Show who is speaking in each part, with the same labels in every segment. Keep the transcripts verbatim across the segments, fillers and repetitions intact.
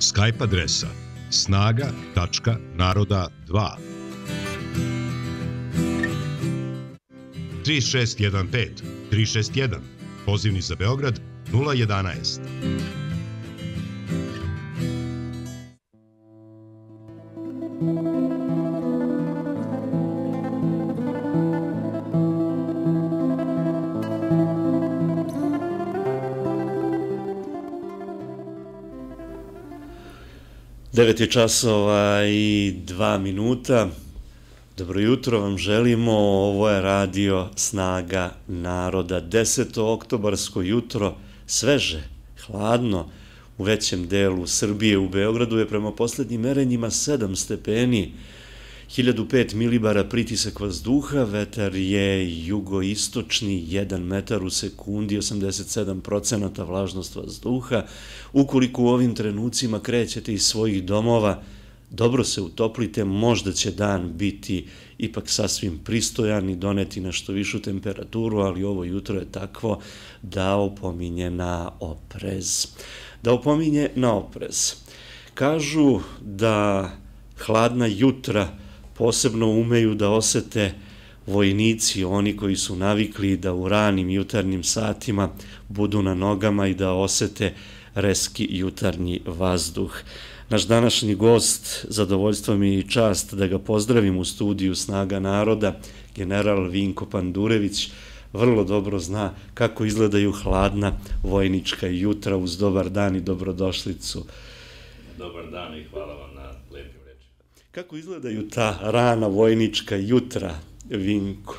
Speaker 1: Skype adresa snaga tačka naroda dva. tri šest jedan pet tri šest jedan. Pozivni za Beograd nula jedanaest.
Speaker 2: devet je časova i dva minuta. Dobro jutro vam želimo, ovo je radio Snaga naroda. deseto oktobarsko jutro, sveže, hladno, u većem delu Srbije. U Beogradu je prema poslednjim merenjima sedam stepeni, hiljadu pet milibara pritisak vazduha, vetar je jugoistočni, jedan metar u sekundi, osamdeset sedam procenata vlažnost vazduha. Ukoliko u ovim trenucima krećete iz svojih domova, dobro se utoplite, možda će dan biti ipak sasvim pristojan i doneti nešto višu temperaturu, ali ovo jutro je takvo da opominje na oprez. Da opominje na oprez. Kažu da hladna jutra posebno umeju da osete vojnici, oni koji su navikli da u ranim jutarnjim satima budu na nogama i da osete reski jutarnji vazduh. Naš današnji gost, zadovoljstvo mi i čast da ga pozdravim u studiju Snaga naroda, general Vinko Pandurević, vrlo dobro zna kako izgledaju hladna vojnička jutra. Uz dobar dan i dobrodošlicu.
Speaker 3: Dobar dan i hvala vam na lepim rečima.
Speaker 2: Kako izgledaju ta rana vojnička jutra, Vinko?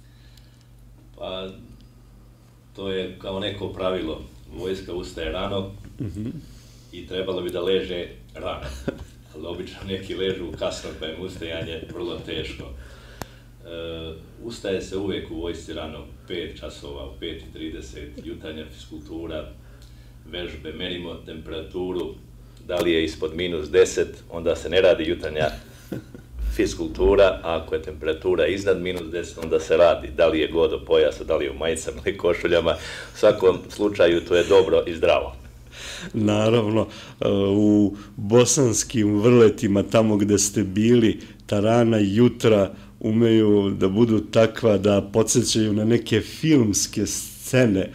Speaker 3: Pa, to je kao neko pravilo. Vojska ustaje rano i trebalo bi da leže rano. Ali obično neki ležu kasno, pa im ustajanje vrlo teško. Ustaje se uvek u vojsci rano, pet časova, u pet i trideset, jutarnja fiskultura, vežbe, merimo temperaturu, da li je ispod minus deset, onda se ne radi jutarnja fiskultura, a ako je temperatura iznad minus deset, onda se radi, da li je god do pojasa, da li je u majicama ili košuljama, u svakom slučaju to je dobro i zdravo.
Speaker 2: Naravno, u bosanskim vrletima, tamo gde ste bili, ta rana jutra umeju da budu takva da podsjećaju na neke filmske scene,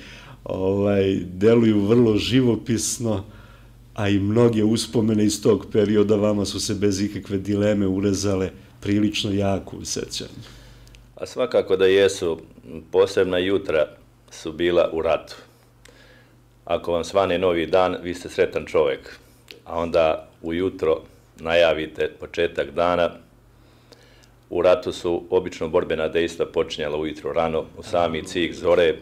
Speaker 2: deluju vrlo živopisno, a i mnoge uspomene iz tog perioda vama su se bez ikakve dileme urezale prilično jako u sećanju.
Speaker 3: A svakako da jesu, posebna jutra su bila u ratu. Ako vam svane novi dan, vi ste sretan čovek, a onda ujutro najavite početak dana. U ratu su obično borbena dejstva počinjala ujutro rano, u sami cik zore.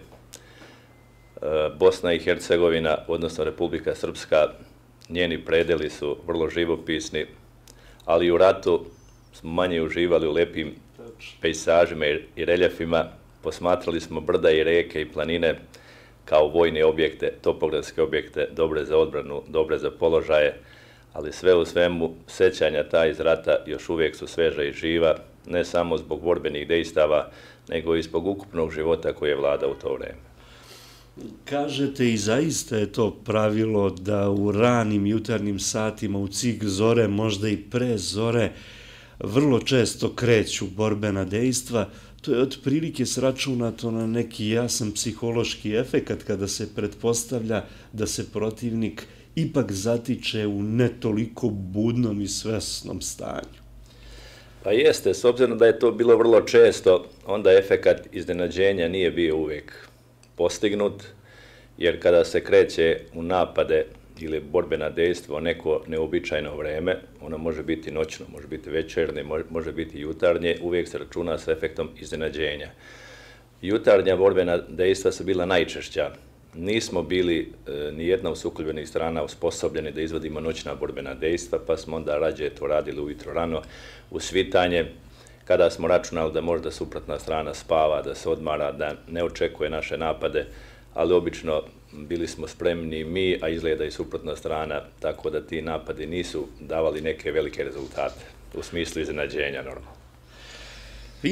Speaker 3: Bosna i Hercegovina, odnosno Republika Srpska, njeni predeli su vrlo živopisni, ali u ratu smo manje uživali u lepim pejsažima i reljefima, posmatrali smo brda i reke i planine kao vojne objekte, topografske objekte, dobre za odbranu, dobre za položaje, ali sve u svemu sećanja ta iz rata još uvijek su sveža i živa, ne samo zbog borbenih dejstava, nego i zbog ukupnog života koji je vlada u to vreme.
Speaker 2: Kažete i zaista je to pravilo da u ranim jutarnjim satima, u cik zore, možda i pre zore, vrlo često kreću borbena dejstva. To je otprilike sračunato na neki jasan psihološki efekat kada se pretpostavlja da se protivnik ipak zatiče u ne toliko budnom i svesnom stanju.
Speaker 3: Pa jeste, s obzirom da je to bilo vrlo često, onda efekat iznenađenja nije bio uvek postignut, jer kada se kreće u napade ili borbena dejstva o neko neobičajno vreme, ono može biti noćno, može biti večernje, može biti jutarnje, uvijek se računa sa efektom iznenađenja. Jutarnja borbena dejstva su bila najčešća. Nismo bili ni jedna od sukobljenih strana osposobljeni da izvodimo noćna borbena dejstva, pa smo onda rađe to radili ujutro rano u svitanje, kada smo računali da možda suprotna strana spava, da se odmara, da ne očekuje naše napade, ali obično bili smo spremni mi, a izgleda i suprotna strana, tako da ti napadi nisu davali neke velike rezultate, u smislu iznenađenja normalno.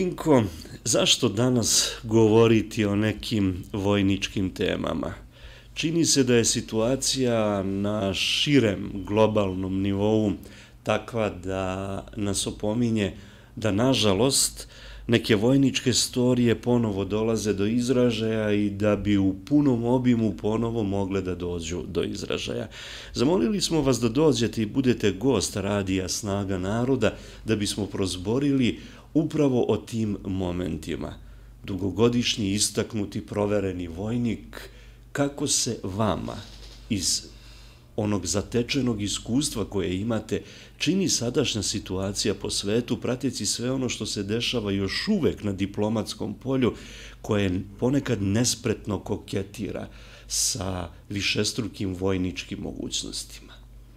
Speaker 2: Vinko, zašto danas govoriti o nekim vojničkim temama? čini se da je situacija na širem globalnom nivou takva da nas opominje da, nažalost, neke vojničke storije ponovo dolaze do izražaja i da bi u punom obimu ponovo mogle da dođu do izražaja. Zamolili smo vas da dođete i budete gost radija Snaga naroda da bismo prozborili upravo o tim momentima. Dugogodišnji, istaknuti, provereni vojnik, kako se vama iz onog zatečenog iskustva koje imate čini sadašnja situacija po svetu, prateći sve ono što se dešava još uvek na diplomatskom polju, koje ponekad nespretno koketira sa višestrukim vojničkim mogućnostima?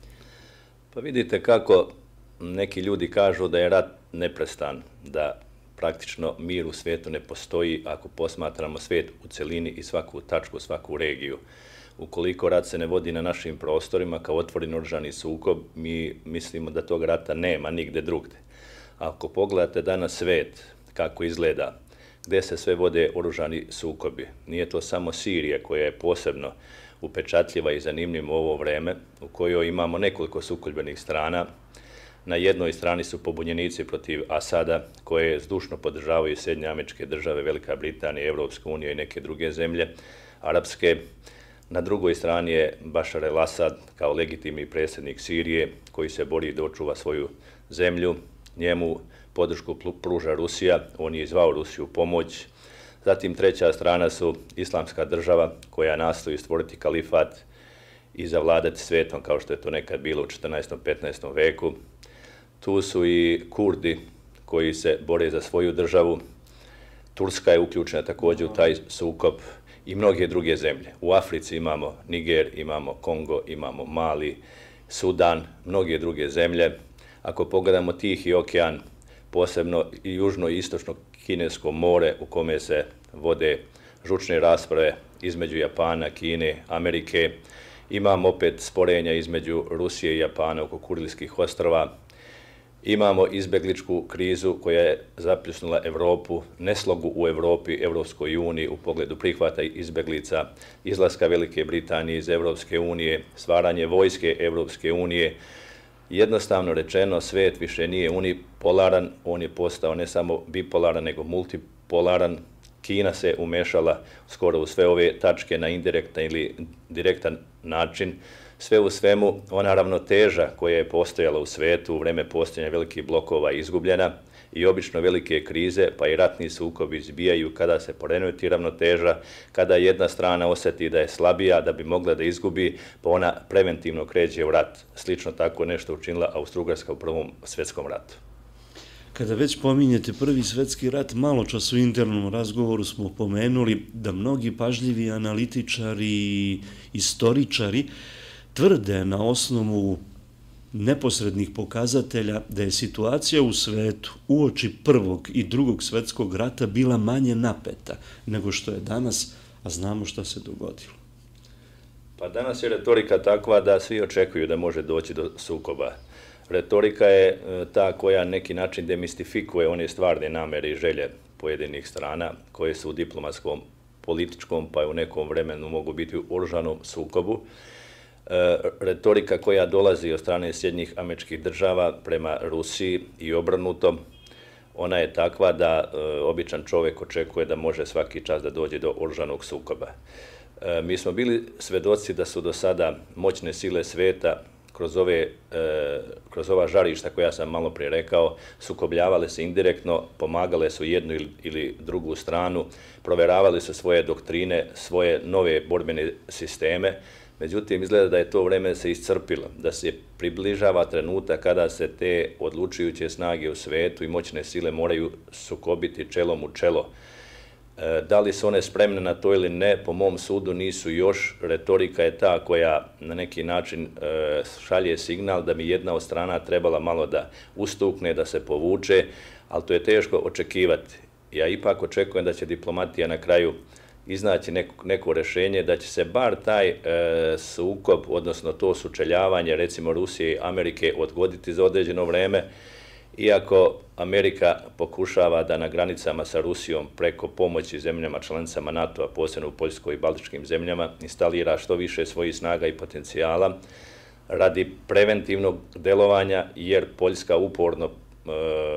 Speaker 3: Pa vidite kako neki ljudi kažu da je rat neprestan, da praktično mir u svijetu ne postoji ako posmatramo svijet u celini i svaku tačku, svaku regiju. Ukoliko rat se ne vodi na našim prostorima kao otvoren oružani sukob, mi mislimo da tog rata nema nigde drugde. Ako pogledate danas svet kako izgleda, gde se sve vode oružani sukobi, nije to samo Sirija koja je posebno upečatljiva i zanimljiva u ovo vreme, u kojoj imamo nekoliko sukobljenih strana. Na jednoj strani su pobunjenici protiv Asada, koje zdušno podržavaju Sjedinjene Američke Države, Velika Britanija, Evropska unija i neke druge zemlje arapske. Na drugoj strani je Bašar el-Asad kao legitimni predsjednik Sirije koji se bori da očuva svoju zemlju. Njemu podršku pruža Rusija, on je zvao Rusiju pomoć. Zatim treća strana su Islamska država koja nastoji stvoriti kalifat i zavladati svetom kao što je to nekad bilo u četrnaestom petnaestom veku. Tu su i Kurdi koji se bore za svoju državu. Turska je uključena također u taj sukob i mnoge druge zemlje. U Africi imamo Niger, imamo Kongo, imamo Mali, Sudan, mnoge druge zemlje. Ako pogledamo Tihi okean, posebno i južno i istočno Kinesko more u kome se vode žučne rasprave između Japana, Kine, Amerike, imamo opet sporenja između Rusije i Japana oko Kurilskih ostrva. Imamo izbegličku krizu koja je zapljusnula Evropu, neslogu u Evropi, Evropskoj uniji u pogledu prihvata izbeglica, izlaska Velike Britanije iz Evropske unije, stvaranje vojske Evropske unije. Jednostavno rečeno, svet više nije unipolaran, on je postao ne samo bipolaran, nego multipolaran. Kina se umešala skoro u sve ove tačke na indirektan ili direktan način. Sve u svemu, ona ravnoteža koja je postojala u svetu u vreme postojanja velikih blokova je izgubljena i obično velike krize, pa i ratni sukobi izbijaju kada se poremeti ravnoteža, kada jedna strana osjeti da je slabija, da bi mogla da izgubi, pa ona preventivno kreće u rat. Slično tako nešto učinila Austro-Ugarska u Prvom svjetskom ratu.
Speaker 2: Kada već pominjete Prvi svjetski rat, malo čas u internom razgovoru smo pomenuli da mnogi pažljivi analitičari i istoričari tvrde na osnovu neposrednih pokazatelja da je situacija u svetu uoči Prvog i Drugog svjetskog rata bila manje napeta nego što je danas, a znamo šta se dogodilo.
Speaker 3: Pa danas je retorika takva da svi očekuju da može doći do sukoba. Retorika je ta koja neki način demistifikuje one stvarne namere i želje pojedinih strana koje su u diplomatskom, političkom pa i u nekom vremenu mogu biti u oružanom sukobu. Retorika koja dolazi od strane Sjedinjenih Američkih Država prema Rusiji i obrnuto, ona je takva da običan čovjek očekuje da može svaki čas da dođe do oružanog sukoba. Mi smo bili svedoci da su do sada moćne sile sveta kroz ove, kroz ova žarišta koja sam malo prije rekao, sukobljavale se indirektno, pomagale su jednu ili drugu stranu, proveravali su svoje doktrine, svoje nove borbene sisteme. Međutim, izgleda da je to vreme se iscrpilo, da se približava trenutak kada se te odlučujuće snage u svetu i moćne sile moraju sukobiti čelom u čelo. Da li su one spremne na to ili ne, po mom sudu nisu još. Retorika je ta koja na neki način šalje signal da bi jedna od strana trebala malo da ustukne, da se povuče, ali to je teško očekivati. Ja ipak očekujem da će diplomatija na kraju iznaći neko, neko rešenje, da će se bar taj e, sukob, odnosno to sučeljavanje, recimo Rusije i Amerike, odgoditi za određeno vreme Iako Amerika pokušava da na granicama sa Rusijom preko pomoći zemljama članicama NATO-a, posebno u Poljskoj i Baltičkim zemljama, instalira što više svojih snaga i potencijala radi preventivnog delovanja, jer Poljska uporno e,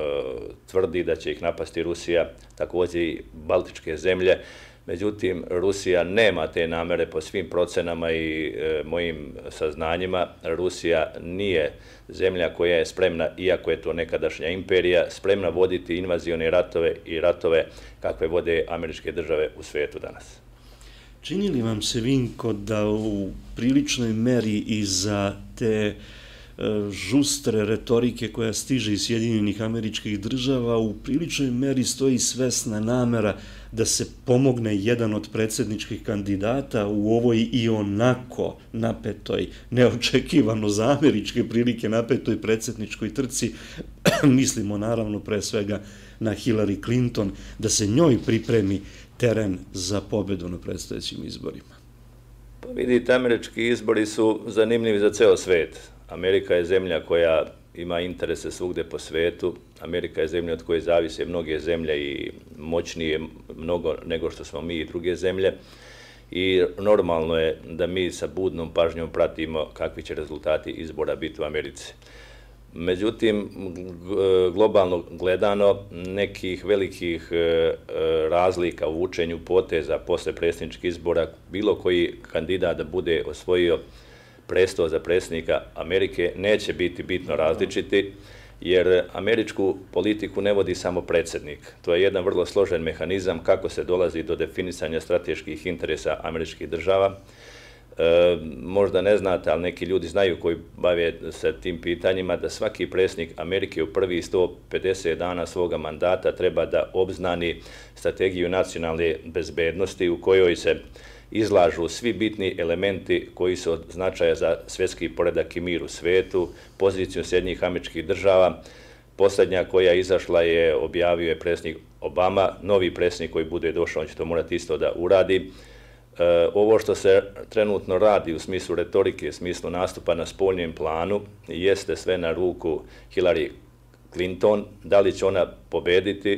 Speaker 3: tvrdi da će ih napasti Rusija, također i Baltičke zemlje. Međutim, Rusija nema te namere po svim procenama i e, mojim saznanjima. Rusija nije zemlja koja je spremna, iako je to nekadašnja imperija, spremna voditi invazione ratove i ratove kakve vode američke države u svijetu danas.
Speaker 2: Čini li vam se, Vinko, da u priličnoj meri i za te žustre retorike koja stiže iz Sjedinjenih Američkih Država u priličnoj meri stoji svesna namera da se pomogne jedan od predsjedničkih kandidata u ovoj i onako napetoj, neočekivano za američke prilike napetoj predsjedničkoj trci, mislimo naravno pre svega na Hillary Clinton, da se njoj pripremi teren za pobjedu na predstojećim izborima?
Speaker 3: Pa vidite, američki izbori su zanimljivi za ceo svet. Amerika je zemlja koja ima interese svugde po svetu. Amerika je zemlja od koje zavise mnoge zemlje i moćnije mnogo nego što smo mi i druge zemlje. I normalno je da mi sa budnom pažnjom pratimo kakvi će rezultati izbora biti u Americi. Međutim, globalno gledano, nekih velikih razlika u vučenju poteza posle predsjedničkih izbora, bilo koji kandidat da bude osvojio presto za predsjednika Amerike, neće biti bitno različiti, jer američku politiku ne vodi samo predsjednik. To je jedan vrlo složen mehanizam kako se dolazi do definisanja strateških interesa američkih država. E, možda ne znate, ali neki ljudi znaju koji bave se tim pitanjima, da svaki predsjednik Amerike u prvi sto pedeset dana svoga mandata treba da obznani strategiju nacionalne bezbednosti u kojoj se izlažu svi bitni elementi koji su od značaja za svjetski poredak i mir u svijetu, poziciju Sjedinjenih Američkih Država. Posljednja koja je izašla je, objavio je predsjednik Obama, novi predsjednik koji bude došao, on će to morati isto da uradi. E, ovo što se trenutno radi u smislu retorike, u smislu nastupa na spoljnom planu, jeste sve na ruku Hillary Clinton. Da li će ona pobediti,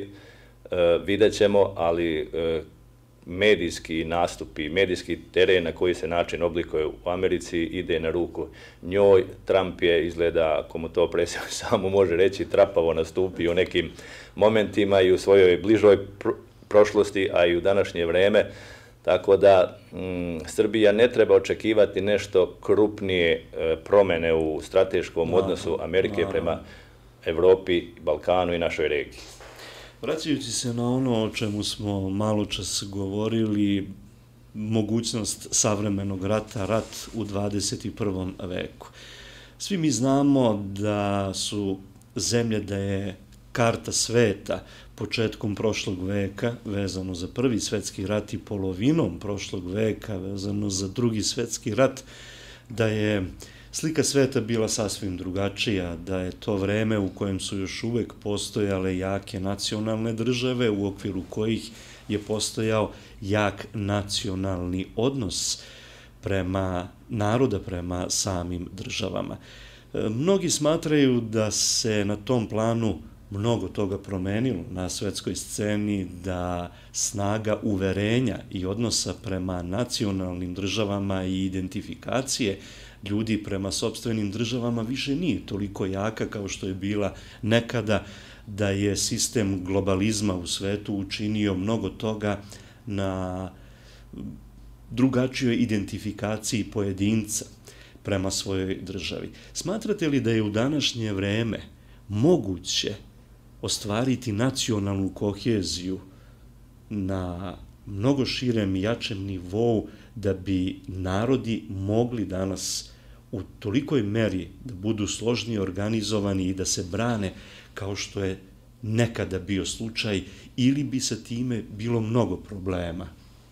Speaker 3: e, vidjet ćemo, ali e, medijski nastupi, medijski teren na koji se način oblikuje u Americi ide na ruku njoj. Trump je, izgleda, ako mu to predsjednik samo može reći, trapavo nastupio u nekim momentima i u svojoj bližoj pr prošlosti, a i u današnje vreme. Tako da mm, Srbija ne treba očekivati nešto krupnije e, promene u strateškom odnosu Amerike prema Evropi, Balkanu i našoj regiji.
Speaker 2: Vraćajući se na ono o čemu smo malo čas govorili, mogućnost savremenog rata, rat u dvadeset prvom veku. Svi mi znamo da su zemlje, da je karta sveta početkom prošlog veka, vezano za prvi svetski rat, i polovinom prošlog veka, vezano za drugi svetski rat, da je slika sveta bila sasvim drugačija, da je to vreme u kojem su još uvek postojale jake nacionalne države, u okviru kojih je postojao jak nacionalni odnos prema naroda, prema samim državama. Mnogi smatraju da se na tom planu mnogo toga promenilo na svetskoj sceni, da snaga uverenja i odnosa prema nacionalnim državama i identifikacije ljudi prema sopstvenim državama više nije toliko jaka kao što je bila nekada, da je sistem globalizma u svetu učinio mnogo toga na drugačijoj identifikaciji pojedinca prema svojoj državi. Smatrate li da je u današnje vreme moguće ostvariti nacionalnu koheziju na mnogo širem i jačem nivou, da bi narodi mogli danas u tolikoj meri da budu složnije organizovani i da se brane kao što je nekada bio slučaj, ili bi sa time bilo mnogo problema?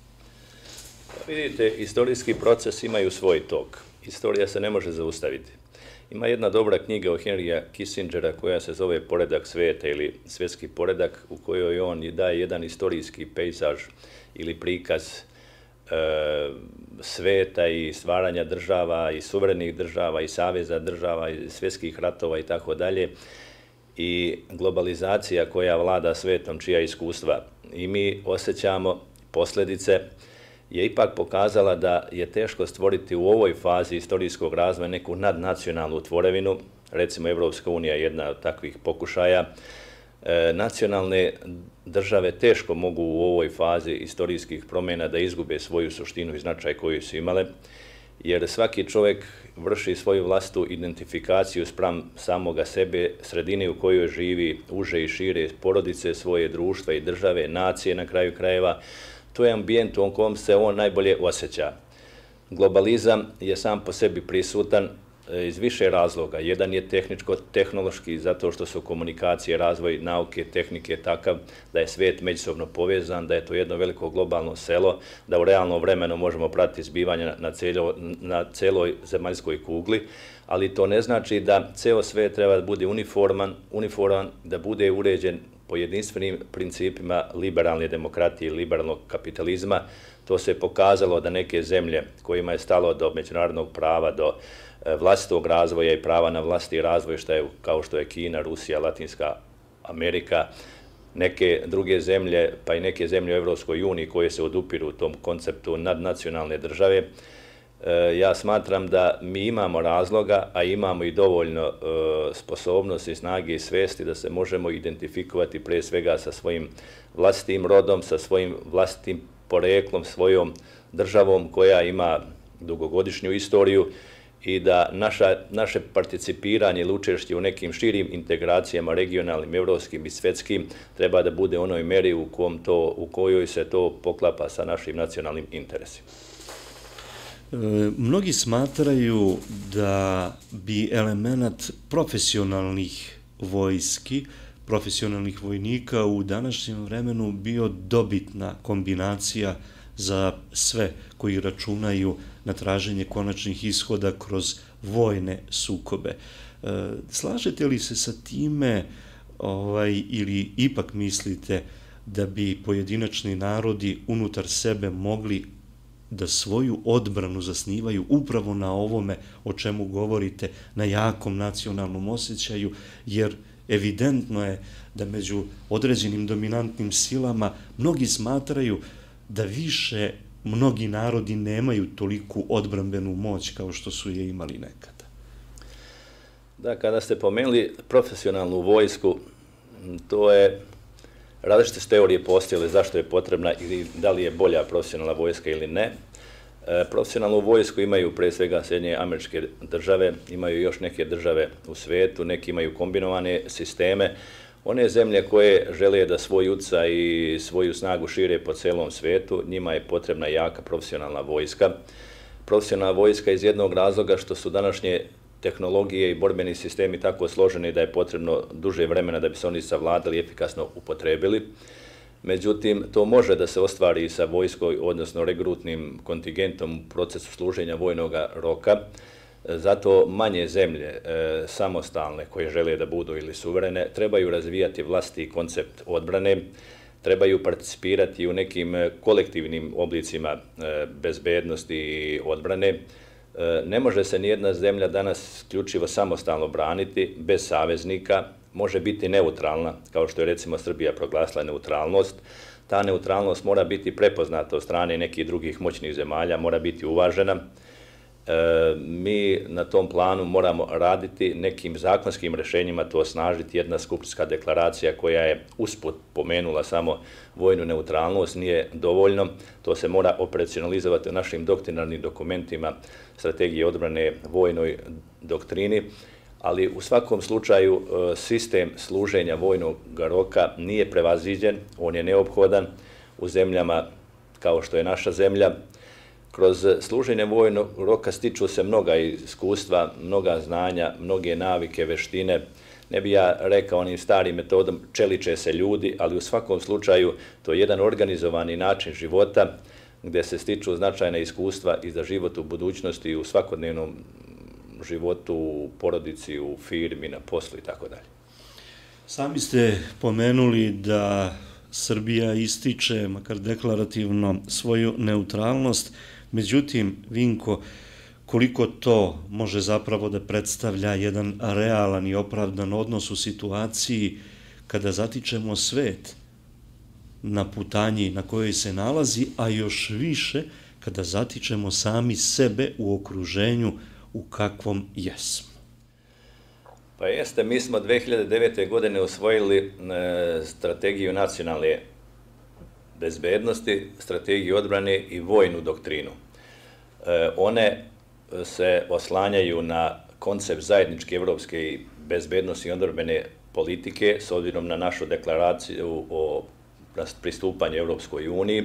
Speaker 3: Vidite, istorijski proces imaju svoj tok. Istorija se ne može zaustaviti. Ima jedna dobra knjiga o Henrya Kissingera koja se zove Poredak sveta ili Svjetski poredak, u kojoj on daje jedan istorijski pejzaž ili prikaz e, sveta i stvaranja država i suverenih država i saveza država i svjetskih ratova i tako dalje. i globalizacija koja vlada svetom, čija iskustva i mi osjećamo posljedice, je ipak pokazala da je teško stvoriti u ovoj fazi istorijskog razvoja neku nadnacionalnu tvorevinu. Recimo, Evropska unija je jedna od takvih pokušaja. E, nacionalne države teško mogu u ovoj fazi istorijskih promjena da izgube svoju suštinu i značaj koju su imale, jer svaki čovjek vrši svoju vlastitu identifikaciju spram samoga sebe, sredine u kojoj živi, uže i šire, porodice svoje, društva i države, nacije na kraju krajeva. To je ambijent u kom se on najbolje osjeća. Globalizam je sam po sebi prisutan iz više razloga. Jedan je tehničko-tehnološki, zato što su komunikacije, razvoj nauke, tehnike takav da je svijet međusobno povezan, da je to jedno veliko globalno selo, da u realnom vremenu možemo pratiti zbivanja na, celo, na celoj zemaljskoj kugli, ali to ne znači da ceo svijet treba da bude uniforman, uniforman, da bude uređen po jedinstvenim principima liberalne demokratije i liberalnog kapitalizma. To se pokazalo da neke zemlje kojima je stalo do međunarodnog prava, do vlastitog razvoja i prava na vlastiti razvoj, što je, kao što je Kina, Rusija, Latinska Amerika, neke druge zemlje, pa i neke zemlje u Evropskoj uniji koje se odupiru u tom konceptu nadnacionalne države, ja smatram da mi imamo razloga, a imamo i dovoljno sposobnosti, snage i svesti da se možemo identifikovati pre svega sa svojim vlastitim rodom, sa svojim vlastitim poreklom, svojom državom koja ima dugogodišnju istoriju i da naša, naše participiranje ili učešće u nekim širim integracijama, regionalnim, evropskim i svetskim, treba da bude u onoj meri u, kom to, u kojoj se to poklapa sa našim nacionalnim interesima.
Speaker 2: E, mnogi smatraju da bi element profesionalnih vojski, profesionalnih vojnika u današnjem vremenu bio dobitna kombinacija za sve koji računaju na traženje konačnih ishoda kroz vojne sukobe. E, slažete li se sa time ovaj, ili ipak mislite da bi pojedinačni narodi unutar sebe mogli da svoju odbranu zasnivaju upravo na ovome o čemu govorite, na jakom nacionalnom osjećaju, jer evidentno je da među određenim dominantnim silama mnogi smatraju da više mnogi narodi nemaju toliku odbrambenu moć kao što su je imali nekada.
Speaker 3: Da, kada ste pomenuli profesionalnu vojsku, to je različite teorije postojale zašto je potrebna ili da li je bolja profesionalna vojska ili ne. E, profesionalnu vojsku imaju pre svega Sjedinjene Američke Države, imaju još neke države u svetu, neki imaju kombinovane sisteme. One zemlje koje žele da svoj utjecaj i svoju snagu šire po celom svetu, njima je potrebna jaka profesionalna vojska. Profesionalna vojska iz jednog razloga što su današnje tehnologije i borbeni sistemi tako složeni da je potrebno duže vremena da bi se oni savladali i efikasno upotrebili. Međutim, to može da se ostvari sa vojskoj, odnosno regrutnim kontingentom u procesu služenja vojnog roka. Zato manje zemlje, e, samostalne, koje žele da budu ili suverene, trebaju razvijati vlastiti koncept odbrane, trebaju participirati u nekim kolektivnim oblicima e, bezbednosti i odbrane. E, ne može se nijedna zemlja danas isključivo samostalno braniti, bez saveznika, može biti neutralna, kao što je recimo Srbija proglasila neutralnost. Ta neutralnost mora biti prepoznata od strane nekih drugih moćnih zemalja, mora biti uvažena. E, mi na tom planu moramo raditi nekim zakonskim rešenjima, to osnažiti. Jedna skupštinska deklaracija koja je usput pomenula samo vojnu neutralnost nije dovoljno. To se mora operacionalizovati u našim doktrinarnim dokumentima, strategije odbrane, vojnoj doktrini, ali u svakom slučaju sistem služenja vojnog roka nije prevaziđen, on je neophodan u zemljama kao što je naša zemlja. Kroz služenje vojnog roka stiču se mnoga iskustva, mnoga znanja, mnoge navike, veštine. Ne bi ja rekao onim starim metodom čeliče se ljudi, ali u svakom slučaju to je jedan organizovani način života gde se stiču značajna iskustva i za život u budućnosti i u svakodnevnom životu, u porodici, u firmi, na poslu i tako dalje.
Speaker 2: Sami ste pomenuli da Srbija ističe, makar deklarativno, svoju neutralnost. Međutim, Vinko, koliko to može zapravo da predstavlja jedan realan i opravdan odnos u situaciji kada zatičemo svet na putanji na kojoj se nalazi, a još više kada zatičemo sami sebe u okruženju u kakvom jesmo.
Speaker 3: Pa jeste, mi smo dve hiljade devete. godine usvojili strategiju nacionalne bezbednosti, strategiju odbrane i vojnu doktrinu. One se oslanjaju na koncept zajedničke evropske i bezbednosti i odbrambene politike s obzirom na našu deklaraciju o pristupanju Evropskoj uniji,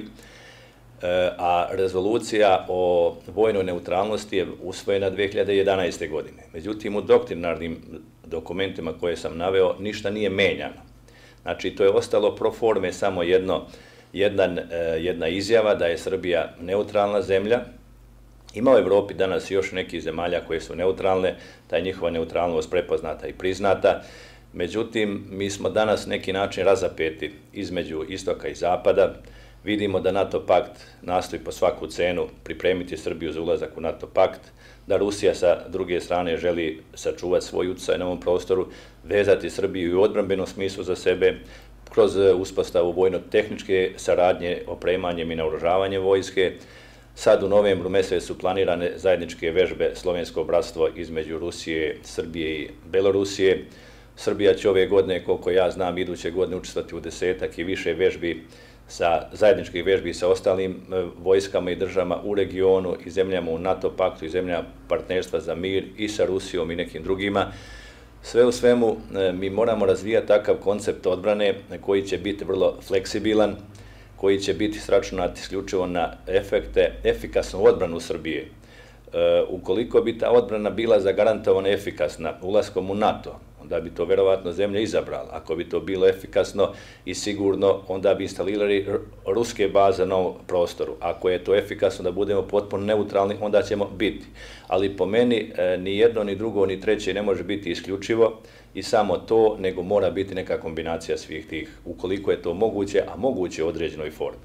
Speaker 3: a rezolucija o vojnoj neutralnosti je usvojena dve hiljade jedanaeste. godine. Međutim, u doktrinarnim dokumentima koje sam naveo ništa nije menjano. Znači, to je ostalo pro forme samo jedno, jedan, jedna izjava da je Srbija neutralna zemlja. Ima u Evropi danas još nekih zemalja koje su neutralne, ta je njihova neutralnost prepoznata i priznata. Međutim, mi smo danas neki način razapeti između istoka i zapada. Vidimo da NATO pakt nastoji po svaku cenu pripremiti Srbiju za ulazak u NATO pakt, da Rusija sa druge strane želi sačuvati svoj utjecaj na ovom prostoru, vezati Srbiju i u odbrambenom smislu za sebe, kroz uspostavu vojno-tehničke saradnje, opremanjem i naoružavanjem vojske. Sad u novembru mesecu planirane zajedničke vežbe Slovensko bratstvo između Rusije, Srbije i Belorusije. Srbija će ove godine, koliko ja znam, iduće godine učestvati u desetak i više vežbi sa zajedničkih vežbi sa ostalim vojskama i državama u regionu i zemljama u NATO paktu i zemljama partnerstva za mir i sa Rusijom i nekim drugima. Sve u svemu mi moramo razvijati takav koncept odbrane koji će biti vrlo fleksibilan, koji će biti sračunat isključivo na efekte, efikasnu odbranu Srbije. Ukoliko bi ta odbrana bila zagarantovana efikasna ulaskom u NATO, onda bi to verovatno zemlja izabrala. Ako bi to bilo efikasno i sigurno, onda bi instalirali ruske baze na ovom prostoru. Ako je to efikasno da budemo potpuno neutralni, onda ćemo biti. Ali po meni ni jedno, ni drugo, ni treće ne može biti isključivo i samo to, nego mora biti neka kombinacija svih tih, ukoliko je to moguće, a moguće u određenoj formi.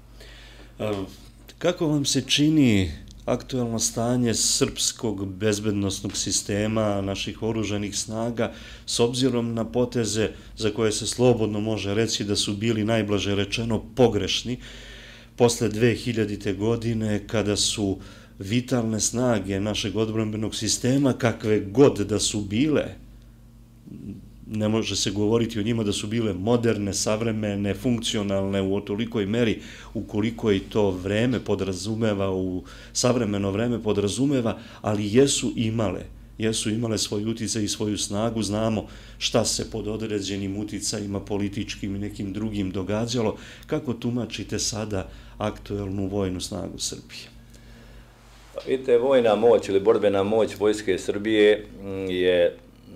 Speaker 2: Kako vam se čini aktuelno stanje srpskog bezbednosnog sistema, naših oružanih snaga, s obzirom na poteze za koje se slobodno može reći da su bili najblaže rečeno pogrešni posle dve hiljadite. godine, kada su vitalne snage našeg odbrambenog sistema, kakve god da su bile, ne može se govoriti o njima da su bile moderne, savremene, funkcionalne u tolikoj meri ukoliko i to vreme podrazumeva, u savremeno vreme podrazumeva, ali jesu imale, jesu imale svoj uticaj i svoju snagu. Znamo šta se pod određenim uticajima političkim i nekim drugim događalo. Kako tumačite sada aktuelnu vojnu snagu Srbije?
Speaker 3: Vidite, vojna moć ili borbena moć Vojske Srbije je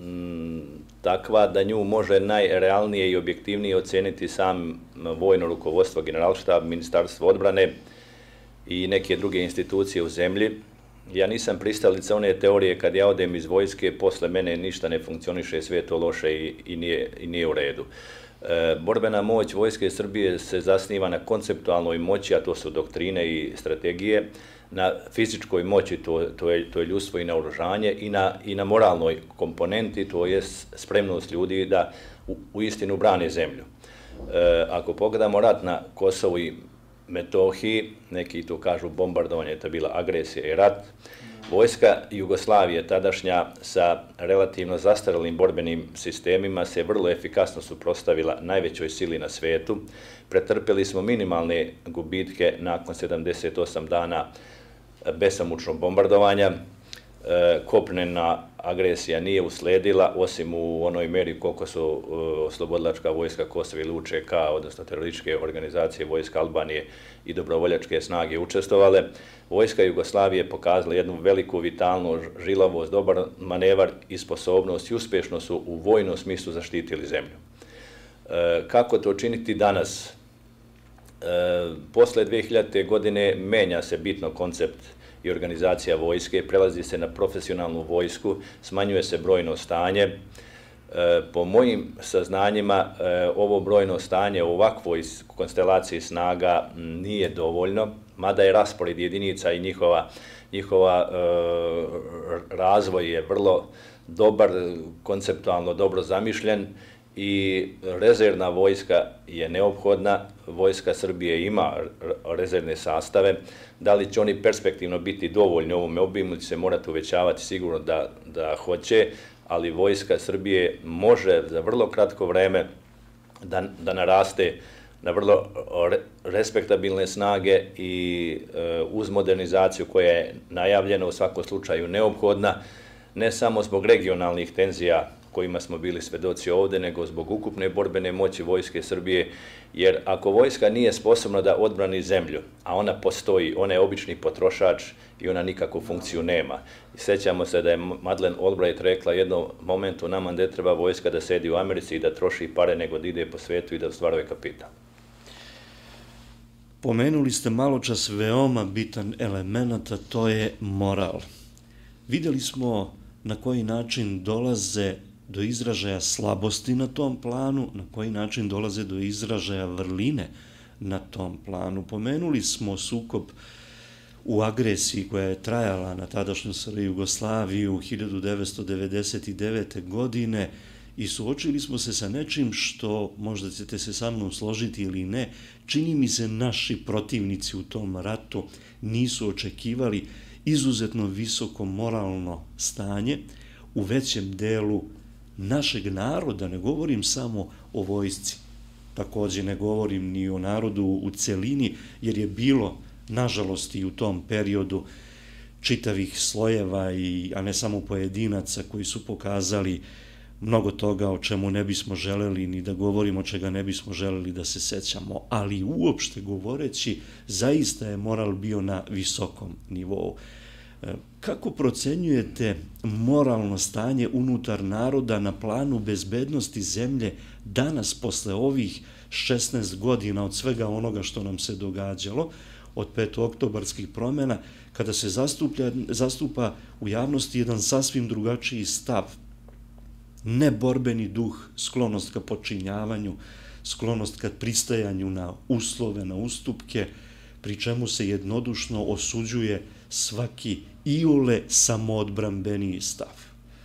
Speaker 3: takva da nju može najrealnije i objektivnije oceniti sam vojno rukovodstvo, generalštab, ministarstvo odbrane i neke druge institucije u zemlji. Ja nisam pristalica one teorije kad ja odem iz vojske, posle mene ništa ne funkcioniše, sve je to loše i, i, nije, i nije u redu. E, borbena moć Vojske Srbije se zasniva na konceptualnoj moći, a to su doktrine i strategije, na fizičkoj moći, to, to, je, to je ljudstvo i naoružanje, i na, i na moralnoj komponenti, to je spremnost ljudi da u, u istinu brane zemlju. E, ako pogledamo rat na Kosovu i Metohiji, neki to kažu bombardovanje, to je bila agresija i rat, vojska Jugoslavije tadašnja sa relativno zastaralim borbenim sistemima se vrlo efikasno suprotstavila najvećoj sili na svetu. Pretrpeli smo minimalne gubitke nakon sedamdeset osam dana besomučnog bombardovanja. Kopnena agresija nije usledila, osim u onoj meri koliko su oslobodilačka vojska Kosova ili U Č K, odnosno terorističke organizacije, vojska Albanije i dobrovoljačke snage učestvovale. Vojska Jugoslavije pokazala jednu veliku vitalnu žilavost, dobar manevar i sposobnost i uspešno su u vojnom smislu zaštitili zemlju. Kako to činiti danas? Posle dve hiljadite. godine menja se bitno koncept i organizacija vojske, prelazi se na profesionalnu vojsku, smanjuje se brojno stanje. Po mojim saznanjima, ovo brojno stanje u ovakvoj konstelaciji snaga nije dovoljno. mada je raspored jedinica i njihova, njihova razvoj je vrlo dobar, konceptualno dobro zamišljen i rezervna vojska je neophodna. Vojska Srbije ima rezervne sastave. Da li će oni perspektivno biti dovoljni u ovome obimu, će se morati uvećavati, sigurno da, da hoće, ali Vojska Srbije može za vrlo kratko vreme da, da naraste na vrlo respektabilne snage i e, uz modernizaciju koja je najavljena, u svakom slučaju neophodna, ne samo zbog regionalnih tenzija kojima smo bili svedoci ovde, nego zbog ukupne borbene moći Vojske Srbije, jer ako vojska nije sposobna da odbrani zemlju, a ona postoji, ona je obični potrošač i ona nikakvu funkciju nema. I sećamo se da je Madeleine Albright rekla jednom momentu, nama ne treba vojska da sedi u Americi i da troši pare, nego da ide po svetu i da ostvaruje kapital.
Speaker 2: Pomenuli ste malo čas veoma bitan element, a to je moral. Vidjeli smo na koji način dolaze do izražaja slabosti na tom planu, na koji način dolaze do izražaja vrline na tom planu. Pomenuli smo sukob u agresiji koja je trajala na tadašnju S R Jugoslaviju hiljadu devetsto devedeset devete. godine i suočili smo se sa nečim što, možda ćete se sa mnom složiti ili ne, čini mi se naši protivnici u tom ratu nisu očekivali izuzetno visoko moralno stanje u većem delu našeg naroda, ne govorim samo o vojsci, također ne govorim ni o narodu u celini, jer je bilo, nažalost, i u tom periodu čitavih slojeva, i, a ne samo pojedinaca koji su pokazali mnogo toga o čemu ne bismo želeli ni da govorimo, čega ne bismo želeli da se sećamo, ali uopšte govoreći, zaista je moral bio na visokom nivou. Kako procenjujete moralno stanje unutar naroda na planu bezbednosti zemlje danas, posle ovih šesnaest godina od svega onoga što nam se događalo, od petooktobarskih promjena, kada se zastupa, zastupa u javnosti jedan sasvim drugačiji stav, neborbeni duh, sklonost ka počinjavanju, sklonost ka pristajanju na uslove, na ustupke, pri čemu se jednodušno osuđuje svaki iole samoodbranbeniji stav.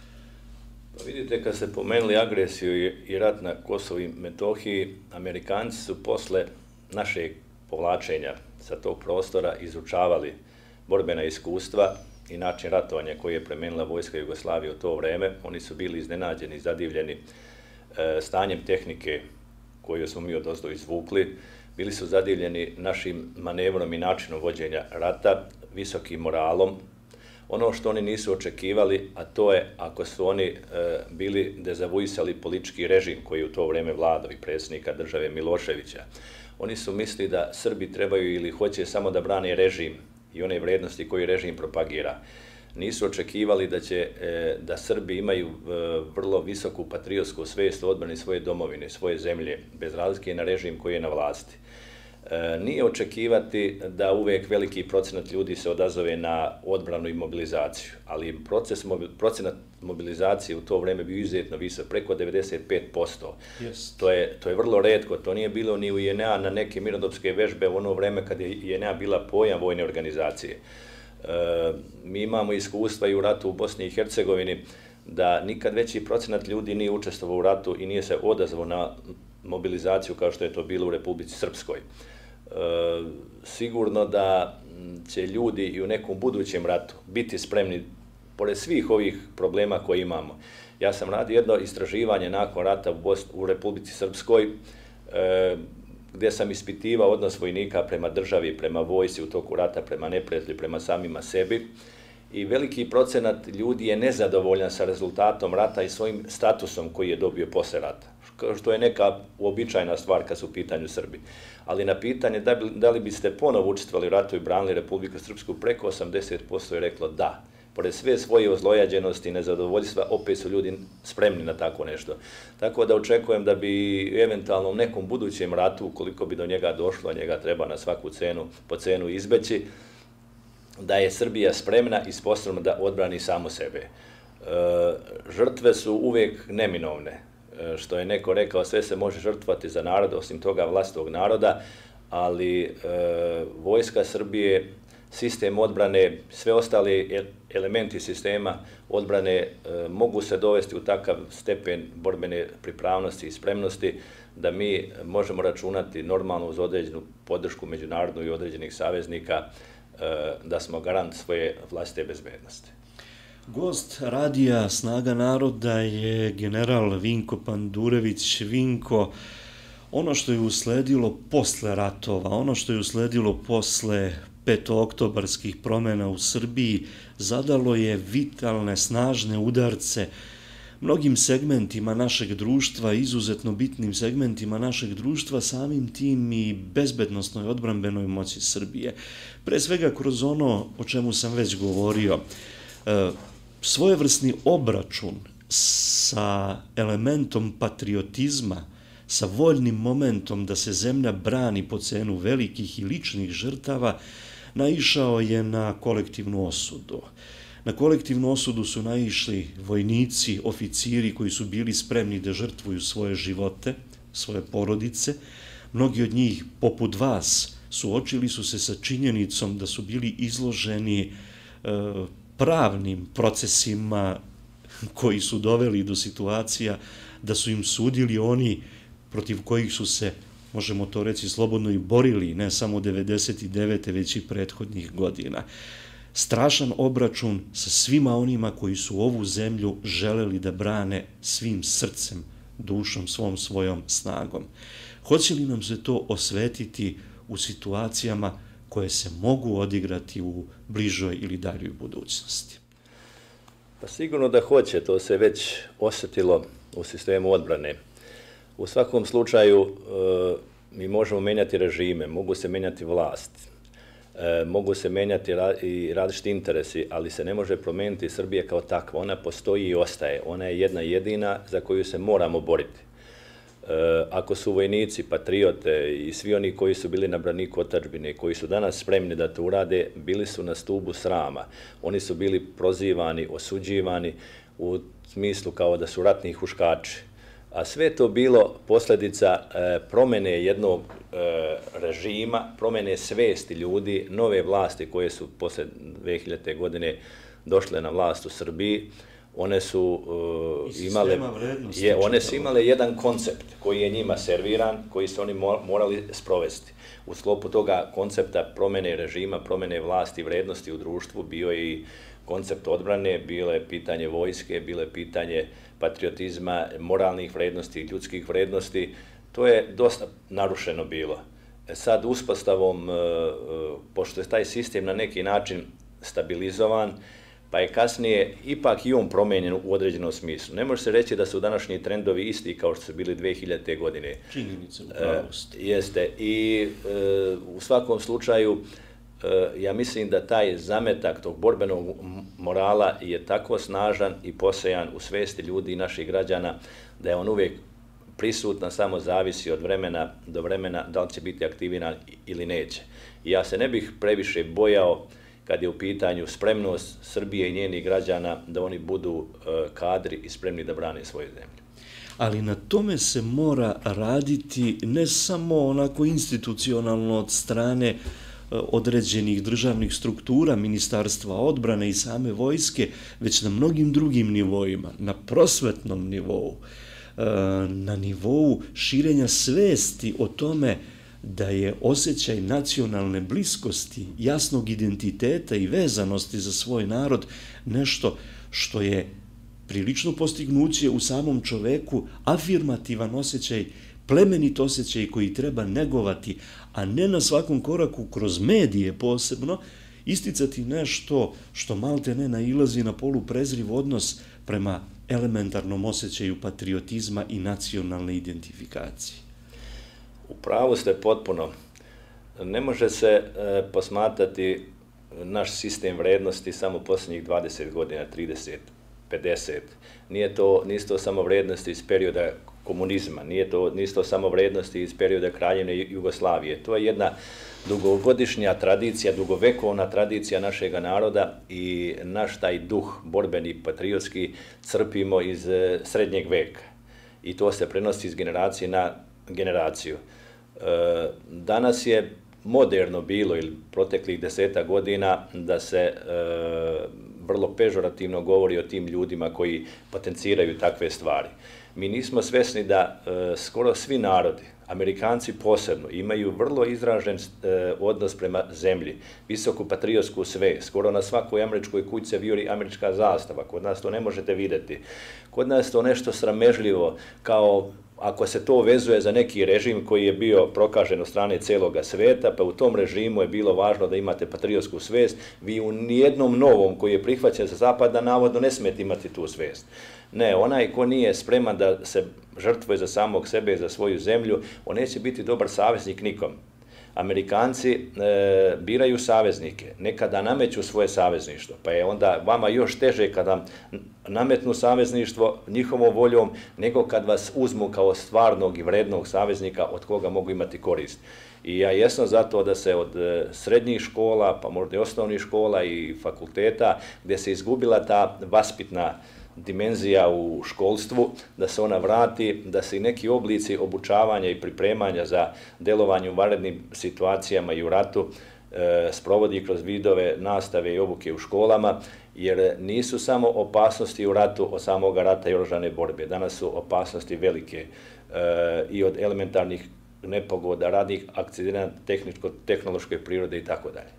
Speaker 3: Pa vidite, kad ste pomenuli agresiju i rat na Kosovu i Metohiji, Amerikanci su posle našeg povlačenja sa tog prostora izučavali borbena iskustva i način ratovanja koji je premenila Vojska Jugoslavije u to vreme. Oni su bili iznenađeni i zadivljeni stanjem tehnike koju smo mi odozdo izvukli. Bili su zadivljeni našim manevrom i načinom vođenja rata, visokim moralom. Ono što oni nisu očekivali, a to je ako su oni e, bili dezavuisali politički režim koji je u to vreme vladao i predsjednika države Miloševića. Oni su mislili da Srbi trebaju ili hoće samo da brane režim i one vrednosti koje režim propagira. Nisu očekivali da će e, da Srbi imaju e, vrlo visoku patriotsku svijest o odbrani svoje domovine, svoje zemlje, bez razlike na režim koji je na vlasti. E, nije očekivati da uvek veliki procenat ljudi se odazove na odbranu i mobilizaciju, ali proces, procenat mobilizacije u to vreme bio izuzetno visok, preko devedeset pet posto. Yes. To je, to je vrlo retko, to nije bilo ni u J N A na neke mirnodopske vežbe u ono vreme kad je J N A bila pojam vojne organizacije. E, mi imamo iskustva i u ratu u Bosni i Hercegovini da nikad veći procenat ljudi nije učestvovao u ratu i nije se odazvao na mobilizaciju kao što je to bilo u Republici Srpskoj. E, sigurno da će ljudi i u nekom budućem ratu biti spremni, pored svih ovih problema koje imamo. Ja sam radio jedno istraživanje nakon rata u, Bosni, u Republici Srpskoj, e, gdje sam ispitivao odnos vojnika prema državi, prema vojsci u toku rata, prema neprijatelju, prema samima sebi. I veliki procenat ljudi je nezadovoljan sa rezultatom rata i svojim statusom koji je dobio posle rata, što je neka uobičajena stvar kad su u pitanju Srbi. Ali na pitanje da, bi, da li biste ponovo učestvovali u ratu i branili Republiku Srpsku, preko osamdeset posto je reklo da. Pored sve svoje ozlojađenosti i nezadovoljstva, opet su ljudi spremni na tako nešto. Tako da očekujem da bi eventualno u nekom budućem ratu, ukoliko bi do njega došlo, njega treba na svaku cenu, po cenu izbeći, da je Srbija spremna i sposobna da odbrani samo sebe. E, žrtve su uvek neminovne. E, što je neko rekao, sve se može žrtvovati za narod, osim toga vlastitog naroda, ali e, Vojska Srbije, sistem odbrane, sve ostale elementi sistema odbrane e, mogu se dovesti u takav stepen borbene pripravnosti i spremnosti da mi možemo računati normalno uz određenu podršku međunarodnu i određenih saveznika e, da smo garant svoje vlastite bezbednosti.
Speaker 2: Gost radija Snaga naroda je general Vinko Pandurević. Vinko, ono što je usledilo posle ratova, ono što je usledilo posle petooktobarskih promjena u Srbiji, zadalo je vitalne, snažne udarce mnogim segmentima našeg društva, izuzetno bitnim segmentima našeg društva, samim tim i bezbednosnoj odbrambenoj moći Srbije. Pre svega kroz ono o čemu sam već govorio, svojevrsni obračun sa elementom patriotizma, sa voljnim momentom da se zemlja brani po cenu velikih i ličnih žrtava, naišao je na kolektivnu osudu. Na kolektivnu osudu su naišli vojnici, oficiri koji su bili spremni da žrtvuju svoje živote, svoje porodice. Mnogi od njih, poput vas, suočili su se sa činjenicom da su bili izloženi e, pravnim procesima koji su doveli do situacija da su im sudili oni protiv kojih su se, možemo to reći slobodno, i borili, ne samo devedeset devete već i prethodnih godina. Strašan obračun sa svima onima koji su ovu zemlju želeli da brane svim srcem, dušom, svom svojom snagom. Hoće li nam se to osvetiti u situacijama koje se mogu odigrati u bližoj ili daljoj budućnosti?
Speaker 3: Pa sigurno da hoće, to se već osjetilo u sistemu odbrane. U svakom slučaju mi možemo menjati režime, mogu se menjati vlast, mogu se menjati i različiti interesi, ali se ne može promeniti Srbija kao takva. Ona postoji i ostaje. Ona je jedna jedina za koju se moramo boriti. Ako su vojnici, patriote i svi oni koji su bili na braniku otadžbine, koji su danas spremni da to urade, bili su na stubu srama. Oni su bili prozivani, osuđivani u smislu kao da su ratni huškači. A sve to bilo posljedica promjene jednog režima, promjene svesti ljudi, nove vlasti koje su posle dve hiljadite. godine došle na vlast u Srbiji. One su imale, je, one su imale jedan koncept koji je njima serviran, koji su oni morali sprovesti. U sklopu toga koncepta promjene režima, promjene vlasti i vrednosti u društvu bio je i koncept odbrane, bilo je pitanje vojske, bilo je pitanje patriotizma, moralnih vrednosti, ljudskih vrednosti. To je dosta narušeno bilo. Sad uspostavom, pošto je taj sistem na neki način stabilizovan, pa je kasnije ipak i on promenjen u određenom smislu. Ne može se reći da su današnji trendovi isti kao što su bili dve hiljadite. godine.
Speaker 2: Činjenice, upravost.
Speaker 3: Jeste. I u svakom slučaju, ja mislim da taj zametak tog borbenog morala je tako snažan i posejan u svesti ljudi i naših građana da je on uvijek prisutan, samo zavisi od vremena do vremena da li će biti aktiviran ili neće. I ja se ne bih previše bojao kad je u pitanju spremnost Srbije i njenih građana da oni budu kadri i spremni da brane svoje zemlje.
Speaker 2: Ali na tome se mora raditi ne samo onako institucionalno od strane određenih državnih struktura, ministarstva odbrane i same vojske, već na mnogim drugim nivoima, na prosvetnom nivou, na nivou širenja svesti o tome da je osjećaj nacionalne bliskosti, jasnog identiteta i vezanosti za svoj narod nešto što je prilično postignuće u samom čoveku, afirmativan osjećaj, plemenit osjećaj koji treba negovati, a ne na svakom koraku kroz medije posebno isticati nešto što malte ne nailazi na poluprezriv odnos prema elementarnom osjećaju patriotizma i nacionalne identifikacije.
Speaker 3: U pravu ste potpuno. Ne može se posmatrati naš sistem vrednosti samo posljednjih dvadeset godina, trideset, pedeset. Nije to, nisu to samo vrednosti iz perioda komunizma, nije to, nisu to samo vrednosti iz perioda Kraljevine Jugoslavije. To je jedna dugogodišnja tradicija, dugovekovna tradicija našeg naroda i naš taj duh borbeni, patriotski crpimo iz srednjeg veka. I to se prenosi iz generacije na generaciju. Danas je moderno bilo ili proteklih deseta godina da se vrlo pežorativno govori o tim ljudima koji potenciraju takve stvari. Mi nismo svesni da skoro svi narodi, Amerikanci posebno, imaju vrlo izražen odnos prema zemlji, visoku patriotsku svest. Skoro na svakoj američkoj kući se vijori američka zastava. Kod nas to ne možete vidjeti. Kod nas to nešto sramežljivo, kao ako se to vezuje za neki režim koji je bio prokažen od strane celoga sveta, pa u tom režimu je bilo važno da imate patriotsku svest, vi u nijednom novom koji je prihvaćen za zapada navodno ne smete imati tu svest. Ne, onaj ko nije spreman da se žrtvuje za samog sebe i za svoju zemlju, on neće biti dobar saveznik nikom. Amerikanci e, biraju saveznike, nekada nameću svoje savezništvo, pa je onda vama još teže kada nametnu savezništvo njihovom voljom, nego kad vas uzmu kao stvarnog i vrednog saveznika od koga mogu imati korist. I ja jesam zato da se od srednjih škola, pa možda i osnovnih škola i fakulteta, gdje se izgubila ta vaspitna dimenzija u školstvu, da se ona vrati, da se i neki oblici obučavanja i pripremanja za delovanje u vanrednim situacijama i u ratu e, sprovodi kroz vidove nastave i obuke u školama, jer nisu samo opasnosti u ratu od samoga rata i oružane borbe. Danas su opasnosti velike e, i od elementarnih nepogoda, radnih akcidenata, tehničko-tehnološke prirode i tako dalje.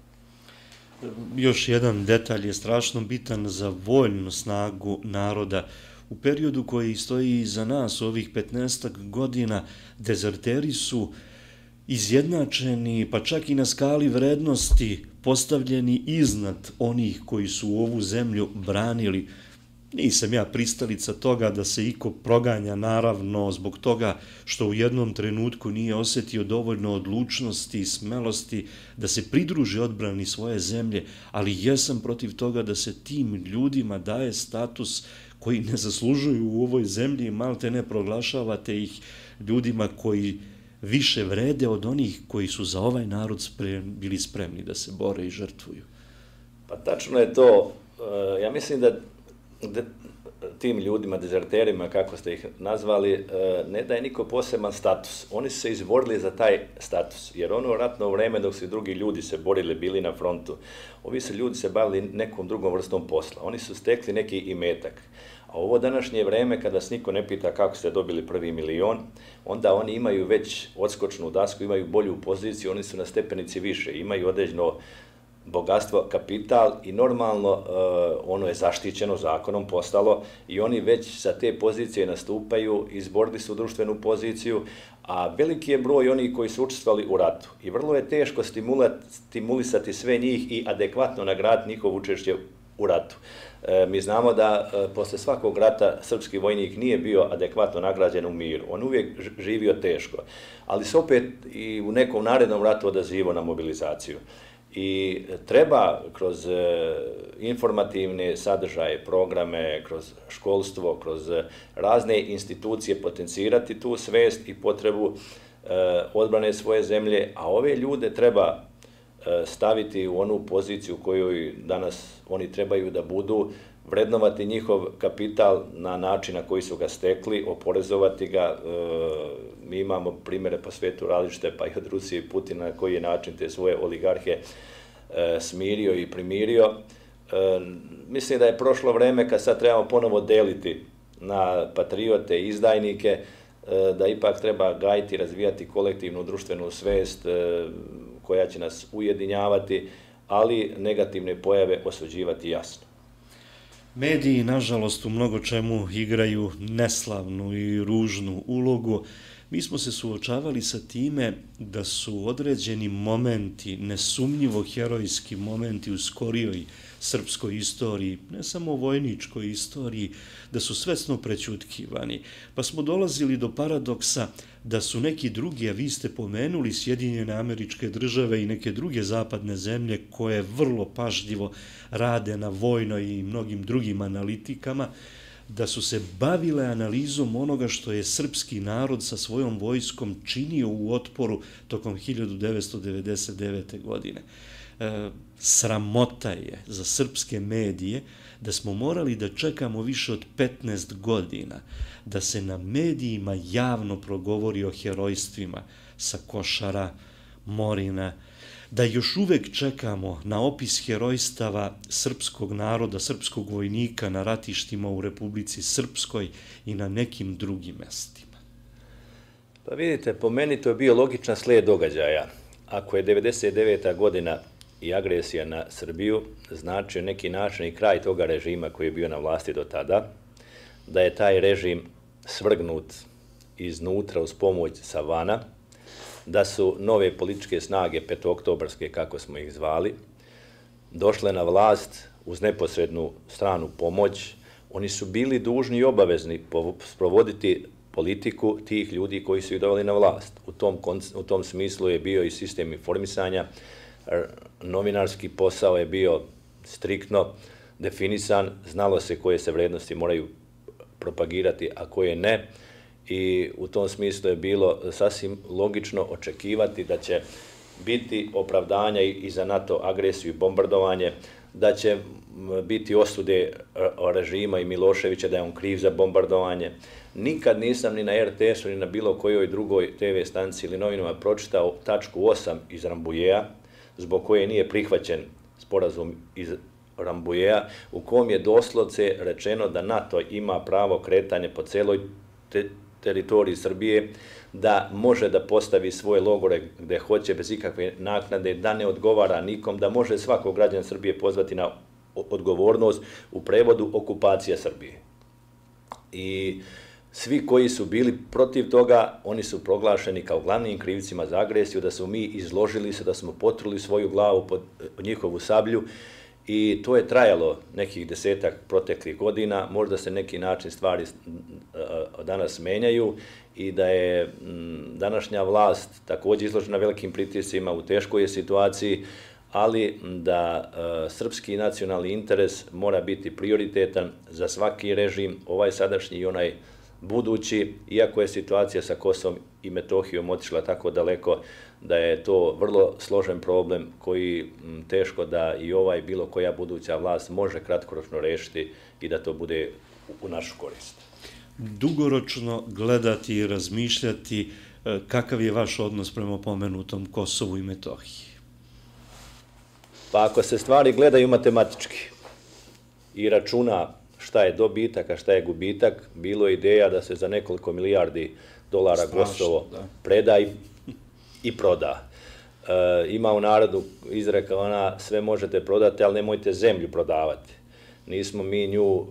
Speaker 2: Još jedan detalj je strašno bitan za vojnu snagu naroda. U periodu koji stoji iza nas, ovih petnaestak godina, dezerteri su izjednačeni, pa čak i na skali vrednosti postavljeni iznad onih koji su ovu zemlju branili. Nisam ja pristalica toga da se iko proganja, naravno, zbog toga što u jednom trenutku nije osjetio dovoljno odlučnosti i smelosti da se pridruži odbrani svoje zemlje, ali jesam protiv toga da se tim ljudima daje status koji ne zaslužuju u ovoj zemlji i malte ne proglašavate ih ljudima koji više vrede od onih koji su za ovaj narod sprem, bili spremni da se bore i žrtvuju.
Speaker 3: Pa tačno je to. Ja mislim da De, tim ljudima, dezerterima, kako ste ih nazvali, ne daje niko poseban status. Oni su se izborili za taj status, jer ono ratno vreme dok su drugi ljudi se borili, bili na frontu, ovi se ljudi se bavili nekom drugom vrstom posla. Oni su stekli neki imetak. A ovo današnje vreme, kada se niko ne pita kako ste dobili prvi milion, onda oni imaju već odskočnu dasku, imaju bolju poziciju, oni su na stepenici više, imaju određeno bogatstvo, kapital i normalno uh, ono je zaštićeno zakonom postalo i oni već sa te pozicije nastupaju, izborili su društvenu poziciju, a veliki je broj onih koji su učestvovali u ratu i vrlo je teško stimulisati sve njih i adekvatno nagraditi njihovo učešće u ratu. E, mi znamo da e, posle svakog rata srpski vojnik nije bio adekvatno nagrađen u miru, on uvijek živio teško, ali se opet i u nekom narednom ratu odazivao na mobilizaciju. I treba kroz informativne sadržaje, programe, kroz školstvo, kroz razne institucije potencirati tu svest i potrebu odbrane svoje zemlje, a ove ljude treba staviti u onu poziciju u kojoj danas oni trebaju da budu, vrednovati njihov kapital na način na koji su ga stekli, oporezovati ga. Mi imamo primjere po svijetu različite, pa i od Rusije i Putina, na koji je način te svoje oligarhe smirio i primirio. Mislim da je prošlo vreme kad sad trebamo ponovo deliti na patriote i izdajnike, da ipak treba gajiti, razvijati kolektivnu društvenu svest koja će nas ujedinjavati, ali negativne pojave osuđivati jasno.
Speaker 2: Mediji, nažalost, u mnogo čemu igraju neslavnu i ružnu ulogu. Mi smo se suočavali sa time da su određeni momenti, nesumnjivo herojski momenti u skorijoj srpskoj istoriji, ne samo vojničkoj istoriji, da su svesno prećutkivani. Pa smo dolazili do paradoksa da su neki drugi, a vi ste pomenuli Sjedinjene Američke Države i neke druge zapadne zemlje koje vrlo pažljivo rade na vojnoj i mnogim drugim analitikama, da su se bavile analizom onoga što je srpski narod sa svojom vojskom činio u otporu tokom hiljadu devetsto devedeset devete. godine. Sramota je za srpske medije da smo morali da čekamo više od petnaest godina da se na medijima javno progovori o herojstvima sa Košara, Morina, da još uvek čekamo na opis herojstava srpskog naroda, srpskog vojnika na ratištima u Republici Srpskoj i na nekim drugim mestima.
Speaker 3: Pa vidite, po meni to je bio logičan slijed događaja. Ako je devedeset deveta godina i agresija na Srbiju, znači neki način i kraj toga režima koji je bio na vlasti do tada, da je taj režim svrgnut iznutra uz pomoć sa vana, da su nove političke snage petooktobarske, kako smo ih zvali, došle na vlast uz neposrednu stranu pomoć. Oni su bili dužni i obavezni sprovoditi politiku tih ljudi koji su ih doveli na vlast. U tom, u tom smislu je bio i sistem informisanja, novinarski posao je bio striktno definisan, znalo se koje se vrednosti moraju propagirati, a koje ne. I u tom smislu je bilo sasvim logično očekivati da će biti opravdanja i za NATO agresiju i bombardovanje, da će biti osude režima i Miloševića da je on kriv za bombardovanje. Nikad nisam ni na er te esu ni na bilo kojoj drugoj te ve stanici ili novinama pročitao tačku osam iz Rambouilleta, zbog koje nije prihvaćen sporazum iz Rambouilleta, u kom je doslovce rečeno da NATO ima pravo kretanja po celoj te teritoriji Srbije, da može da postavi svoje logore gde hoće bez ikakve naknade, da ne odgovara nikom, da može svakog građana Srbije pozvati na odgovornost, u prevodu okupacija Srbije. I svi koji su bili protiv toga, oni su proglašeni kao glavnim krivcima za agresiju, da smo mi izložili se, da smo potruli svoju glavu pod njihovu sablju. I to je trajalo nekih desetak proteklih godina, možda se neki način stvari danas menjaju i da je današnja vlast također izložena velikim pritiscima, u teškoj je situaciji, ali da srpski nacionalni interes mora biti prioritetan za svaki režim, ovaj sadašnji i onaj budući, iako je situacija sa Kosovom i Metohijom otišla tako daleko da je to vrlo složen problem koji teško da i ovaj bilo koja buduća vlast može kratkoročno rešiti i da to bude u našu korist.
Speaker 2: Dugoročno gledati i razmišljati kakav je vaš odnos prema pomenutom Kosovu i Metohiji?
Speaker 3: Pa ako se stvari gledaju matematički i računa šta je dobitak, a šta je gubitak, bilo je ideja da se za nekoliko milijardi dolara Kosovo preda i proda. Ima u narodu izreka ona, sve možete prodati, ali nemojte zemlju prodavati. Nismo mi nju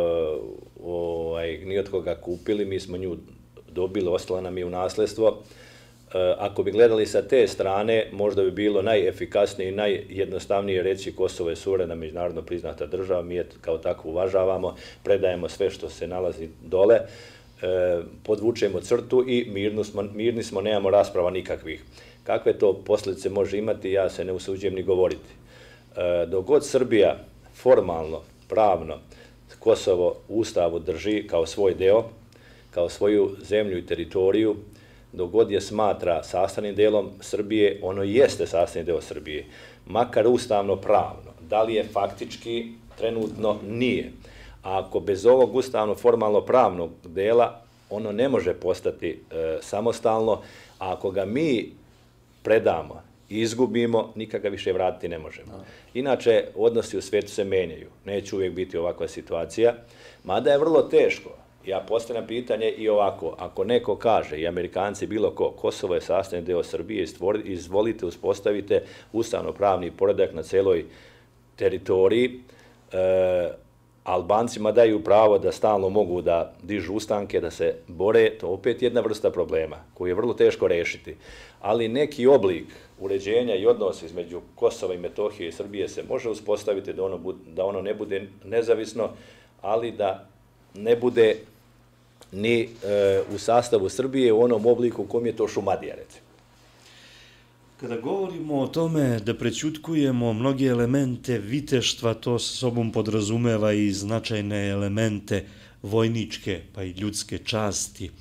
Speaker 3: ni od koga kupili, mi smo nju dobili, ostala nam je u nasledstvo. Ako bi gledali sa te strane, možda bi bilo najefikasnije i najjednostavnije reći Kosovo je suverena međunarodno priznata država, mi je kao tako uvažavamo, predajemo sve što se nalazi dole, podvučemo crtu i mirni smo, nemamo rasprava nikakvih. Kakve to posljedice može imati, ja se ne usuđujem ni govoriti. Dok god Srbija formalno, pravno, Kosovo u Ustavu drži kao svoj deo, kao svoju zemlju i teritoriju, dok god je smatra sastavnim delom Srbije, ono jeste sastavni deo Srbije, makar ustavno pravno. Da li je faktički, trenutno nije. A ako bez ovog ustavno formalno pravnog dela, ono ne može postati samostalno, a ako ga mi predamo i izgubimo, nikad ga više vratiti ne možemo. Inače, odnosi u svijetu se menjaju. Neće uvijek biti ovakva situacija, mada je vrlo teško. Ja postavljam pitanje i ovako, ako neko kaže, i Amerikanci bilo ko, Kosovo je sastavni deo Srbije, izvolite, uspostavite ustavno-pravni poredak na celoj teritoriji, Albancima daju pravo da stalno mogu da dižu ustanke, da se bore, to opet jedna vrsta problema koju je vrlo teško rešiti. Ali neki oblik uređenja i odnosa između Kosova i Metohije i Srbije se može uspostaviti da ono ne bude nezavisno, ali da ne bude ni u sastavu Srbije u onom obliku u kom je to Šumadija, recimo.
Speaker 2: Kada govorimo o tome da prećutkujemo mnoge elemente viteštva, to sa sobom podrazumeva i značajne elemente vojničke pa i ljudske časti.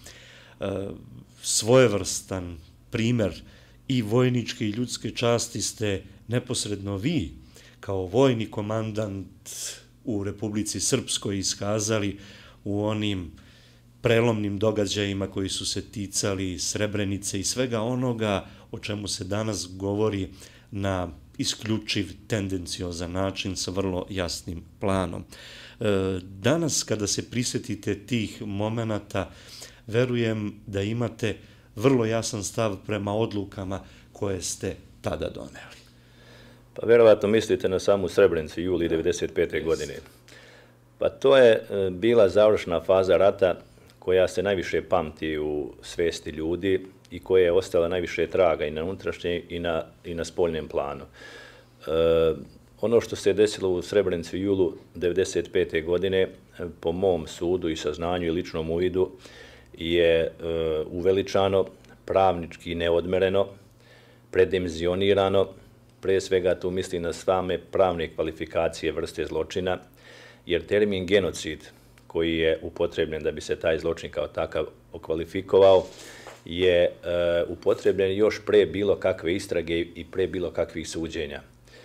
Speaker 2: Svojevrstan primer i vojničke i ljudske časti ste neposredno vi, kao vojni komandant u Republici Srpskoj, iskazali u onim prelomnim događajima koji su se ticali Srebrenice i svega onoga o čemu se danas govori na isključiv, tendenciozan način sa vrlo jasnim planom. Danas, kada se prisjetite tih momenata, verujem da imate vrlo jasan stav prema odlukama koje ste tada doneli.
Speaker 3: Pa verovatno mislite na samu Srebrenicu juli devedeset pete. godine. Pa to je bila završna faza rata koja se najviše pamti u svesti ljudi i koja je ostala najviše traga i na unutrašnjem i na, i na spoljnem planu. E, ono što se desilo u Srebrenici u julu devedeset pete. godine, po mom sudu i saznanju i ličnom uvidu, je e, uveličano, pravnički neodmereno, predimenzionirano, pre svega tu misli na same pravne kvalifikacije vrste zločina, jer termin genocid, koji je upotrebljen da bi se taj zločin kao takav okvalifikovao, je e, upotrebljen još pre bilo kakve istrage i pre bilo kakvih suđenja.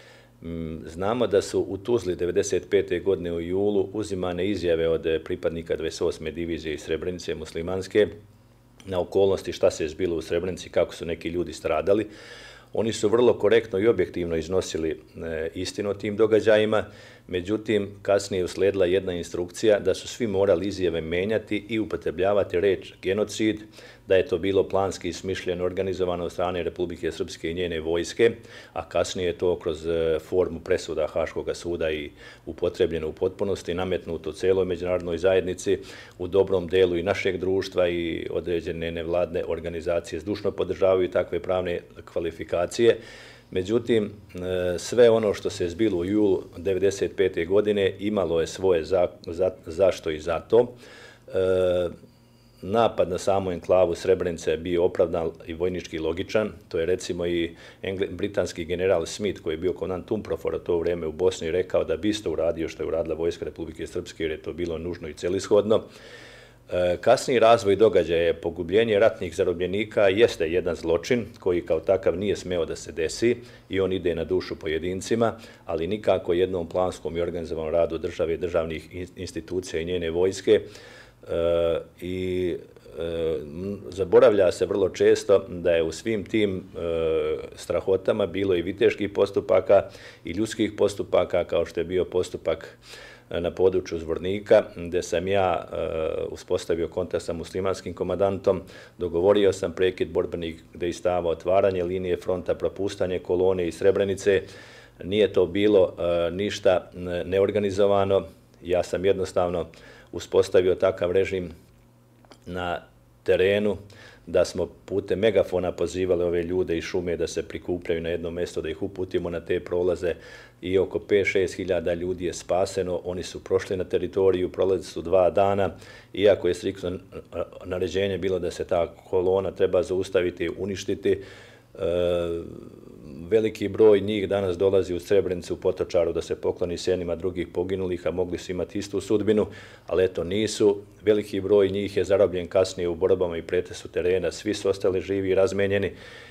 Speaker 3: Znamo da su u Tuzli devedeset pete. godine u julu uzimane izjave od pripadnika dvadeset osme divizije iz Srebrenice muslimanske na okolnosti šta se je zbilo u Srebrenici, kako su neki ljudi stradali. Oni su vrlo korektno i objektivno iznosili e, istinu o tim događajima, međutim, kasnije je usledila jedna instrukcija da su svi morali izjave menjati i upotrebljavati reč genocid, da je to bilo planski smišljeno, organizovano od strane Republike Srpske i njene vojske, a kasnije je to kroz formu presuda Haškog suda i upotrebljeno u potpunosti, nametnuto celoj međunarodnoj zajednici, u dobrom delu i našeg društva i određene nevladne organizacije zdušno podržavaju takve pravne kvalifikacije. Međutim, sve ono što se zbilo u julu devedeset pete. godine imalo je svoje za, za, zašto i zato. E, napad na samu enklavu Srebrenice je bio opravdan i vojnički logičan. To je recimo i engle, britanski general Smith, koji je bio komandant UNPROFOR-a to vreme u Bosni, rekao da bi isto uradio što je uradila Vojska Republike Srpske, jer je to bilo nužno i celishodno. Kasniji razvoj događaja je pogubljenje ratnih zarobljenika jeste jedan zločin koji kao takav nije smeo da se desi i on ide na dušu pojedincima, ali nikako jednom planskom i organizovanom radu države i državnih institucija i njene vojske. E, i e, zaboravlja se vrlo često da je u svim tim e, strahotama bilo i viteških postupaka i ljudskih postupaka, kao što je bio postupak na području Zvornika, gde sam ja uh, uspostavio kontakt sa muslimanskim komandantom, dogovorio sam prekid borbenih dejstava, otvaranje linije fronta, propustanje kolone iz Srebrenice. Nije to bilo uh, ništa neorganizovano. Ja sam jednostavno uspostavio takav režim na terenu da smo putem megafona pozivali ove ljude iz šume da se prikupljaju na jedno mesto, da ih uputimo na te prolaze i oko pet do šest hiljada ljudi je spaseno. Oni su prošli na teritoriju, prolazili su dva dana, iako je striktno naređenje bilo da se ta kolona treba zaustaviti, uništiti. E, veliki broj njih danas dolazi u Srebrenicu u Potočaru da se pokloni sjenima drugih poginulih, a mogli su imati istu sudbinu, ali eto nisu. Veliki broj njih je zarobljen kasnije u borbama i pretresu terena, svi su ostali živi i razmenjeni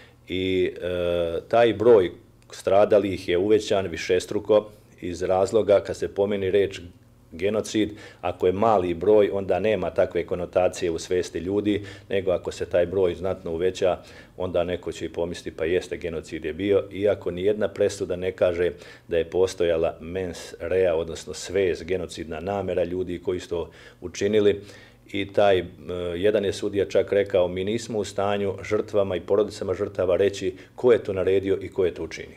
Speaker 3: i e, taj broj stradalih je uvećan višestruko iz razloga kad se pomeni reč genocid, ako je mali broj, onda nema takve konotacije u svesti ljudi, nego ako se taj broj znatno uveća, onda neko će i pomisliti pa jeste, genocid je bio, iako nijedna presuda ne kaže da je postojala mens rea, odnosno svest, genocidna namera ljudi koji su to učinili. I taj, uh, jedan je sudija čak rekao, mi nismo u stanju žrtvama i porodicama žrtava reći ko je to naredio i ko je to učinio.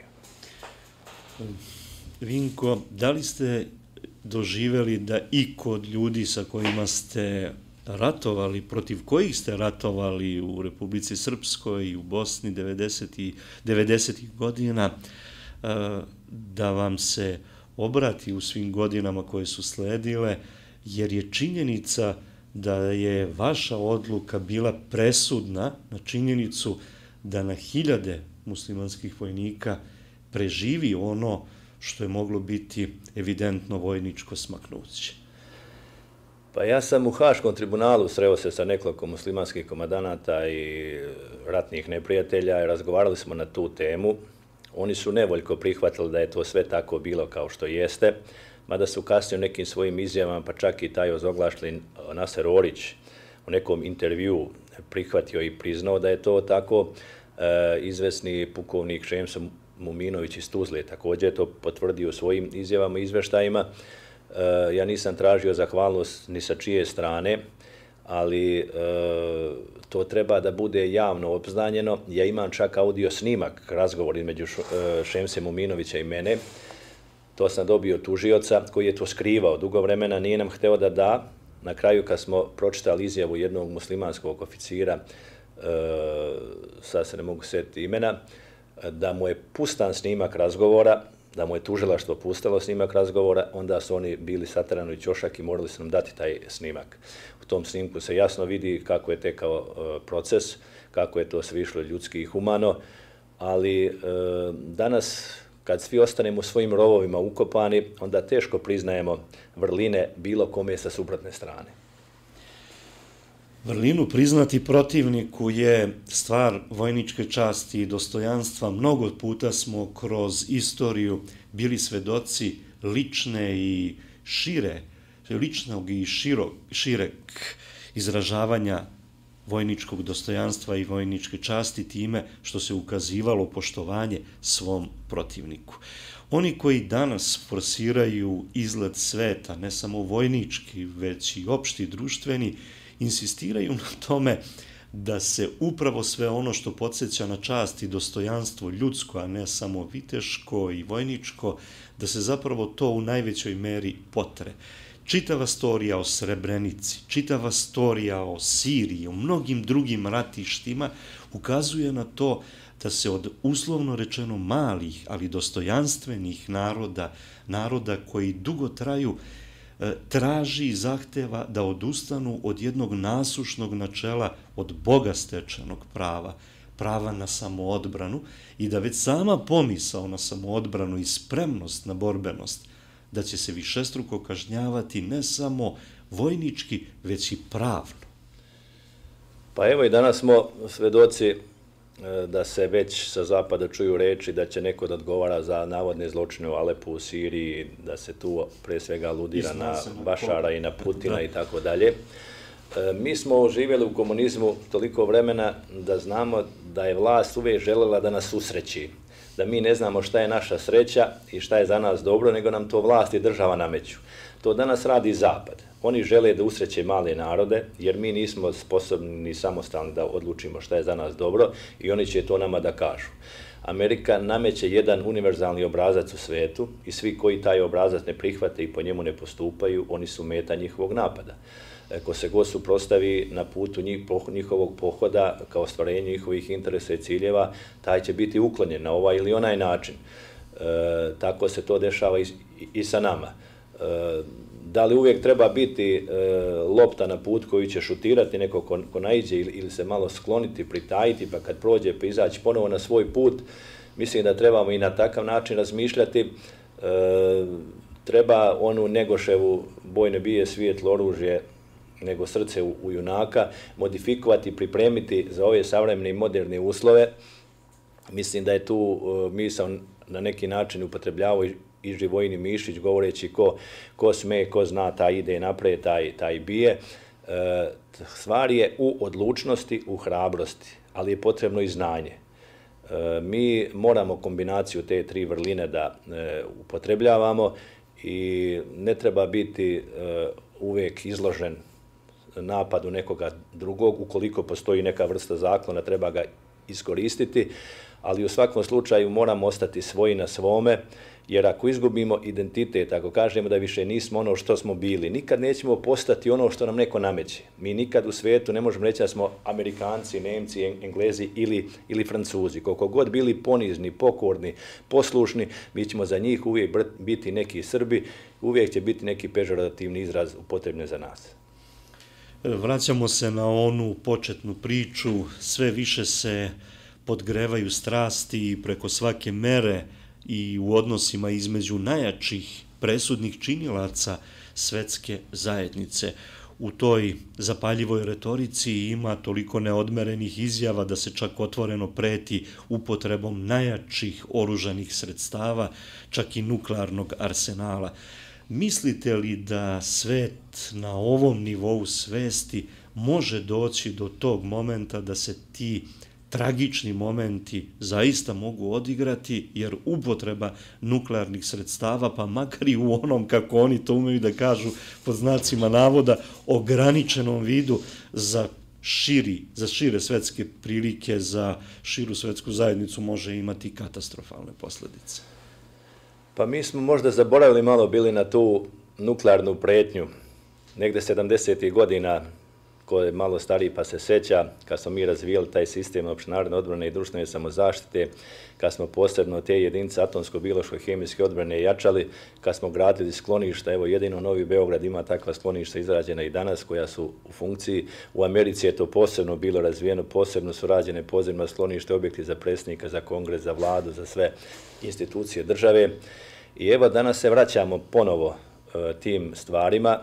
Speaker 2: Vinko, da li ste doživjeli da i kod ljudi sa kojima ste ratovali, protiv kojih ste ratovali u Republici Srpskoj i u Bosni devedesetih godina, da vam se obrati u svim godinama koje su sledile, jer je činjenica da je vaša odluka bila presudna na činjenicu da na hiljade muslimanskih vojnika preživi ono što je moglo biti evidentno vojničko smaknuće.
Speaker 3: Pa ja sam u Haškom tribunalu sreo se sa nekoliko muslimanskih komandanata i ratnih neprijatelja i razgovarali smo na tu temu. Oni su nevoljko prihvatili da je to sve tako bilo kao što jeste, mada su kasnije u nekim svojim izjavama, pa čak i taj ozoglašeni Naser Orić u nekom intervju prihvatio i priznao da je to tako. E, izvesni pukovnik Šemso Muminović iz Tuzle također je to potvrdio u svojim izjavama i izveštajima. E, ja nisam tražio zahvalnost ni sa čije strane, ali e, to treba da bude javno obznanjeno. Ja imam čak audio snimak, razgovor između Šemse Muminovića i mene. To sam dobio tužioca koji je to skrivao dugo vremena, nije nam hteo da da. Na kraju kad smo pročitali izjavu jednog muslimanskog oficira, e, sad se ne mogu sjetiti imena, da mu je pustan snimak razgovora, da mu je tužilaštvo pustalo snimak razgovora, onda su oni bili saterani u ćošak i morali su nam dati taj snimak. U tom snimku se jasno vidi kako je tekao e, proces, kako je to sve išlo ljudski i humano, ali e, danas kad svi ostanemo u svojim rovovima ukopani, onda teško priznajemo vrline bilo kome sa suprotne strane.
Speaker 2: Vrlinu priznati protivniku je stvar vojničke časti i dostojanstva. Mnogo puta smo kroz istoriju bili svedoci lične i šire, ličnog i širog, šireg izražavanja vojničkog dostojanstva i vojničke časti time što se ukazivalo poštovanje svom protivniku. Oni koji danas forsiraju izgled sveta, ne samo vojnički, već i opšti društveni, insistiraju na tome da se upravo sve ono što podsjeća na čast i dostojanstvo ljudsko, a ne samo viteško i vojničko, da se zapravo to u najvećoj meri potre. Čitava storija o Srebrenici, čitava storija o Siriji, o mnogim drugim ratištima ukazuje na to da se od uslovno rečeno malih, ali dostojanstvenih naroda, naroda koji dugo traju, traži i zahteva da odustanu od jednog nasušnog načela, od Boga stečenog prava, prava na samoodbranu i da već sama pomisao na samoodbranu i spremnost na borbenost da će se višestruko kažnjavati ne samo vojnički, već i pravno.
Speaker 3: Pa evo i danas smo svedoci da se već sa zapada čuju reči da će neko da odgovara za navodne zločine u Alepu, u Siriji, da se tu pre svega aludira na Bašara i na Putina i tako dalje. Mi smo živjeli u komunizmu toliko vremena da znamo da je vlast uvijek želela da nas usreći, da mi ne znamo šta je naša sreća i šta je za nas dobro, nego nam to vlast i država nameću. To danas radi Zapad. Oni žele da usreće male narode, jer mi nismo sposobni ni samostalni da odlučimo šta je za nas dobro i oni će to nama da kažu. Amerika nameće jedan univerzalni obrazac u svetu i svi koji taj obrazac ne prihvate i po njemu ne postupaju, oni su meta njihovog napada. Ko se god suprotstavi na putu njihovog pohoda kao ostvarenju njihovih interesa i ciljeva, taj će biti uklonjen na ovaj ili onaj način. E, tako se to dešava i, i sa nama. E, da li uvijek treba biti e, lopta na put koji će šutirati neko ko, ko naiđe ili, ili se malo skloniti, pritajiti, pa kad prođe pa izaći ponovo na svoj put, mislim da trebamo i na takav način razmišljati. E, treba onu Negoševu boj ne bije svijetlo oružje, nego srce u, u junaka, modifikovati, pripremiti za ove savremene i moderne uslove. Mislim da je tu uh, misao na neki način upotrebljavao i, i Živojini Mišić, govoreći ko, ko sme, ko zna, taj ide napred, taj, taj bije. Uh, stvar je u odlučnosti, u hrabrosti, ali je potrebno i znanje. Uh, mi moramo kombinaciju te tri vrline da uh, upotrebljavamo i ne treba biti uh, uvijek izložen napadu nekoga drugog, ukoliko postoji neka vrsta zaklona, treba ga iskoristiti, ali u svakom slučaju moramo ostati svoji na svome, jer ako izgubimo identitet, ako kažemo da više nismo ono što smo bili, nikad nećemo postati ono što nam neko nameće. Mi nikad u svijetu ne možemo reći da smo Amerikanci, Nemci, Englezi ili, ili Francuzi. Koliko god bili ponizni, pokorni, poslušni, mi ćemo za njih uvijek biti neki Srbi, uvijek će biti neki pežorativni izraz upotrebljen za nas.
Speaker 2: Vraćamo se na onu početnu priču, sve više se podgrevaju strasti i preko svake mere i u odnosima između najjačih presudnih činilaca svetske zajednice. u toj zapaljivoj retorici ima toliko neodmerenih izjava da se čak otvoreno preti upotrebom najjačih oružanih sredstava, čak i nuklearnog arsenala. Mislite li da svet na ovom nivou svesti može doći do tog momenta da se ti tragični momenti zaista mogu odigrati, jer upotreba nuklearnih sredstava, pa makar i u onom, kako oni to umeju da kažu, pod znacima navoda, ograničenom vidu za širi, za šire svetske prilike, za širu svetsku zajednicu može imati katastrofalne posljedice?
Speaker 3: Pa mi smo možda zaboravili malo bili na tu nuklearnu pretnju. Negde sedamdesetih godina, ko je malo stariji pa se seća, kad smo mi razvijali taj sistem općenarodne odbrane i društvene samozaštite, kad smo posebno te jedinice atomsko-biološko-hemijske odbrane jačali, kad smo gradili skloništa, evo jedino Novi Beograd ima takva skloništa izrađena i danas koja su u funkciji. U Americi je to posebno bilo razvijeno, posebno su rađene podzemna sklonište, objekti za predsjednika, za kongres, za vladu, za sve institucije države. I evo danas se vraćamo ponovo e, tim stvarima.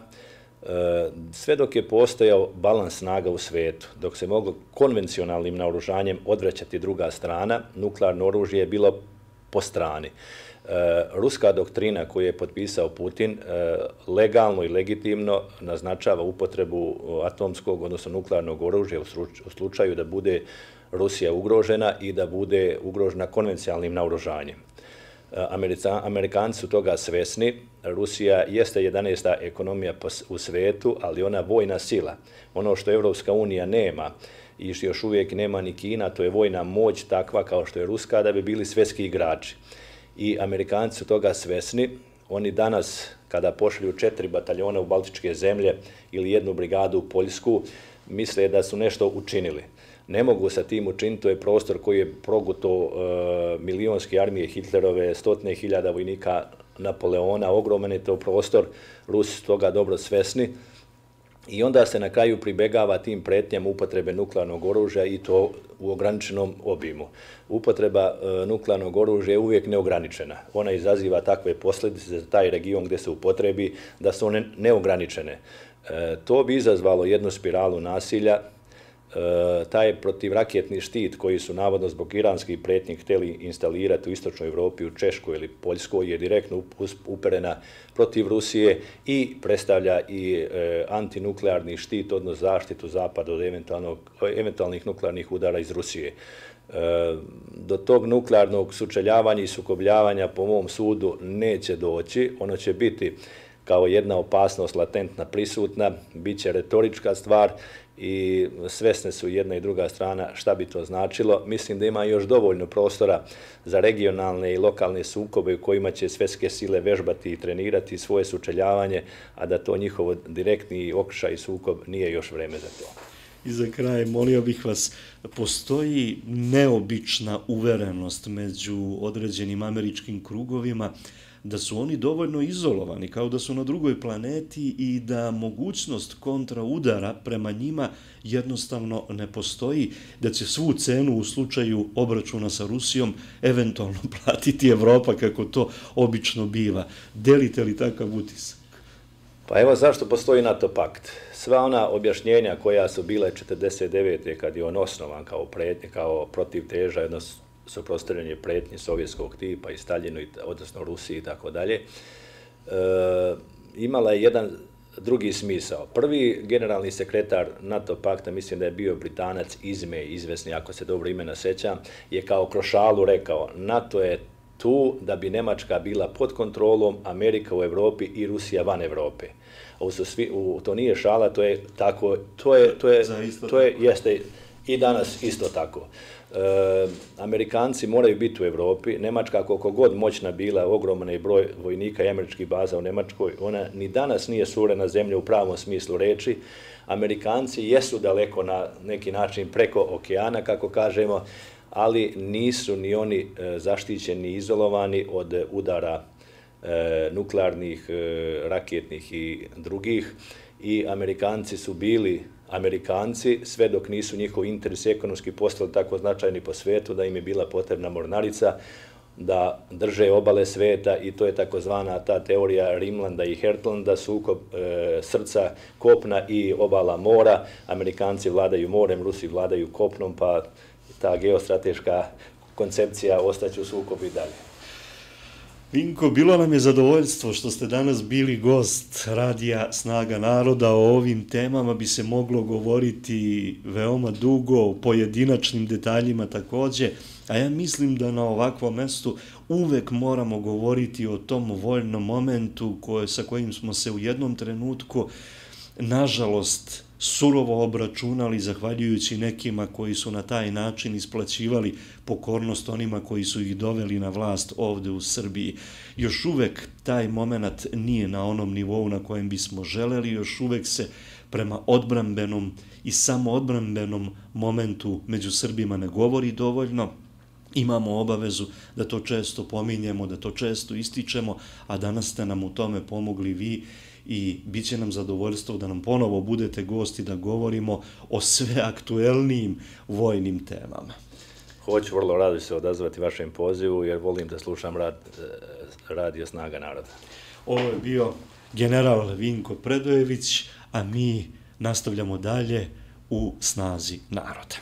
Speaker 3: Sve dok je postojao balans snaga u svetu, dok se moglo konvencionalnim naoružanjem odvraćati druga strana, nuklearno oružje je bilo po strani. Ruska doktrina koju je potpisao Putin legalno i legitimno naznačava upotrebu atomskog, odnosno nuklearnog oružja u slučaju da bude Rusija ugrožena i da bude ugrožena konvencionalnim naoružanjem. Amerikanci su toga svesni. Rusija jeste jedanaesta ekonomija u svetu, ali ona vojna sila. Ono što Evropska unija nema i što još uvijek nema ni Kina, to je vojna moć takva kao što je ruska, da bi bili svetski igrači. I Amerikanci su toga svesni. Oni danas, kada pošalju četiri bataljona u Baltičke zemlje ili jednu brigadu u Poljsku, misle da su nešto učinili. Ne mogu sa tim učiniti, to je prostor koji je proguto e, milionske armije Hitlerove, stotine hiljada vojnika Napoleona, ogroman je to prostor, Rusi su toga dobro svesni i onda se na kraju pribegava tim pretnjama upotrebe nuklearnog oružja i to u ograničenom obimu. Upotreba e, nuklearnog oružja je uvijek neograničena. Ona izaziva takve posljedice za taj region gdje se upotrebi da su one neograničene. E, to bi izazvalo jednu spiralu nasilja. E, taj protivraketni štit koji su navodno zbog iranskih pretnji htjeli instalirati u istočnoj Evropi, u Češkoj ili Poljskoj, je direktno uperena protiv Rusije i predstavlja i e, antinuklearni štit, odnosno zaštitu Zapada od eventualnih nuklearnih udara iz Rusije. E, do tog nuklearnog sučeljavanja i sukobljavanja, po mom sudu, neće doći. Ono će biti kao jedna opasnost latentna prisutna, bit će retorička stvar i svesne su jedna i druga strana šta bi to značilo. Mislim da ima još dovoljno prostora za regionalne i lokalne sukobe u kojima će svetske sile vežbati i trenirati svoje sučeljavanje, a da to njihovo direktni okršaj i sukob nije još vreme za to.
Speaker 2: I za kraj, molio bih vas, postoji neobična uverenost među određenim američkim krugovima da su oni dovoljno izolovani, kao da su na drugoj planeti i da mogućnost kontraudara prema njima jednostavno ne postoji, da će svu cenu u slučaju obračuna sa Rusijom eventualno platiti Evropa, kako to obično biva. Delite li takav utisak?
Speaker 3: Pa evo zašto postoji NATO pakt. Sva ona objašnjenja koja su bile četrdeset devete kad je on osnovan kao pretnje, kao protivteža, jedno suprotstavljanje pretnje sovjetskog tipa i Staljinu, odnosno Rusiji i tako dalje, imala je jedan drugi smisao. Prvi generalni sekretar NATO pakta, mislim da je bio Britanac Izme, izvesni, ako se dobro imena sećam, je kao kroz šalu rekao: NATO je tu da bi Nemačka bila pod kontrolom, Amerika u Evropi i Rusija van Evrope. Ovo su svi, u, to nije šala, to je tako, to je, to je, to je, jeste i danas isto tako. E, Amerikanci moraju biti u Evropi, Nemačka koliko god moćna bila, ogroman je broj vojnika i američkih baza u Nemačkoj, ona ni danas nije suverena zemlja u pravom smislu reči. Amerikanci jesu daleko na neki način preko okeana, kako kažemo, ali nisu ni oni zaštićeni, izolovani od udara e, nuklearnih, e, raketnih i drugih. I Amerikanci su bili Amerikanci sve dok nisu njihovi interesi ekonomski postali tako značajni po svetu da im je bila potrebna mornarica. da drže obale sveta i to je takozvana ta teorija Rimlanda i Hertlanda, sukob e, srca, kopna i obala mora. Amerikanci vladaju morem, Rusi vladaju kopnom, pa ta geostrateška koncepcija ostaće u sukobu i dalje.
Speaker 2: Vinko, bilo nam je zadovoljstvo što ste danas bili gost Radija Snaga naroda. O ovim temama bi se moglo govoriti veoma dugo, o pojedinačnim detaljima takođe, a ja mislim da na ovakvom mestu uvek moramo govoriti o tom voljnom momentu koje, sa kojim smo se u jednom trenutku, nažalost, surovo obračunali zahvaljujući nekima koji su na taj način isplaćivali pokornost onima koji su ih doveli na vlast ovde u Srbiji. Još uvek taj moment nije na onom nivou na kojem bismo želeli, još uvek se prema odbrambenom i samoodbrambenom momentu među Srbima ne govori dovoljno. Imamo obavezu da to često pominjemo, da to često ističemo, a danas ste nam u tome pomogli vi i bit će nam zadovoljstvo da nam ponovo budete gosti da govorimo o sve aktuelnijim vojnim temama.
Speaker 3: Hoću vrlo rado se odazvati vašem pozivu jer volim da slušam rad, Radio Snaga naroda.
Speaker 2: Ovo je bio general Vinko Predojević, a mi nastavljamo dalje u Snazi naroda.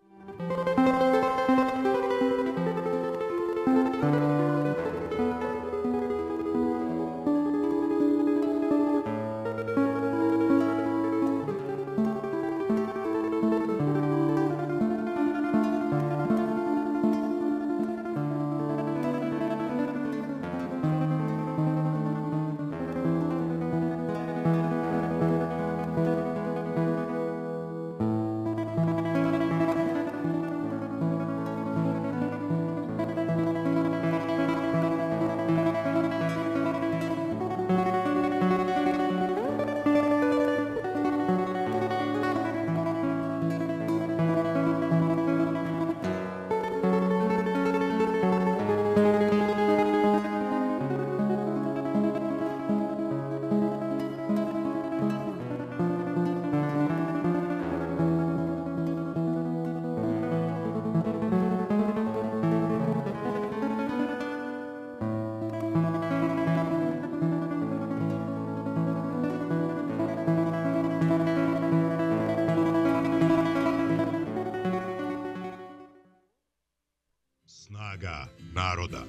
Speaker 1: Snaga naroda.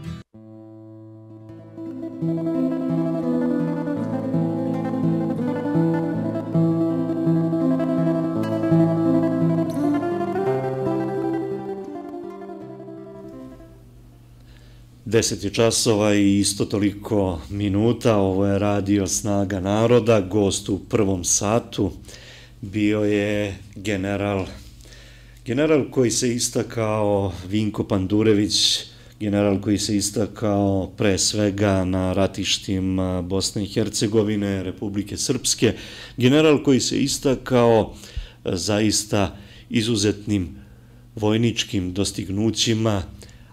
Speaker 2: Deset je časova i isto toliko minuta. Ovo je Radio Snaga naroda. Gost u prvom satu bio je general General koji se istakao Vinko Pandurević, general koji se istakao pre svega na ratištima Bosne i Hercegovine, Republike Srpske, general koji se istakao zaista izuzetnim vojničkim dostignućima,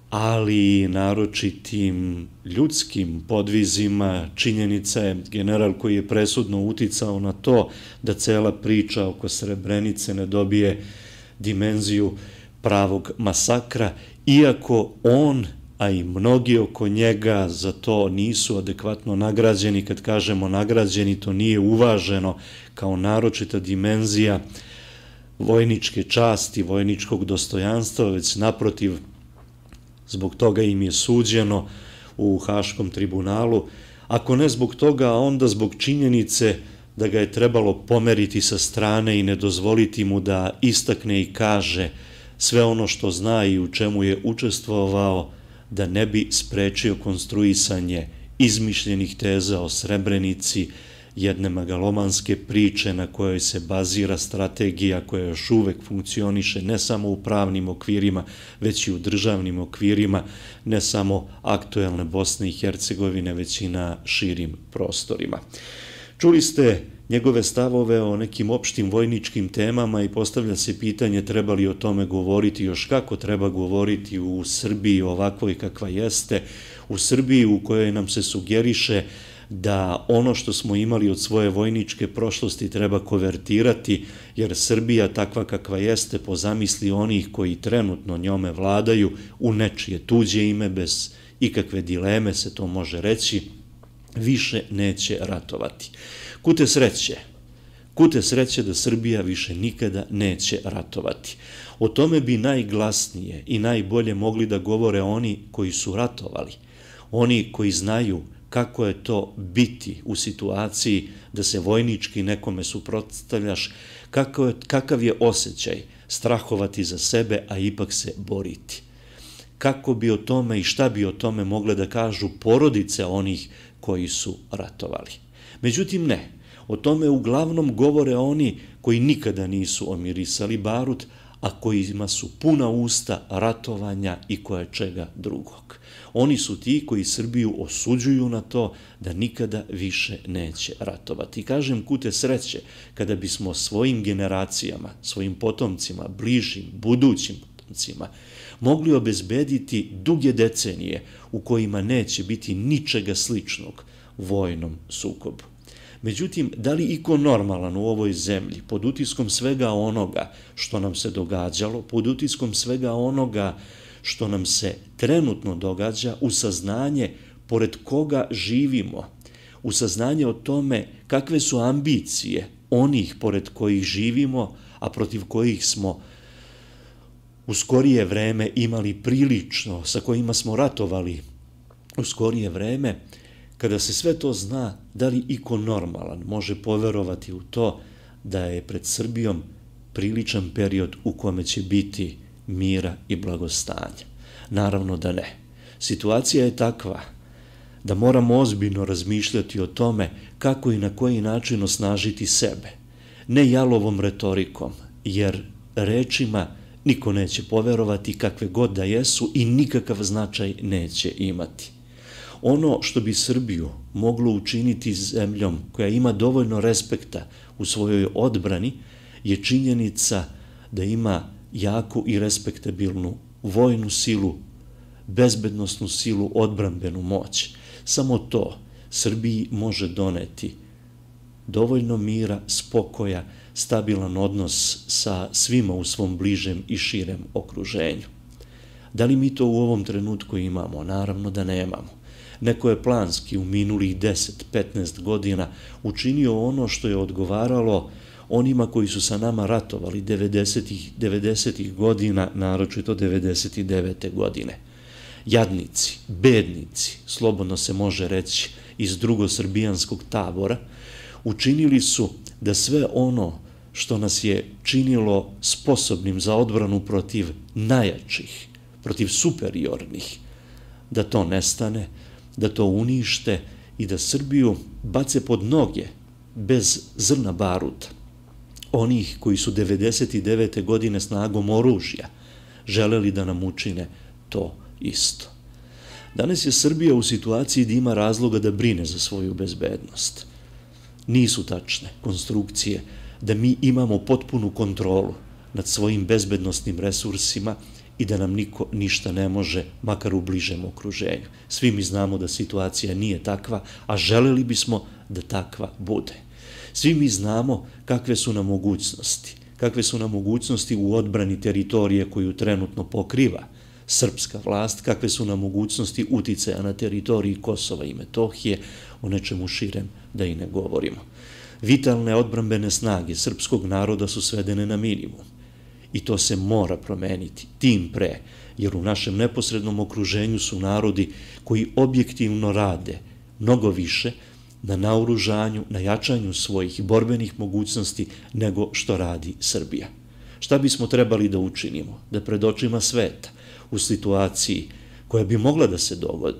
Speaker 2: ali i naročitim ljudskim podvizima. Činjenica je general koji je presudno uticao na to da cela priča oko Srebrenice ne dobije dimenziju pravog masakra, iako on, a i mnogi oko njega za to nisu adekvatno nagrađeni. Kad kažemo nagrađeni, to nije uvaženo kao naročita dimenzija vojničke časti, vojničkog dostojanstva, već naprotiv, zbog toga im je suđeno u Haškom tribunalu. Ako ne zbog toga, onda zbog činjenice da ga je trebalo pomeriti sa strane i ne dozvoliti mu da istakne i kaže sve ono što zna i u čemu je učestvovao, da ne bi sprečio konstruisanje izmišljenih teza o Srebrenici, jedne megalomanske priče na kojoj se bazira strategija koja još uvek funkcioniše ne samo u pravnim okvirima, već i u državnim okvirima, ne samo aktuelne Bosne i Hercegovine, već i na širim prostorima. Čuli ste njegove stavove o nekim opštim vojničkim temama i postavlja se pitanje treba li o tome govoriti, još kako treba govoriti u Srbiji ovakvoj kakva jeste, u Srbiji u kojoj nam se sugeriše da ono što smo imali od svoje vojničke prošlosti treba konvertirati, jer Srbija takva kakva jeste po zamisli onih koji trenutno njome vladaju u nečije tuđe ime, bez ikakve dileme se to može reći, više neće ratovati. Kute sreće, kute sreće da Srbija više nikada neće ratovati. O tome bi najglasnije i najbolje mogli da govore oni koji su ratovali, oni koji znaju kako je to biti u situaciji da se vojnički nekome suprotstavljaš, kako je, kakav je osjećaj strahovati za sebe, a ipak se boriti. Kako bi o tome i šta bi o tome mogle da kažu porodice onih koji su ratovali. Međutim, ne. O tome uglavnom govore oni koji nikada nisu omirisali barut, a kojima su puna usta ratovanja i koje čega drugog. Oni su ti koji Srbiju osuđuju na to da nikada više neće ratovati. I kažem, kute sreće kada bismo svojim generacijama, svojim potomcima, bližim, budućim potomcima, mogli obezbediti duge decenije u kojima neće biti ničega sličnog vojnom sukobu. Međutim, da li iko normalan u ovoj zemlji, pod utiskom svega onoga što nam se događalo, pod utiskom svega onoga što nam se trenutno događa, u saznanje pored koga živimo, u saznanje o tome kakve su ambicije onih pored kojih živimo, a protiv kojih smo u skorije vreme imali prilično, sa kojima smo ratovali u skorije vreme, kada se sve to zna, da li iko normalan može poverovati u to da je pred Srbijom priličan period u kome će biti mira i blagostanja? Naravno da ne. Situacija je takva da moramo ozbiljno razmišljati o tome kako i na koji način osnažiti sebe. Ne jalovom retorikom, jer rečima niko neće poverovati kakve god da jesu i nikakav značaj neće imati. Ono što bi Srbiju moglo učiniti zemljom koja ima dovoljno respekta u svojoj odbrani je činjenica da ima jaku i respektabilnu vojnu silu, bezbednosnu silu, odbrambenu moć. Samo to Srbiji može doneti dovoljno mira, spokoja, stabilan odnos sa svima u svom bližem i širem okruženju. Da li mi to u ovom trenutku imamo? Naravno da nemamo. Neko je planski u minulih deset do petnaest godina učinio ono što je odgovaralo onima koji su sa nama ratovali devedesetih godina, naročito devedeset devete godine. Jadnici, bednici, slobodno se može reći, iz drugosrbijanskog tabora, učinili su da sve ono što nas je činilo sposobnim za odbranu protiv najjačih, protiv superiornih, da to nestane, da to unište i da Srbiju bace pod noge bez zrna baruta. Onih koji su devedeset devete godine snagom oružja želeli da nam učine to isto. Danas je Srbija u situaciji da ima razloga da brine za svoju bezbednost. Nisu tačne konstrukcije da mi imamo potpunu kontrolu nad svojim bezbednostnim resursima i da nam niko ništa ne može, makar u bližem okruženju. Svi mi znamo da situacija nije takva, a želeli bismo da takva bude. Svi mi znamo kakve su nam mogućnosti, kakve su nam mogućnosti u odbrani teritorije koju trenutno pokriva srpska vlast, kakve su nam mogućnosti uticaja na teritoriji Kosova i Metohije, o nečemu širem da i ne govorimo. Vitalne odbrambene snage srpskog naroda su svedene na minimum. I to se mora promeniti, tim pre, jer u našem neposrednom okruženju su narodi koji objektivno rade mnogo više na naoružanju, na jačanju svojih borbenih mogućnosti nego što radi Srbija. Šta bismo trebali da učinimo? Da pred očima sveta, u situaciji koja bi mogla da se dogodi,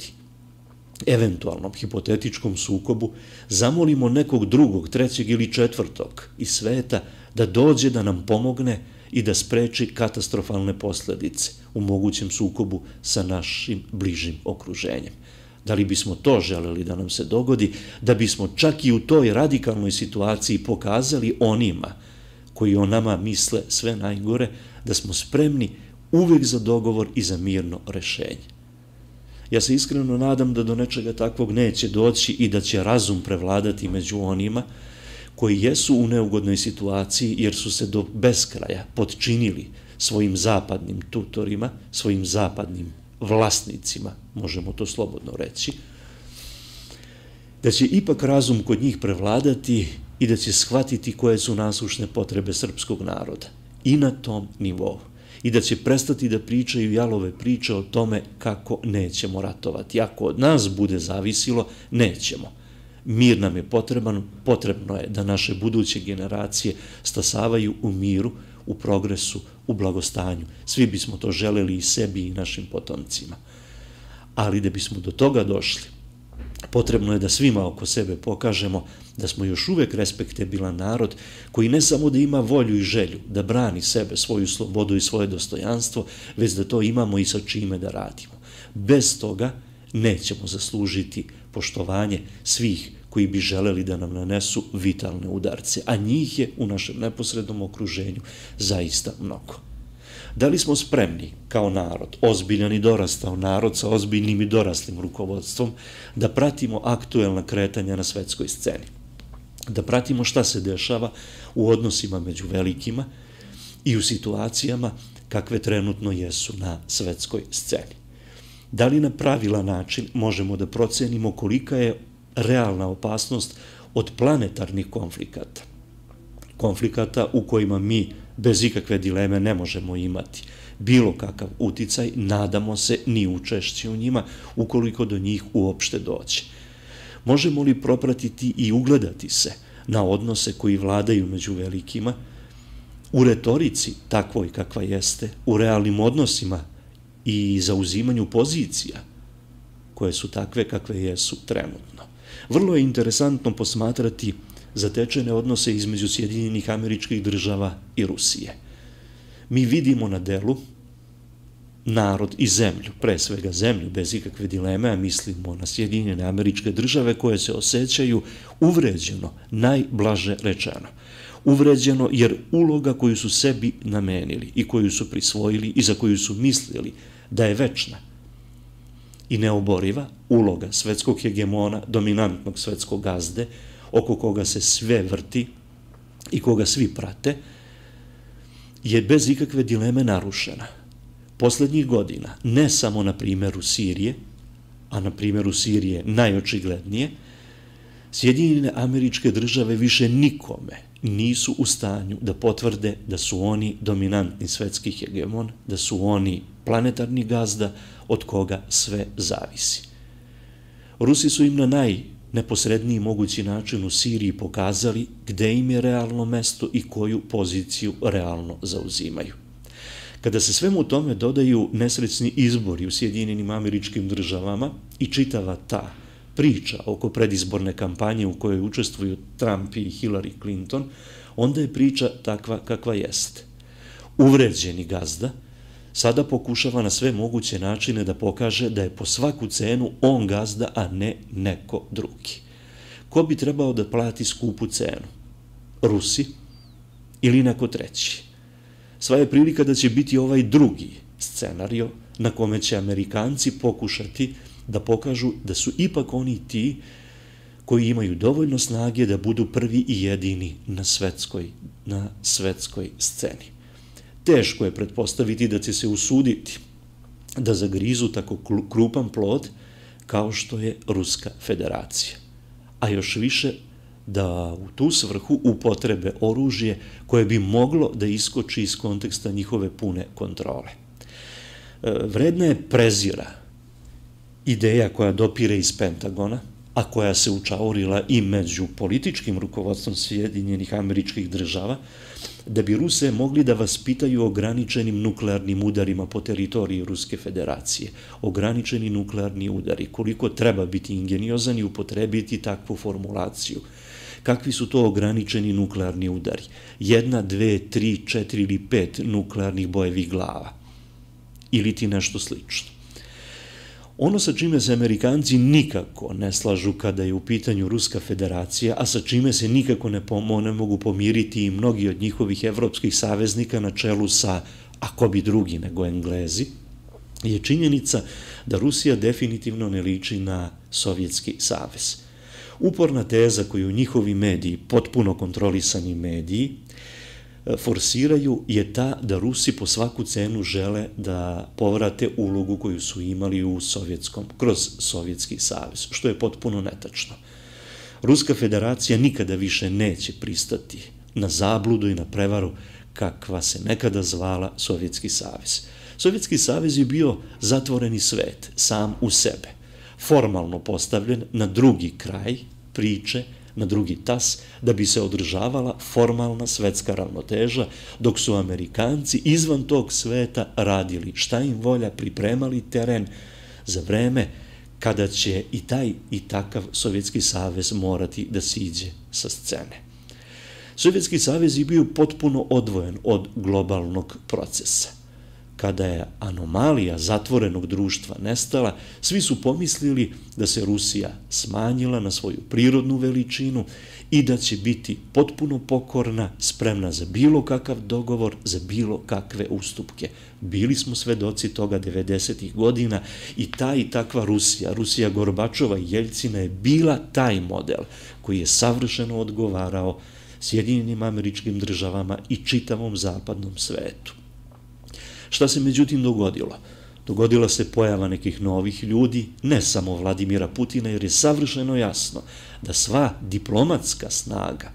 Speaker 2: eventualnom hipotetičkom sukobu, zamolimo nekog drugog, trećeg ili četvrtog iz sveta da dođe da nam pomogne i da spreči katastrofalne posledice u mogućem sukobu sa našim bližim okruženjem. Da li bismo to želeli da nam se dogodi, da bismo čak i u toj radikalnoj situaciji pokazali onima koji o nama misle sve najgore, da smo spremni uvek za dogovor i za mirno rešenje. Ja se iskreno nadam da do nečega takvog neće doći i da će razum prevladati među onima koji jesu u neugodnoj situaciji jer su se do beskraja potčinili svojim zapadnim tutorima, svojim zapadnim vlasnicima, možemo to slobodno reći, da će ipak razum kod njih prevladati i da će shvatiti koje su nasušne potrebe srpskog naroda i na tom nivou. I da će prestati da pričaju jalove priče o tome kako nećemo ratovati. Ako od nas bude zavisilo, nećemo. Mir nam je potreban, potrebno je da naše buduće generacije stasavaju u miru, u progresu, u blagostanju. Svi bismo to želeli i sebi i našim potomcima. Ali da bismo do toga došli, potrebno je da svima oko sebe pokažemo da smo još uvek respektabilan narod koji ne samo da ima volju i želju da brani sebe, svoju slobodu i svoje dostojanstvo, već da to imamo i sa čime da radimo. Bez toga nećemo zaslužiti poštovanje svih koji bi želeli da nam nanesu vitalne udarce, a njih je u našem neposrednom okruženju zaista mnogo. Da li smo spremni kao narod, ozbiljan i dorastao narod sa ozbiljnim i doraslim rukovodstvom, da pratimo aktuelna kretanja na svetskoj sceni? Da pratimo šta se dešava u odnosima među velikima i u situacijama kakve trenutno jesu na svetskoj sceni? Da li na pravilan način možemo da procenimo kolika je realna opasnost od planetarnih konflikata? Konflikata u kojima mi bez ikakve dileme ne možemo imati bilo kakav uticaj, nadamo se ni učešće u njima, ukoliko do njih uopšte doće. Možemo li propratiti i ugledati se na odnose koji vladaju među velikima, u retorici takvoj kakva jeste, u realnim odnosima i zauzimanju pozicija koje su takve kakve jesu trenutno? Vrlo je interesantno posmatrati zatečene odnose između Sjedinjenih Američkih Država i Rusije. Mi vidimo na delu narod i zemlju, pre svega zemlju, bez ikakve dileme, a mislimo na Sjedinjene Američke Države koje se osjećaju uvređeno, najblaže rečeno. Uvređeno jer uloga koju su sebi namenili i koju su prisvojili i za koju su mislili da je večna i neoboriva, uloga svetskog hegemona, dominantnog svetskog gazde, oko koga se sve vrti i koga svi prate, je bez ikakve dileme narušena. Poslednjih godina, ne samo na primjeru Sirije, a na primjeru Sirije najočiglednije, Sjedinjene Američke Države više nikome nisu u stanju da potvrde da su oni dominantni svetski hegemon, da su oni planetarni gazda od koga sve zavisi. Rusi su im na najneposredniji mogući način u Siriji pokazali gde im je realno mesto i koju poziciju realno zauzimaju. Kada se svemu tome dodaju nesrećni izbori u Sjedinjenim Američkim Državama i čitava ta priča oko predizborne kampanje u kojoj učestvuju Trump i Hillary Clinton, onda je priča takva kakva jeste. Uvređeni gazda sada pokušava na sve moguće načine da pokaže da je po svaku cenu on gazda, a ne neko drugi. Ko bi trebao da plati skupu cenu? Rusi ili neko treći? Sva je prilika da će biti ovaj drugi scenario na kome će Amerikanci pokušati da pokažu da su ipak oni ti koji imaju dovoljno snage da budu prvi i jedini na svetskoj, na svetskoj sceni. Teško je pretpostaviti da će se usuditi da zagrizu tako krupan plod kao što je Ruska federacija, a još više da u tu svrhu upotrebe oružje koje bi moglo da iskoči iz konteksta njihove pune kontrole. Vredna je prezira ideja koja dopire iz Pentagona, a koja se učaurila i među političkim rukovodstvom Sjedinjenih Američkih Država, da bi Ruse mogli da vaspitaju ograničenim nuklearnim udarima po teritoriji Ruske federacije. Ograničeni nuklearni udari, koliko treba biti ingeniozan i upotrebiti takvu formulaciju. Kakvi su to ograničeni nuklearni udari? Jedna, dve, tri, četiri ili pet nuklearnih bojevih glava. Ili ti nešto slično. Ono sa čime se Amerikanci nikako ne slažu kada je u pitanju Ruska federacija, a sa čime se nikako ne, ne mogu pomiriti i mnogi od njihovih evropskih saveznika na čelu sa, ako bi drugi nego Englezi, je činjenica da Rusija definitivno ne liči na Sovjetski savez. Uporna teza koju njihovi mediji, potpuno kontrolisani mediji, forsiraju je ta da Rusi po svaku cenu žele da povrate ulogu koju su imali u Sovjetskom, kroz Sovjetski savez, što je potpuno netačno. Ruska federacija nikada više neće pristati na zabludu i na prevaru kakva se nekada zvala Sovjetski savez. Sovjetski savez je bio zatvoreni svet, sam u sebe, formalno postavljen na drugi kraj priče, na drugi tas, da bi se održavala formalna svetska ravnoteža, dok su Amerikanci izvan tog sveta radili šta im volja, pripremali teren za vreme kada će i taj i takav Sovjetski savez morati da siđe sa scene. Sovjetski savez je bio potpuno odvojen od globalnog procesa. Kada je anomalija zatvorenog društva nestala, svi su pomislili da se Rusija smanjila na svoju prirodnu veličinu i da će biti potpuno pokorna, spremna za bilo kakav dogovor, za bilo kakve ustupke. Bili smo svedoci toga devedesetih godina i ta i takva Rusija, Rusija Gorbačova i Jeljcina je bila taj model koji je savršeno odgovarao Sjedinjenim Američkim Državama i čitavom zapadnom svetu. Šta se međutim dogodilo? Dogodila se pojava nekih novih ljudi, ne samo Vladimira Putina, jer je savršeno jasno da sva diplomatska snaga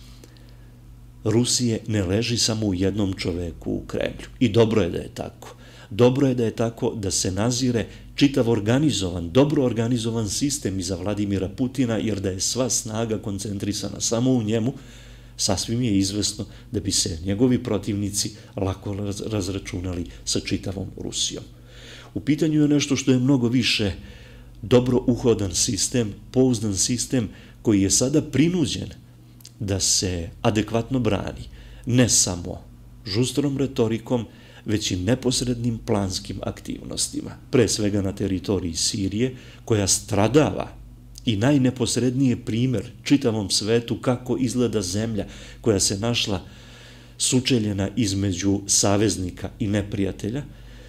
Speaker 2: Rusije ne leži samo u jednom čoveku u Kremlju. I dobro je da je tako. Dobro je da je tako da se nazire čitav organizovan, dobro organizovan sistem iza Vladimira Putina, jer da je sva snaga koncentrisana samo u njemu, sasvim je izvesno da bi se njegovi protivnici lako razračunali sa čitavom Rusijom. U pitanju je nešto što je mnogo više dobro uhodan sistem, pouzdan sistem koji je sada prinuđen da se adekvatno brani, ne samo žustrom retorikom, već i neposrednim planskim aktivnostima, pre svega na teritoriji Sirije, koja stradava i najneposredniji primer čitavom svetu kako izgleda zemlja koja se našla sučeljena između saveznika i neprijatelja,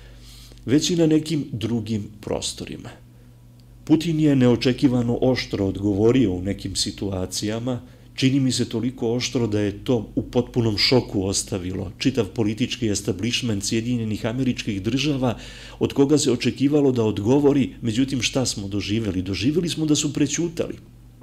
Speaker 2: već i na nekim drugim prostorima. Putin je neočekivano oštro odgovorio u nekim situacijama, čini mi se toliko oštro da je to u potpunom šoku ostavilo čitav politički establishment Sjedinjenih Američkih Država, od koga se očekivalo da odgovori, međutim šta smo doživjeli? Doživjeli smo da su prećutali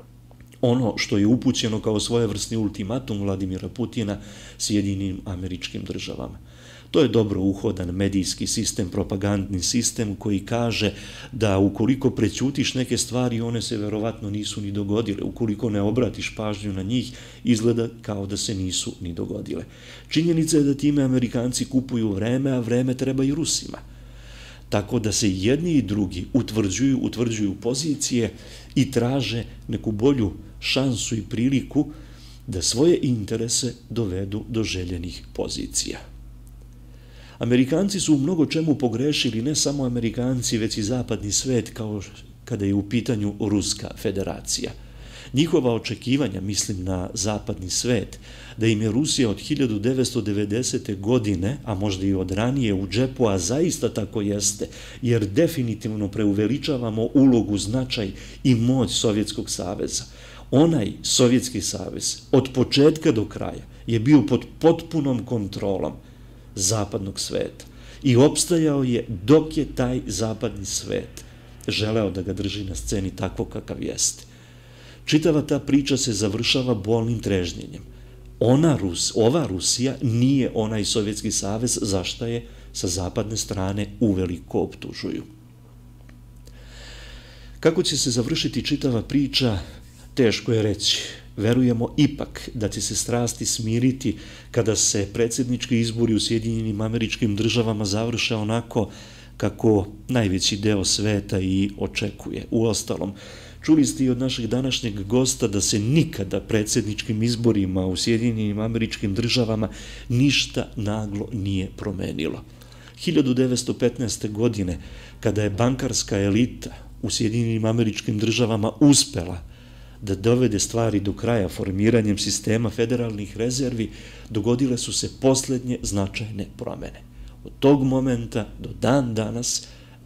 Speaker 2: ono što je upućeno kao svojevrsni ultimatum Vladimira Putina Sjedinjenim Američkim Državama. To je dobro uhodan medijski sistem, propagandni sistem koji kaže da ukoliko prećutiš neke stvari, one se verovatno nisu ni dogodile. Ukoliko ne obratiš pažnju na njih, izgleda kao da se nisu ni dogodile. Činjenica je da time Amerikanci kupuju vreme, a vreme treba i Rusima. Tako da se jedni i drugi utvrđuju, utvrđuju pozicije i traže neku bolju šansu i priliku da svoje interese dovedu do željenih pozicija. Amerikanci su u mnogo čemu pogrešili, ne samo Amerikanci, već i zapadni svet, kao kada je u pitanju Ruska federacija. Njihova očekivanja, mislim na zapadni svet, da im je Rusija od hiljadu devetsto devedesete. godine, a možda i od ranije, u džepu, a zaista tako jeste, jer definitivno preuveličavamo ulogu, značaj i moć Sovjetskog saveza. Onaj Sovjetski savez od početka do kraja je bio pod potpunom kontrolom zapadnog sveta i opstajao je dok je taj zapadni svet želeo da ga drži na sceni takvo kakav jeste. Čitava ta priča se završava bolnim trežnjenjem. Ona Rus, ova Rusija nije onaj Sovjetski savez, za šta je sa zapadne strane uveliko optužuju. Kako će se završiti čitava priča, teško je reći. Verujemo ipak da će se strasti smiriti kada se predsjednički izbori u Sjedinjenim Američkim Državama završe onako kako najveći deo sveta i očekuje. Uostalom, čuli ste i od našeg današnjeg gosta da se nikada predsjedničkim izborima u Sjedinjenim Američkim Državama ništa naglo nije promenilo. hiljadu devetsto petnaeste. godine, kada je bankarska elita u Sjedinjenim Američkim Državama uspela da dovede stvari do kraja formiranjem sistema federalnih rezervi, dogodile su se posljednje značajne promjene. Od tog momenta do dan danas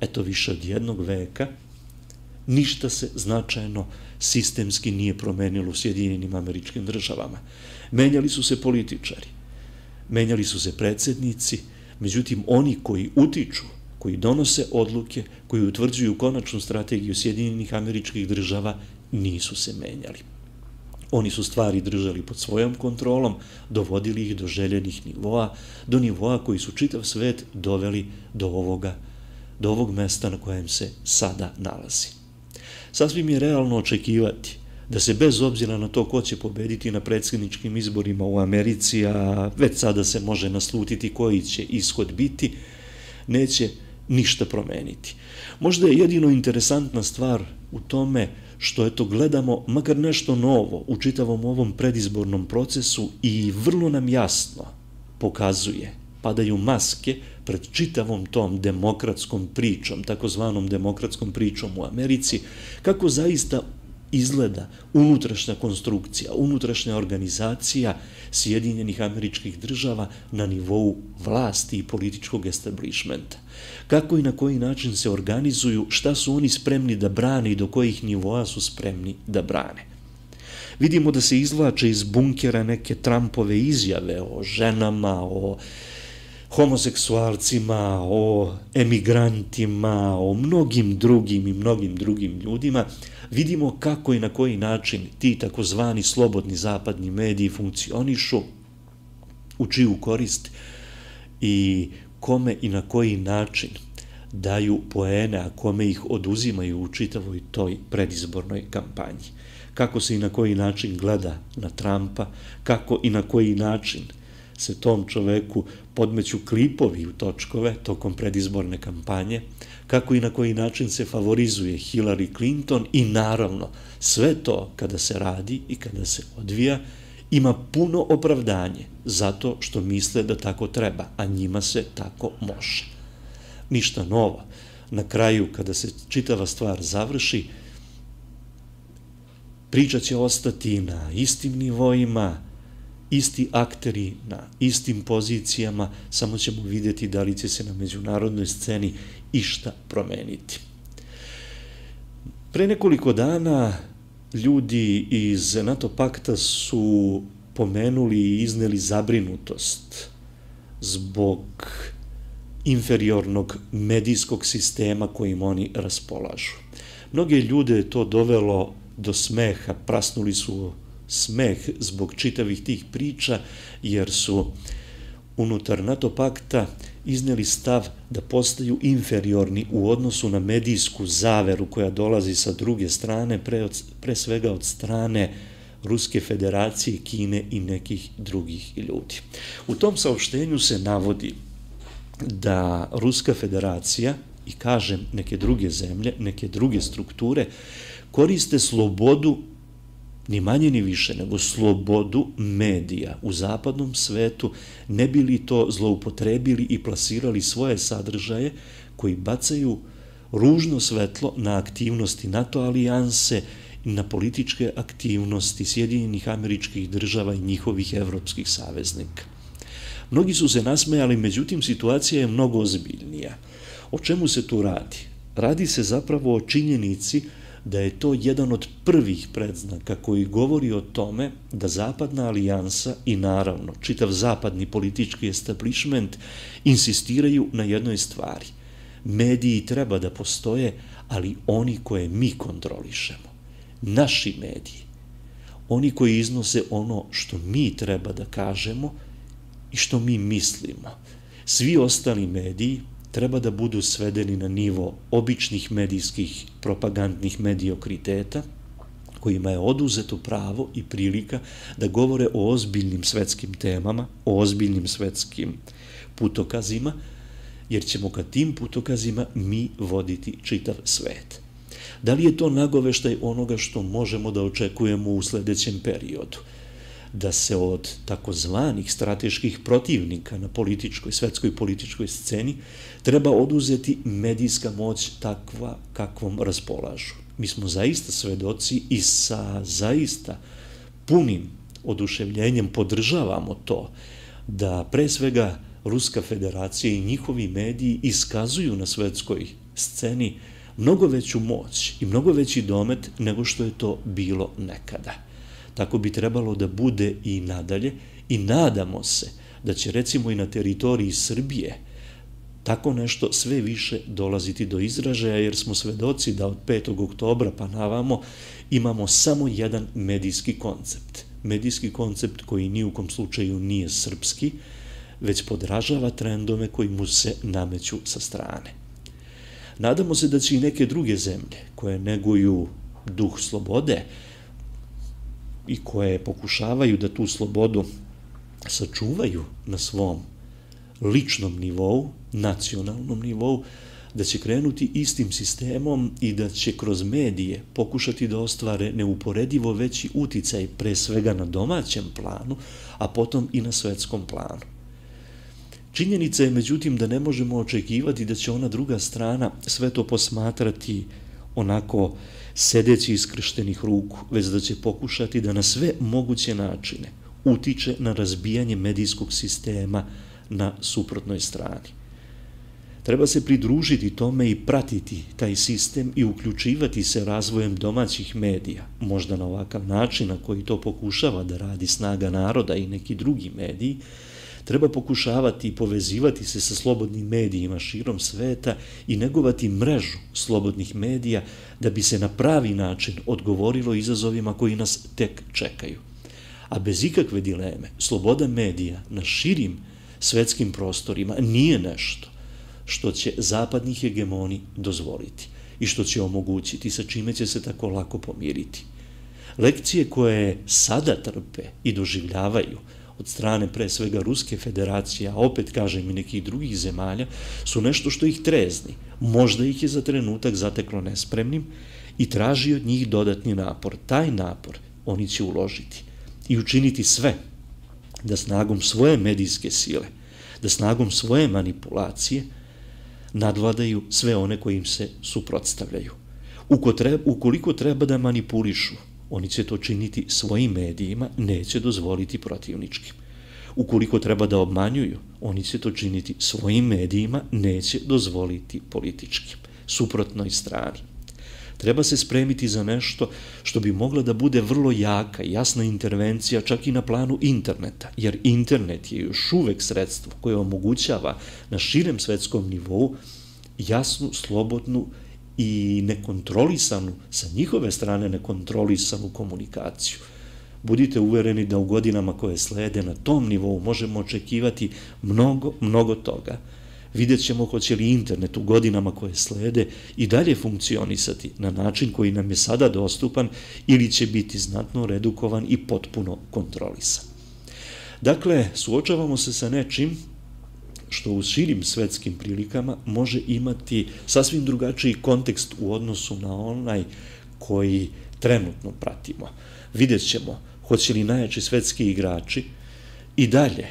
Speaker 2: eto više od jednog veka, ništa se značajno sistemski nije promenilo u Sjedinjenim Američkim Državama. Menjali su se političari, menjali su se predsjednici, međutim oni koji utiču, koji donose odluke, koji utvrđuju konačnu strategiju Sjedinjenih Američkih Država, nisu se menjali. Oni su stvari držali pod svojom kontrolom, dovodili ih do željenih nivoa, do nivoa koji su čitav svet doveli do ovoga, do ovog mesta na kojem se sada nalazi. Sasvim je realno očekivati da se bez obzira na to ko će pobediti na predsjedničkim izborima u Americi, a već sada se može naslutiti koji će ishod biti, neće ništa promeniti. Možda je jedino interesantna stvar u tome što eto gledamo makar nešto novo u čitavom ovom predizbornom procesu i vrlo nam jasno pokazuje, padaju maske pred čitavom tom demokratskom pričom, takozvanom demokratskom pričom u Americi, kako zaista izgleda unutrašnja konstrukcija, unutrašnja organizacija Sjedinjenih Američkih Država na nivou vlasti i političkog establishmenta. Kako i na koji način se organizuju, šta su oni spremni da brane i do kojih nivoa su spremni da brane. Vidimo da se izvlače iz bunkera neke Trumpove izjave o ženama, o homoseksualcima, o emigrantima, o mnogim drugim i mnogim drugim ljudima. Vidimo kako i na koji način ti takozvani slobodni zapadni mediji funkcionišu, u čiju korist i kome i na koji način daju poene, a kome ih oduzimaju u čitavoj toj predizbornoj kampanji. Kako se i na koji način gleda na Trumpa, kako i na koji način se tom čoveku podmeću klipovi u točkove tokom predizborne kampanje, kako i na koji način se favorizuje Hillary Clinton i naravno sve to kada se radi i kada se odvija ima puno opravdanje zato što misle da tako treba, a njima se tako može. Ništa novo. Na kraju, kada se čitava stvar završi, priča će ostati na istim nivoima, isti akteri na istim pozicijama, samo ćemo vidjeti da li će se na međunarodnoj sceni išta promeniti. Pre nekoliko dana ljudi iz NATO pakta su pomenuli i izneli zabrinutost zbog inferiornog medijskog sistema kojim oni raspolažu. Mnoge ljude je to dovelo do smeha, prasnuli su smeh zbog čitavih tih priča, jer su unutar NATO pakta izneli stav da postaju inferiorni u odnosu na medijsku zaveru koja dolazi sa druge strane, pre, od, pre svega od strane Ruske federacije, Kine i nekih drugih ljudi. U tom saopštenju se navodi da Ruska federacija i kažem neke druge zemlje, neke druge strukture koriste slobodu, ni manje ni više, nego slobodu medija u zapadnom svetu, ne bi li to zloupotrebili i plasirali svoje sadržaje koji bacaju ružno svetlo na aktivnosti NATO alijanse i na političke aktivnosti Sjedinjenih Američkih Država i njihovih evropskih saveznika. Mnogi su se nasmejali, međutim situacija je mnogo ozbiljnija. O čemu se tu radi? Radi se zapravo o činjenici da je to jedan od prvih predznaka koji govori o tome da zapadna alijansa i naravno čitav zapadni politički establishment insistiraju na jednoj stvari. Mediji treba da postoje, ali oni koje mi kontrolišemo. Naši mediji. Oni koji iznose ono što mi treba da kažemo i što mi mislimo. Svi ostali mediji treba da budu svedeni na nivo običnih medijskih propagandnih mediokriteta, kojima je oduzeto pravo i prilika da govore o ozbiljnim svetskim temama, o ozbiljnim svetskim putokazima, jer ćemo ka tim putokazima mi voditi čitav svet. Da li je to nagoveštaj onoga što možemo da očekujemo u sledećem periodu? Da se od takozvanih strateških protivnika na političkoj, svetskoj političkoj sceni treba oduzeti medijska moć takva kakvom raspolažu. Mi smo zaista svedoci i sa zaista punim oduševljenjem podržavamo to da pre svega Ruska federacija i njihovi mediji iskazuju na svetskoj sceni mnogo veću moć i mnogo veći domet nego što je to bilo nekada. Tako bi trebalo da bude i nadalje i nadamo se da će recimo i na teritoriji Srbije tako nešto sve više dolaziti do izražaja, jer smo svedoci da od petog oktobra pa navamo imamo samo jedan medijski koncept. Medijski koncept koji ni u kom slučaju nije srpski, već podražava trendove koji mu se nameću sa strane. Nadamo se da će i neke druge zemlje koje neguju duh slobode i koje pokušavaju da tu slobodu sačuvaju na svom ličnom nivou, nacionalnom nivou, da će krenuti istim sistemom i da će kroz medije pokušati da ostvare neuporedivo veći uticaj pre svega na domaćem planu, a potom i na svetskom planu. Činjenica je, međutim, da ne možemo očekivati da će ona druga strana sve to posmatrati onako sedeći iskrštenih ruku, već da će pokušati da na sve moguće načine utiče na razbijanje medijskog sistema na suprotnoj strani. Treba se pridružiti tome i pratiti taj sistem i uključivati se razvojem domaćih medija, možda na ovakav način na koji to pokušava da radi Snaga naroda i neki drugi mediji. Treba pokušavati i povezivati se sa slobodnim medijima širom sveta i negovati mrežu slobodnih medija da bi se na pravi način odgovorilo izazovima koji nas tek čekaju. A bez ikakve dileme, sloboda medija na širim svetskim prostorima nije nešto što će zapadni hegemoni dozvoliti i što će omogućiti, sa čime će se tako lako pomiriti. Lekcije koje sada trpe i doživljavaju od strane pre svega Ruske federacije, a opet kažem i nekih drugih zemalja, su nešto što ih trezni. Možda ih je za trenutak zateklo nespremnim i traži od njih dodatni napor. Taj napor oni će uložiti i učiniti sve da snagom svoje medijske sile, da snagom svoje manipulacije nadvladaju sve one koji im se suprotstavljaju. Ukoliko treba da manipulišu, oni će to činiti svojim medijima, neće dozvoliti protivničkim. Ukoliko treba da obmanjuju, oni će to činiti svojim medijima, neće dozvoliti političkim, suprotnoj strani. Treba se spremiti za nešto što bi mogla da bude vrlo jaka, jasna intervencija čak i na planu interneta, jer internet je još uvek sredstvo koje omogućava na širem svetskom nivou jasnu, slobodnu i nekontrolisanu, sa njihove strane nekontrolisanu komunikaciju. Budite uvereni da u godinama koje slede na tom nivou možemo očekivati mnogo, mnogo toga. Vidjet ćemo hoće li internet u godinama koje slede i dalje funkcionisati na način koji nam je sada dostupan ili će biti znatno redukovan i potpuno kontrolisan. Dakle, suočavamo se sa nečim što u širim svetskim prilikama može imati sasvim drugačiji kontekst u odnosu na onaj koji trenutno pratimo. Vidjet ćemo hoće li najjači svetski igrači i dalje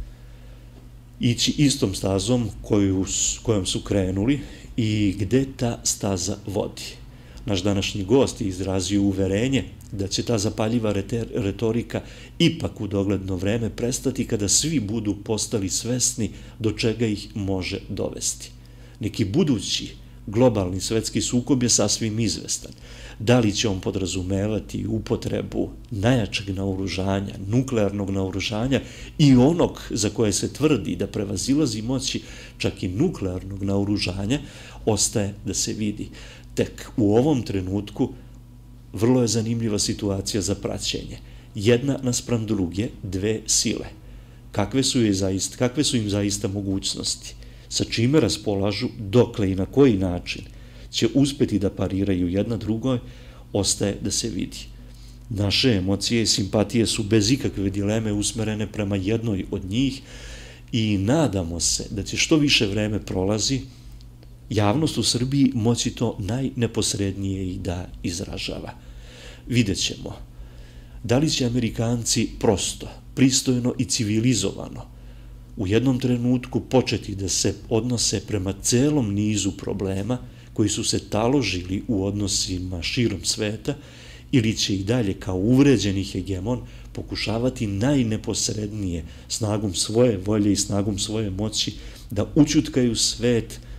Speaker 2: ići istom stazom koju, kojom su krenuli i gde ta staza vodi. Naš današnji gost je izrazio uverenje da će ta zapaljiva retorika ipak u dogledno vreme prestati kada svi budu postali svesni do čega ih može dovesti. Neki budući globalni svetski sukob je sasvim izvestan. Da li će on podrazumevati upotrebu najjačeg naoružanja, nuklearnog naoružanja i onog za koje se tvrdi da prevazilazi moći čak i nuklearnog naoružanja, ostaje da se vidi. Tek u ovom trenutku vrlo je zanimljiva situacija za praćenje. Jedna naspram druge, dve sile. Kakve su, je zaista, kakve su im zaista mogućnosti? Sa čime raspolažu, dokle i na koji način će uspeti da pariraju jedna drugoj, ostaje da se vidi. Naše emocije i simpatije su bez ikakve dileme usmerene prema jednoj od njih i nadamo se da će što više vreme prolazi, javnost u Srbiji moći to najneposrednije i da izražava. Vidjet ćemo da li će Amerikanci prosto, pristojno i civilizovano u jednom trenutku početi da se odnose prema celom nizu problema koji su se taložili u odnosima širom sveta, ili će i dalje kao uvređeni hegemon pokušavati najneposrednije snagom svoje volje i snagom svoje moći da ućutkaju svet,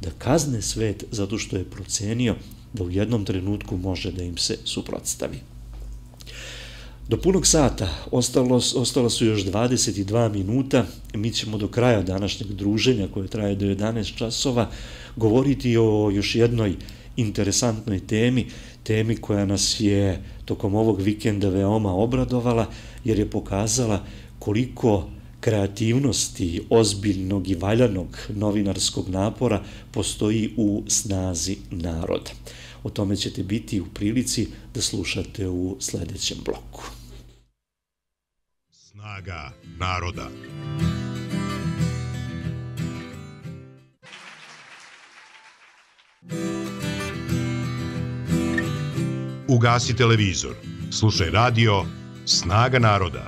Speaker 2: da kazne svet zato što je procenio da u jednom trenutku može da im se suprotstavi. Do punog sata ostalo, ostalo su još dvadeset dva minuta. Mi ćemo do kraja današnjeg druženja, koje traje do jedanaest časova, govoriti o još jednoj interesantnoj temi, temi koja nas je tokom ovog vikenda veoma obradovala, jer je pokazala koliko kreativnosti, ozbiljnog i valjanog novinarskog napora postoji u snazi naroda. O tome ćete biti u prilici da slušate u sledećem bloku.
Speaker 1: Snaga naroda. Ugasi televizor. Slušaj radio Snaga naroda.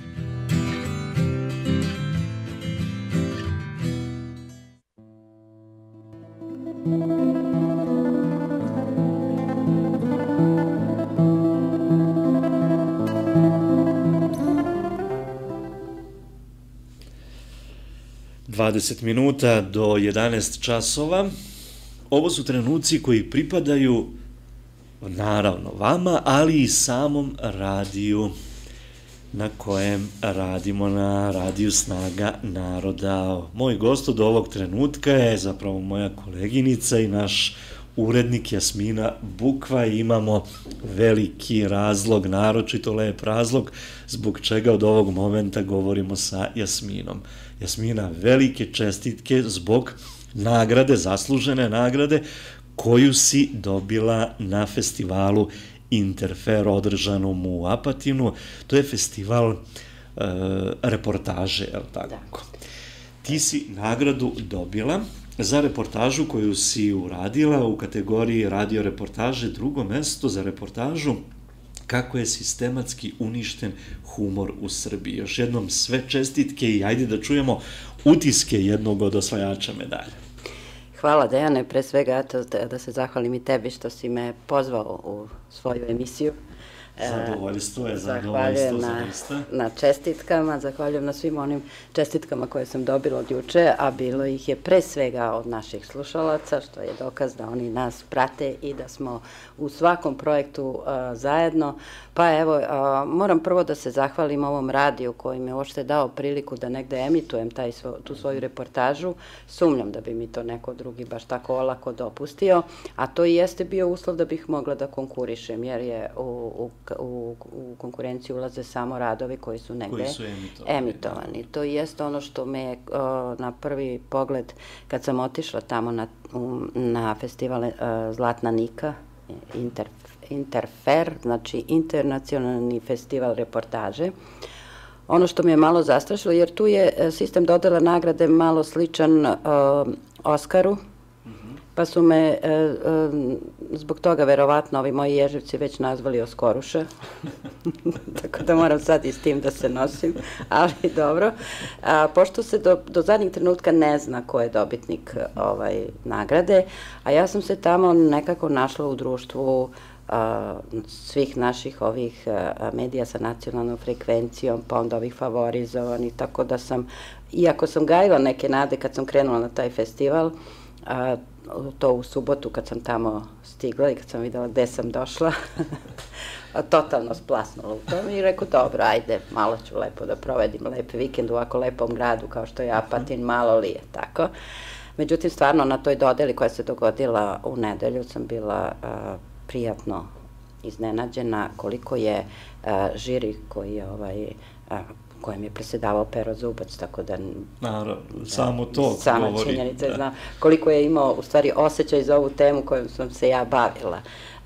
Speaker 2: dvadeset minuta do jedanaest časova. Ovo su trenuci koji pripadaju naravno vama, ali i samom radiju na kojem radimo, na radiju Snaga naroda. Moj gost od ovog trenutka je zapravo moja koleginica i naš urednik Jasmina Bukva. Imamo veliki razlog, naročito lep razlog, zbog čega od ovog momenta govorimo sa Jasminom. Jasmina, velike čestitke zbog nagrade, zaslužene nagrade, koju si dobila na festivalu Interfer održanom u Apatinu. To je festival e, reportaže, je li tako? Ti si nagradu dobila za reportažu koju si uradila u kategoriji radio reportaže, drugo mesto za reportažu kako je sistematski uništen humor u Srbiji. Još jednom sve čestitke i ajde da čujemo utiske jednog od osvajača medalja.
Speaker 4: Hvala Dejane, pre svega eto, da se zahvalim i tebi što si me pozvao u svoju emisiju.
Speaker 2: Zadovoljstvo je, zadovoljstvo zaista.
Speaker 4: Na čestitkama, zahvaljujem na svim onim čestitkama koje sam dobila od juče, a bilo ih je pre svega od naših slušalaca, što je dokaz da oni nas prate i da smo u svakom projektu zajedno. Pa evo, moram prvo da se zahvalim ovom radiju koji mi je uopšte dao priliku da negde emitujem taj, tu svoju reportažu. Sumnjam da bi mi to neko drugi baš tako olako dopustio, a to i jeste bio uslov da bih mogla da konkurišem, jer je u, u U, u konkurenciju ulaze samo radovi koji su negde
Speaker 2: koji su emitovani.
Speaker 4: emitovani. To jeste ono što me je na prvi pogled, kad sam otišla tamo na, na festival Zlatna Nika, Inter, Interfer, znači internacionalni festival reportaže, ono što mi je malo zastrašilo, jer tu je sistem dodela nagrade malo sličan uh, Oskaru, pa su me e, e, zbog toga verovatno ovi moji ježevci već nazvali Oskoruša, tako da moram sad i s tim da se nosim, ali dobro. A, pošto se do, do zadnjeg trenutka ne zna ko je dobitnik ovaj, nagrade, a ja sam se tamo nekako našla u društvu a, svih naših ovih a, medija sa nacionalnom frekvencijom, pa onda ovih favorizovanih, tako da sam, iako sam gajila neke nade kad sam krenula na taj festival, a, to u subotu kad sam tamo stigla i kad sam videla gde sam došla, totalno splasnula u tom i rekao, dobro, ajde, malo ću lepo da provedim lep vikend u ovako lepom gradu kao što je Apatin, malo li je tako. Međutim, stvarno na toj dodeli koja se dogodila u nedelju sam bila a, prijatno iznenađena koliko je a, žiri koji je ovaj, a, kojem je presedavao Pero Zubac, tako da...
Speaker 2: Naravno, samo to
Speaker 4: sama
Speaker 2: govori.
Speaker 4: Sama činjenica, znam koliko je imao u stvari osjećaj za ovu temu kojom sam se ja bavila.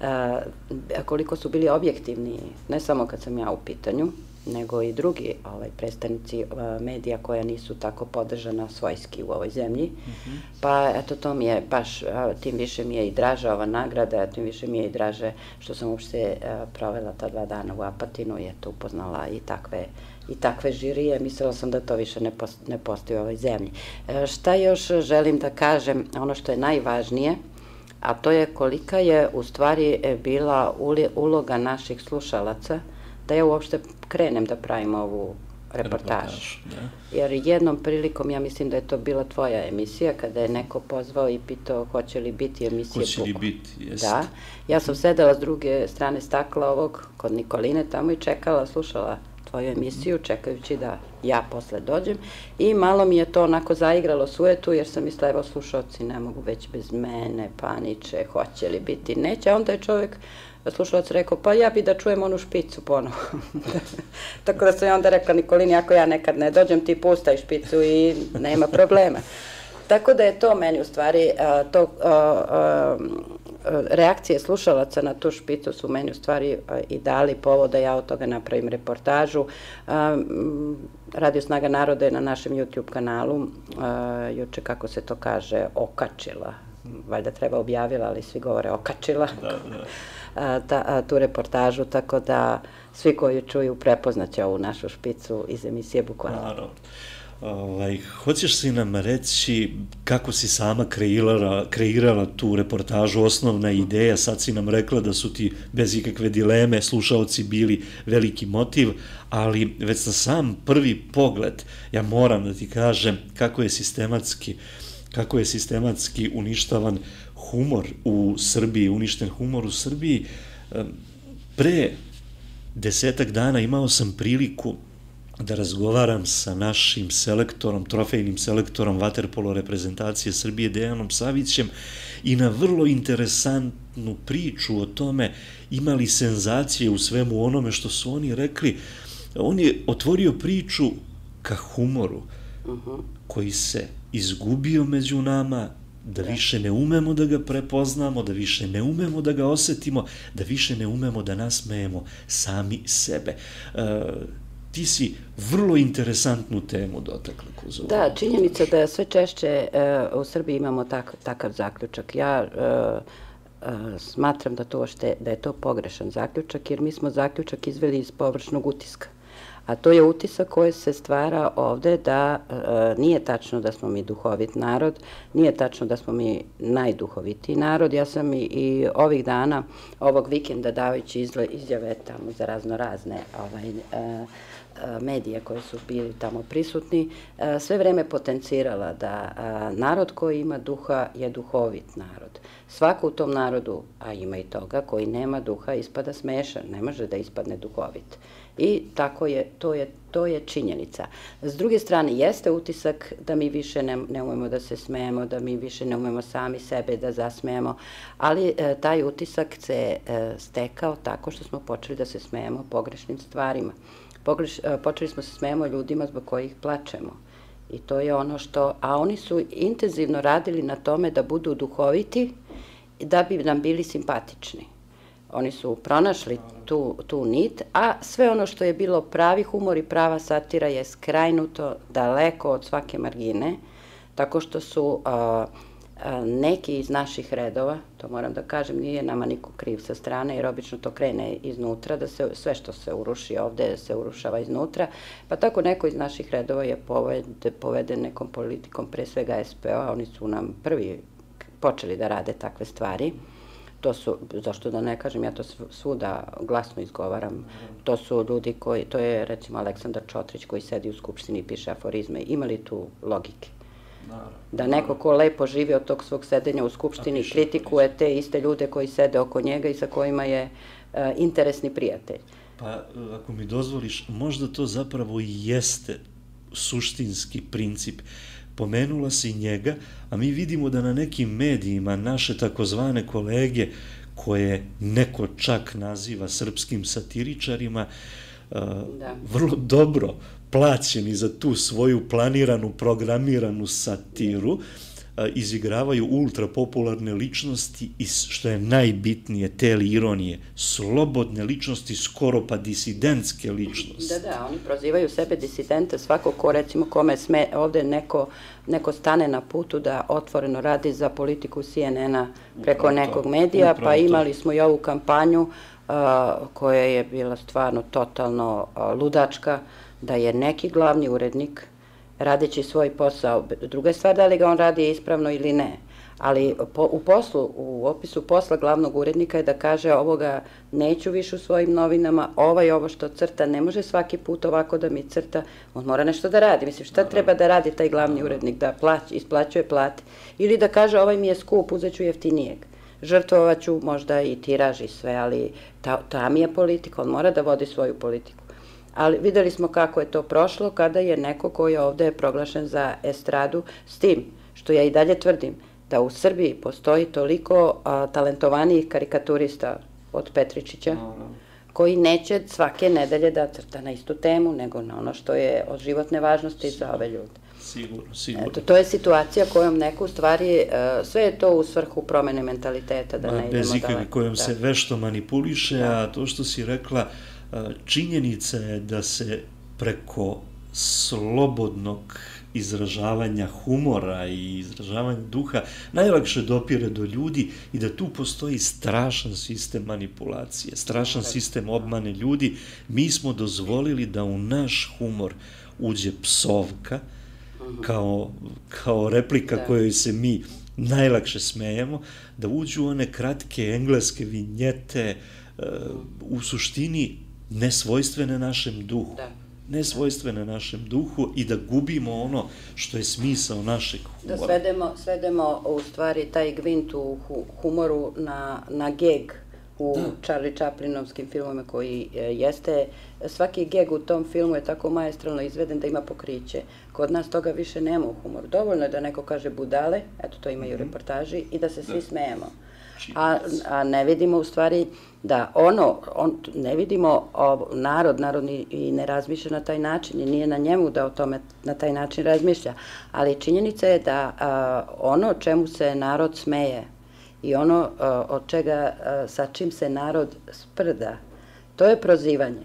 Speaker 4: E, koliko su bili objektivni, ne samo kad sam ja u pitanju, nego i drugi ovaj, predstavnici medija koja nisu tako podržana svojski u ovoj zemlji. Mm-hmm. Pa eto, to mi je baš, tim više mi je i draža ova nagrada, tim više mi je i draže što sam uopšte provela ta dva dana u Apatinu i eto, upoznala i takve i takve žirije, mislila sam da to više ne, post, ne postoji u ovoj zemlji. E, šta još želim da kažem, ono što je najvažnije, a to je kolika je u stvari bila uloga naših slušalaca, da ja uopšte krenem da pravim ovu reportaž. Jer jednom prilikom, ja mislim da je to bila tvoja emisija, kada je neko pozvao i pitao hoće li biti emisije
Speaker 2: Hoće li biti, jeste.
Speaker 4: Da. Ja sam sedela s druge strane stakla ovog, kod Nikoline tamo i čekala, slušala tvoju emisiju, čekajući da ja posle dođem i malo mi je to onako zaigralo sujetu, jer sam mislila, evo slušalci ne mogu već bez mene, paniče, hoće li biti, neće, a onda je čovjek, slušalac rekao, pa ja bi da čujem onu špicu ponovo. Tako da sam ja onda rekla Nikolini, ako ja nekad ne dođem, ti pustaj špicu i nema problema. Tako da je to meni u stvari, to, reakcije slušalaca na tu špicu su meni u stvari i dali povod da ja od toga napravim reportažu. Radio Snaga naroda je na našem YouTube kanalu, juče kako se to kaže, okačila, valjda treba objavila, ali svi govore okačila, tu reportažu, tako da svi koji čuju prepoznaće ovu našu špicu iz emisije Bukvalno.
Speaker 2: Naravno. Ovaj, hoćeš li nam reći kako si sama kreirala, kreirala tu reportažu, osnovna ideja, sad si nam rekla da su ti bez ikakve dileme slušaoci bili veliki motiv, ali već na sam prvi pogled ja moram da ti kažem kako je sistematski, kako je sistematski uništavan humor u Srbiji, uništen humor u Srbiji. Pre desetak dana imao sam priliku da razgovaram sa našim selektorom, trofejnim selektorom vaterpolo reprezentacije Srbije Dejanom Savićem i na vrlo interesantnu priču o tome imali senzacije u svemu onome što su oni rekli. On je otvorio priču ka humoru koji se izgubio među nama, da više ne umemo da ga prepoznamo, da više ne umemo da ga osetimo, da više ne umemo da nasmejemo sami sebe. Ti si vrlo interesantnu temu dotakla kroz ovo.
Speaker 4: Da, činjenica da sve češće u Srbiji imamo takav zaključak. Ja smatram da je to pogrešan zaključak, jer mi smo zaključak izveli iz površnog utiska. A to je utisak koji se stvara ovde da nije tačno da smo mi duhovit narod, nije tačno da smo mi najduhovitiji narod. Ja sam i ovih dana, ovog vikenda, davajući izjave tamo za razno razne medije koje su bili tamo prisutni, sve vreme potencirala da narod koji ima duha je duhovit narod. Svako u tom narodu, a ima i toga, koji nema duha ispada smešan, ne može da ispadne duhovit. I tako je, to je činjenica. S druge strane, jeste utisak da mi više ne umemo da se smejemo, da mi više ne umemo sami sebe da zasmejemo, ali taj utisak se stekao tako što smo počeli da se smejemo pogrešnim stvarima. Počeli smo se smejemo ljudima zbog kojih plačemo. I to je ono što, a oni su intenzivno radili na tome da budu duhoviti i da bi nam bili simpatični. Oni su pronašli tu nit, a sve ono što je bilo pravi humor i prava satira je skrajnuto daleko od svake margine, tako što su neki iz naših redova, to moram da kažem, nije nama niko kriv sa strane, jer obično to krene iznutra, da se sve što se uruši ovde se urušava iznutra, pa tako neko iz naših redova je poveden nekom politikom, pre svega es pe o, a oni su nam prvi počeli da rade takve stvari. To su, zašto da ne kažem, ja to svuda glasno izgovaram, to su ljudi koji, to je recimo Aleksandar Čotrić koji sedi u Skupštini i piše aforizme, ima li tu logike? Da neko ko lepo živi od tog svog sedenja u Skupštini kritikuje te iste ljude koji sede oko njega i sa kojima je interesni prijatelj.
Speaker 2: Pa, ako mi dozvoliš, možda to zapravo i jeste suštinski princip. Pomenula si njega, a mi vidimo da na nekim medijima naše takozvane kolege, koje neko čak naziva srpskim satiričarima, vrlo dobro plaćeni za tu svoju planiranu, programiranu satiru, izigravaju ultrapopularne ličnosti i, što je najbitnije, te li ironije, slobodne ličnosti, skoro pa disidentske ličnosti.
Speaker 4: Da, da, oni prozivaju sebe disidente, svako ko, recimo, kome sme ovde neko stane na putu da otvoreno radi za politiku C N N-a preko nekog medija, pa imali smo i ovu kampanju koja je bila stvarno totalno ludačka, da je neki glavni urednik radeći svoj posao, druga je stvar da li ga on radi ispravno ili ne, Ali po, u poslu, u opisu posla glavnog urednika je da kaže ovoga neću više u svojim novinama, ovaj ovo što crta, ne može svaki put ovako da mi crta, on mora nešto da radi. Mislim, šta treba da radi taj glavni urednik, da plać, isplaćuje plate? Ili da kaže ovaj mi je skup, uzet ću jeftinijeg. Žrtvovaću možda i tiraž i sve, ali ta, ta mi je politika, on mora da vodi svoju politiku. Ali videli smo kako je to prošlo kada je neko koji je ovde proglašen za estradu, s tim što ja i dalje tvrdim da u Srbiji postoji toliko a, talentovanijih karikaturista od Petričića, koji neće svake nedelje da crta na istu temu, nego na ono što je od životne važnosti za ove ljude.
Speaker 2: Sigurno, sigurno.
Speaker 4: Eto, to je situacija kojom neko u stvari, sve je to u svrhu promene mentaliteta, da ne idemo daleko.
Speaker 2: Bez ikakve, kojom se vešto manipuliše, a to što si rekla, činjenica je da se preko slobodnog izražavanja humora i izražavanja duha najlakše dopire do ljudi i da tu postoji strašan sistem manipulacije, strašan sistem obmane ljudi. Mi smo dozvolili da u naš humor uđe psovka kao, kao replika kojoj se mi najlakše smejemo, da uđu one kratke engleske vinjete, u suštini nesvojstvene našem duhu. nesvojstvene našem duhu i da gubimo ono što je smisao našeg humora.
Speaker 4: Da svedemo, svedemo u stvari taj gvint u humoru na, na geg u da. Charlie Chaplinovskim filmama koji jeste, svaki geg u tom filmu je tako maestralno izveden da ima pokriće. Kod nas toga više nema u humoru. Dovoljno je da neko kaže budale, eto to imaju mm-hmm. reportaži, i da se svi da. smejemo. A, a ne vidimo u stvari da ono, on, ne vidimo o, narod, narod i ne razmišlja na taj način i nije na njemu da o tome na taj način razmišlja, ali činjenica je da a, ono čemu se narod smeje i ono a, od čega, a, sa čim se narod sprda, to je prozivanje.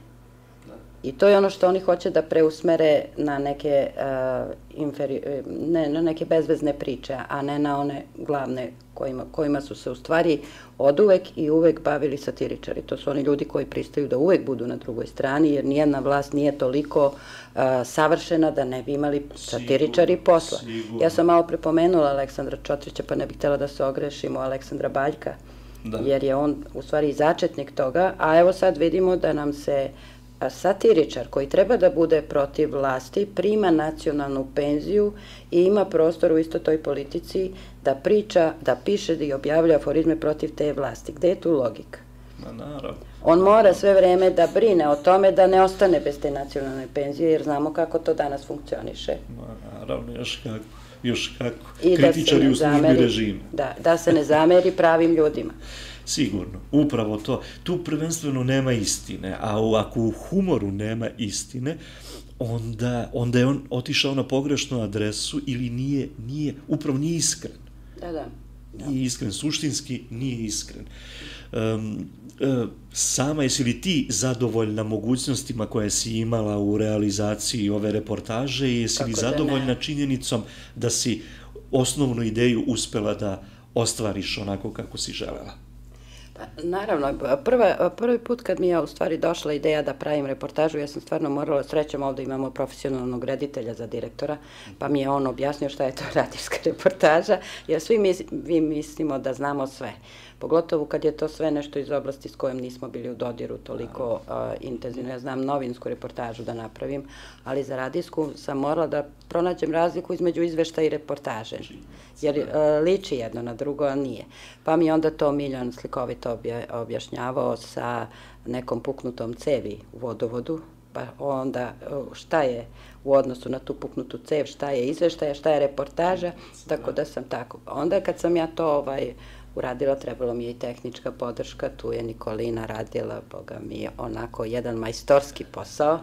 Speaker 4: I to je ono što oni hoće da preusmere na neke, uh, inferi, ne, na neke bezvezne priče, a ne na one glavne kojima, kojima su se u stvari oduvek i uvek bavili satiričari. To su oni ljudi koji pristaju da uvek budu na drugoj strani, jer nijedna vlast nije toliko uh, savršena da ne bi imali satiričari posla. Sigurno. Ja sam malo prepomenula Aleksandra Čotrića, pa ne bih htjela da se ogrešimo Aleksandra Baljka, da. jer je on u stvari začetnik toga, a evo sad vidimo da nam se satiričar koji treba da bude protiv vlasti prima nacionalnu penziju i ima prostor u isto toj politici da priča, da piše i objavlja aforizme protiv te vlasti. Gde je tu logika?
Speaker 2: Ma naravno.
Speaker 4: On mora sve vreme da brine o tome da ne ostane bez te nacionalne penzije, jer znamo kako to danas funkcioniše.
Speaker 2: Ma naravno, još kako. Još kako. Kritičari u službi režima.
Speaker 4: Da, da se ne zameri pravim ljudima.
Speaker 2: Sigurno, upravo to. Tu prvenstveno nema istine, a ako u humoru nema istine, onda, onda je on otišao na pogrešnu adresu ili nije, nije, upravo nije iskren.
Speaker 4: Da, da.
Speaker 2: Nije iskren, suštinski nije iskren. Um, e, sama, jesi li ti zadovoljna mogućnostima koje si imala u realizaciji ove reportaže i jesi li zadovoljna činjenicom da si osnovnu ideju uspela da ostvariš onako kako si želela?
Speaker 4: Pa, naravno, prva, prvi put kad mi je u stvari došla ideja da pravim reportažu, ja sam stvarno morala, srećom ovdje imamo profesionalnog reditelja za direktora, pa mi je on objasnio šta je to radijska reportaža, jer svi mi, mi mislimo da znamo sve. Pogotovo kad je to sve nešto iz oblasti s kojom nismo bili u dodiru toliko uh, intenzivno. Ja znam novinsku reportažu da napravim, ali za radijsku sam morala da pronađem razliku između izveštaja i reportaže, jer uh, liči jedno na drugo, a nije. Pa mi onda to Miljan slikovito obja, objašnjavao sa nekom puknutom cevi u vodovodu, pa onda šta je u odnosu na tu puknutu cev, šta je izveštaja, šta je reportaža, tako da sam tako. Onda kad sam ja to ovaj, uradila, trebalo mi je i tehnička podrška, tu je Nikolina radila, boga mi, onako jedan majstorski posao.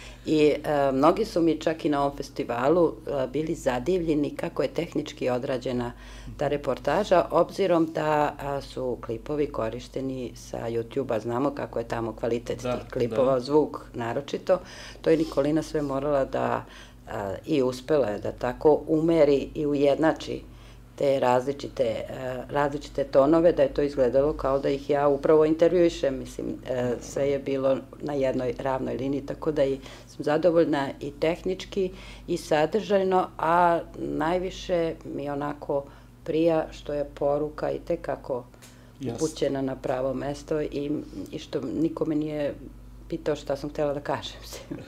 Speaker 4: I e, mnogi su mi čak i na ovom festivalu e, bili zadivljeni kako je tehnički odrađena ta reportaža, obzirom da a, su klipovi korišteni sa YouTube-a, znamo kako je tamo kvalitet da, tih klipova, da. Zvuk naročito. To je Nikolina sve morala da a, i uspela je da tako umeri i ujednači te različite, različite tonove, da je to izgledalo kao da ih ja upravo intervjuišem. Mislim, sve je bilo na jednoj ravnoj liniji, tako da i sam zadovoljna i tehnički i sadržajno, a najviše mi onako prija, što je poruka i tekako upućena na pravo mesto i, i što nikome nije pitao šta sam htjela da kažem.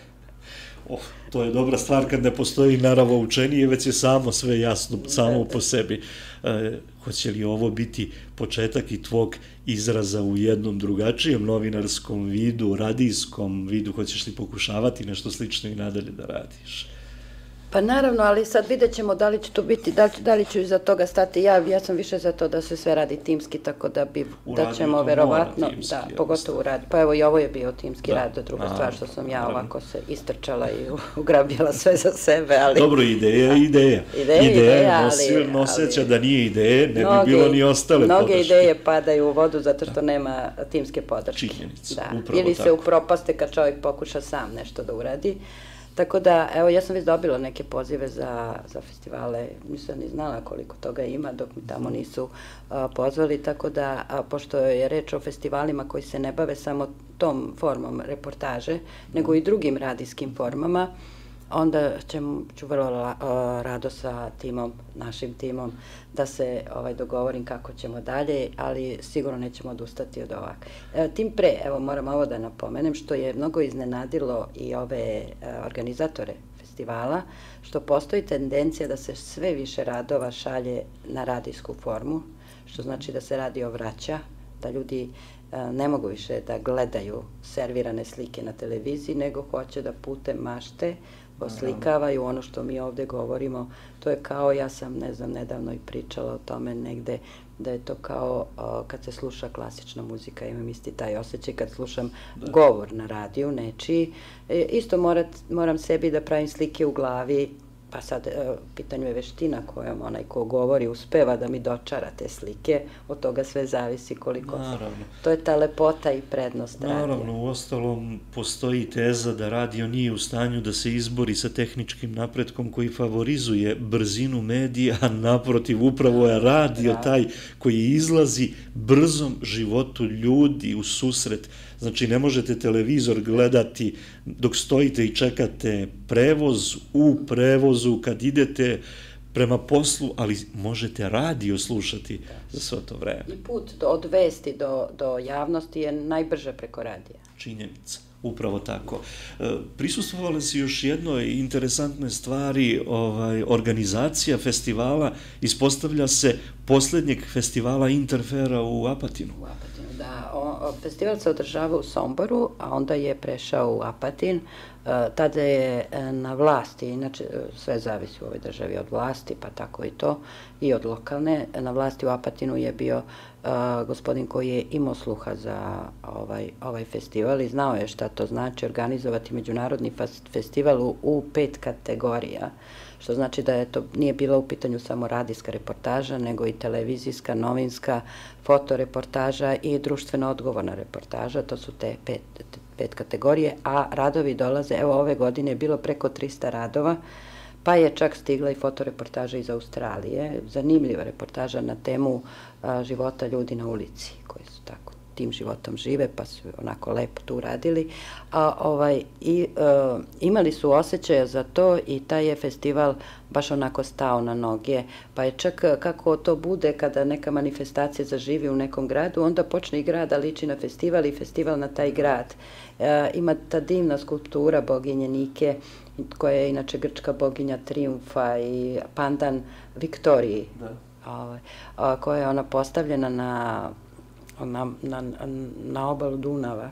Speaker 2: Oh, to je dobra stvar kad ne postoji naravo učenije, već je samo sve jasno, samo po sebi. E, hoće li ovo biti početak i tvog izraza u jednom drugačijem novinarskom vidu, radijskom vidu? Hoćeš li pokušavati nešto slično i nadalje da radiš?
Speaker 4: Pa naravno, ali sad vidjet ćemo da li će to biti, da li, da li ću iza toga stati ja, ja sam više za to da se sve radi timski, tako da bi, da ćemo verovatno, da, pogotovo u radiju, pa evo i ovo je bio timski rad, druga stvar što sam ja ovako se istrčala i ugrabila sve za sebe, ali...
Speaker 2: Dobro, ideja je ideja.
Speaker 4: Ideja je ideja, ali...
Speaker 2: Noseća da nije ideje, ne bi bilo ni ostale podrške.
Speaker 4: Mnoge ideje padaju u vodu zato što nema timske podrške.
Speaker 2: Činjenica, upravo tako.
Speaker 4: Ili se upropaste kad čovjek pokuša sam nešto da uradi. Tako da, evo, ja sam već dobila neke pozive za, za festivale, nisam ni znala koliko toga ima dok mi tamo nisu a, pozvali, tako da, a, pošto je reč o festivalima koji se ne bave samo tom formom reportaže, nego i drugim radijskim formama, onda ćem, ću vrlo la, a, rado sa timom, našim timom, da se ovaj, dogovorim kako ćemo dalje, ali sigurno nećemo odustati od ovak. E, tim pre, evo moram ovo da napomenem, što je mnogo iznenadilo i ove e, organizatore festivala, što postoji tendencija da se sve više radova šalje na radijsku formu, što znači da se radio vraća, da ljudi e, ne mogu više da gledaju servirane slike na televiziji, nego hoće da putem mašte oslikavaju ono što mi ovde govorimo. To je kao, ja sam, ne znam, nedavno i pričala o tome negde, da je to kao o, kad se sluša klasična muzika, imam isti taj osjećaj kad slušam da. govor na radiju, nečiji. E, isto morat, moram sebi da pravim slike u glavi, pa sad e, pitanju je veština kojom onaj ko govori uspeva da mi dočara te slike, od toga sve zavisi koliko...
Speaker 2: Naravno.
Speaker 4: To je ta lepota i prednost radija.
Speaker 2: Naravno, u ostalom postoji teza da radio nije u stanju da se izbori sa tehničkim napretkom koji favorizuje brzinu medija, a naprotiv upravo je radio da. taj koji izlazi brzom životu ljudi u susret. Znači, ne možete televizor gledati dok stojite i čekate prevoz, u prevozu, kad idete prema poslu, ali možete radio slušati za sve to vreme.
Speaker 4: I put od vesti do, do javnosti je najbrže preko radija.
Speaker 2: Činjenica. Upravo tako. Prisustvovali si još jednoj interesantnoj stvari, ovaj, organizacija festivala, ispostavlja se posljednjeg festivala Interfera u Apatinu.
Speaker 4: U Apatinu, da. O, festival se održava u Somboru, a onda je prešao u Apatin. Tada je na vlasti, inače sve zavisi u ovoj državi od vlasti, pa tako i to, i od lokalne. Na vlasti u Apatinu je bio uh, gospodin koji je imao sluha za ovaj, ovaj festival i znao je šta to znači organizovati međunarodni festival u, u pet kategorija, što znači da je to nije bila u pitanju samo radijska reportaža, nego i televizijska, novinska, fotoreportaža i društveno odgovorna reportaža, to su te pet, pet kategorije, a radovi dolaze, evo ove godine je bilo preko trista radova, pa je čak stigla i fotoreportaža iz Australije, zanimljiva reportaža na temu a, života ljudi na ulici, koji su tako tim životom žive, pa su onako lepo tu radili, a ovaj, i e, imali su osjećaja za to i taj je festival baš onako stao na noge, pa je čak kako to bude kada neka manifestacija zaživi u nekom gradu, onda počne i grad da liči na festival i festival na taj grad. E, ima ta divna skulptura boginje Nike, koja je inače grčka boginja trijumfa i pandan Viktoriji, ovaj, a, koja je ona postavljena na Na, na, na obalu Dunava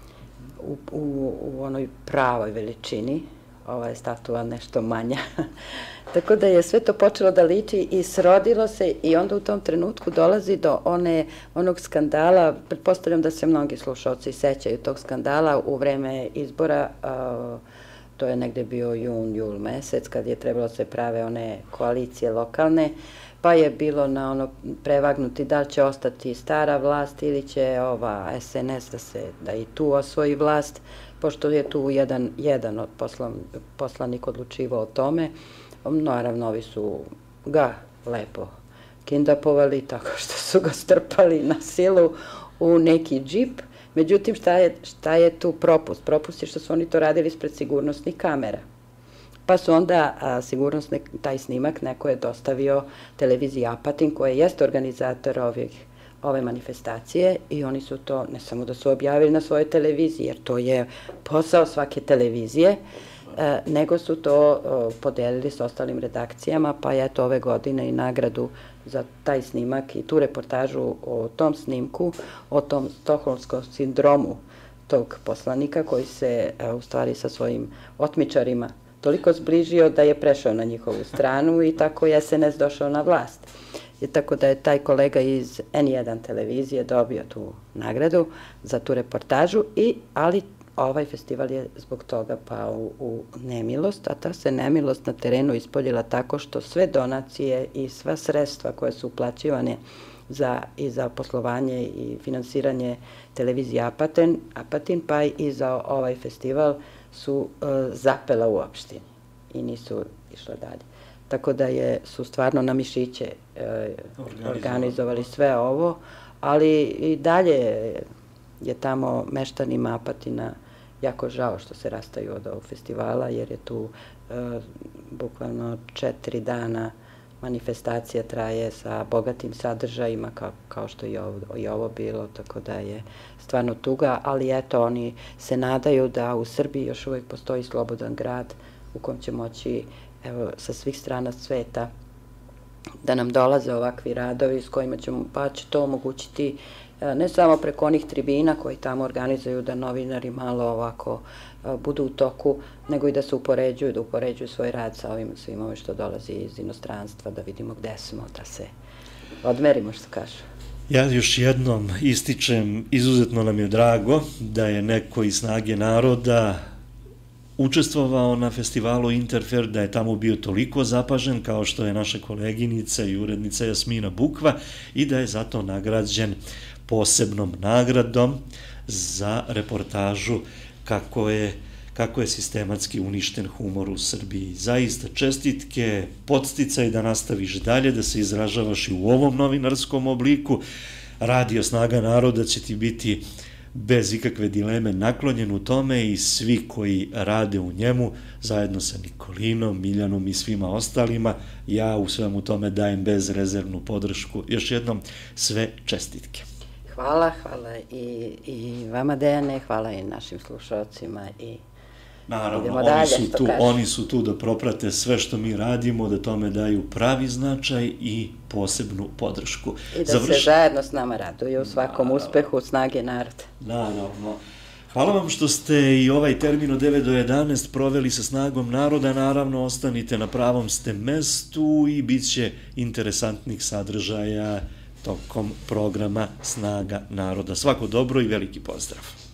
Speaker 4: u, u, u onoj pravoj veličini. Ova je statua nešto manja. Tako da je sve to počelo da liči i srodilo se i onda u tom trenutku dolazi do one, onog skandala, pretpostavljam da se mnogi slušalci sećaju tog skandala u vreme izbora, a, to je negde bio jun, jul mesec, kad je trebalo se prave one koalicije lokalne, pa je bilo na ono prevagnuti da li će ostati stara vlast ili će ova es en es da se da i tu osvoji vlast, pošto je tu jedan, jedan od poslan, poslanik odlučivao o tome. Naravno, ovi su ga lepo kindapovali tako što su ga strpali na silu u neki džip. Međutim, šta je, šta je tu propust? Propust je što su oni to radili ispred sigurnosnih kamera. Pa su onda a, sigurnosno taj snimak neko je dostavio televiziji Apatin, koja jeste organizator ovih ove manifestacije, i oni su to ne samo da su objavili na svojoj televiziji, jer to je posao svake televizije, e, nego su to e, podelili s ostalim redakcijama, pa je to ove godine i nagradu za taj snimak i tu reportažu o tom snimku, o tom stokholmskom sindromu tog poslanika koji se e, u stvari sa svojim otmičarima toliko zbližio da je prešao na njihovu stranu i tako je S N S došao na vlast. I tako da je taj kolega iz N jedan televizije dobio tu nagradu za tu reportažu, i, ali ovaj festival je zbog toga pao u, u nemilost, a ta se nemilost na terenu ispoljila tako što sve donacije i sva sredstva koje su uplaćivane za, i za poslovanje i finansiranje televizije Apatin, Apatin, pa i za ovaj festival su e, zapela u opštini i nisu išla dalje. Tako da je, su stvarno na mišiće e, organizovali sve ovo, ali i dalje je tamo meštanima Apatina jako žao što se rastaju od ovog festivala, jer je tu e, bukvalno četiri dana manifestacija traje sa bogatim sadržajima, kao, kao što je ovo, i ovo bilo, tako da je stvarno tuga, ali eto, oni se nadaju da u Srbiji još uvijek postoji slobodan grad u kom će moći, evo, sa svih strana sveta da nam dolaze ovakvi radovi s kojima ćemo, pa će to omogućiti ne samo preko onih tribina koji tamo organizuju da novinari malo ovako budu u toku, nego i da se upoređuju, da upoređuju svoj rad sa ovim svim ovim što dolazi iz inostranstva, da vidimo gde smo, da se odmerimo, što kažu.
Speaker 2: Ja još jednom ističem, izuzetno nam je drago da je neko iz Snage naroda učestvovao na festivalu Interfer, da je tamo bio toliko zapažen kao što je naša koleginica i urednica Jasmina Bukva, i da je zato nagrađen posebnom nagradom za reportažu kako je, kako je sistematski uništen humor u Srbiji. Zaista čestitke, podsticaj da nastaviš dalje, da se izražavaš i u ovom novinarskom obliku. Radio Snaga naroda će ti biti bez ikakve dileme naklonjen u tome, i svi koji rade u njemu, zajedno sa Nikolinom, Miljanom i svima ostalima, ja u svemu tome dajem bezrezervnu podršku. Još jednom sve čestitke.
Speaker 4: Hvala, hvala i, i vama, Dejane, hvala i našim slušalcima i
Speaker 2: naravno, oni su, tu, oni su tu da proprate sve što mi radimo, da tome daju pravi značaj i posebnu podršku.
Speaker 4: I da Završ... se zajedno s nama raduju u svakom naravno. uspehu Snage naroda.
Speaker 2: Naravno. Hvala vam što ste i ovaj termin od devet do jedanaest proveli sa Snagom naroda. Naravno, ostanite na pravom ste mestu i bit će interesantnih sadržaja tokom programa Snaga naroda. Svako dobro i veliki pozdrav.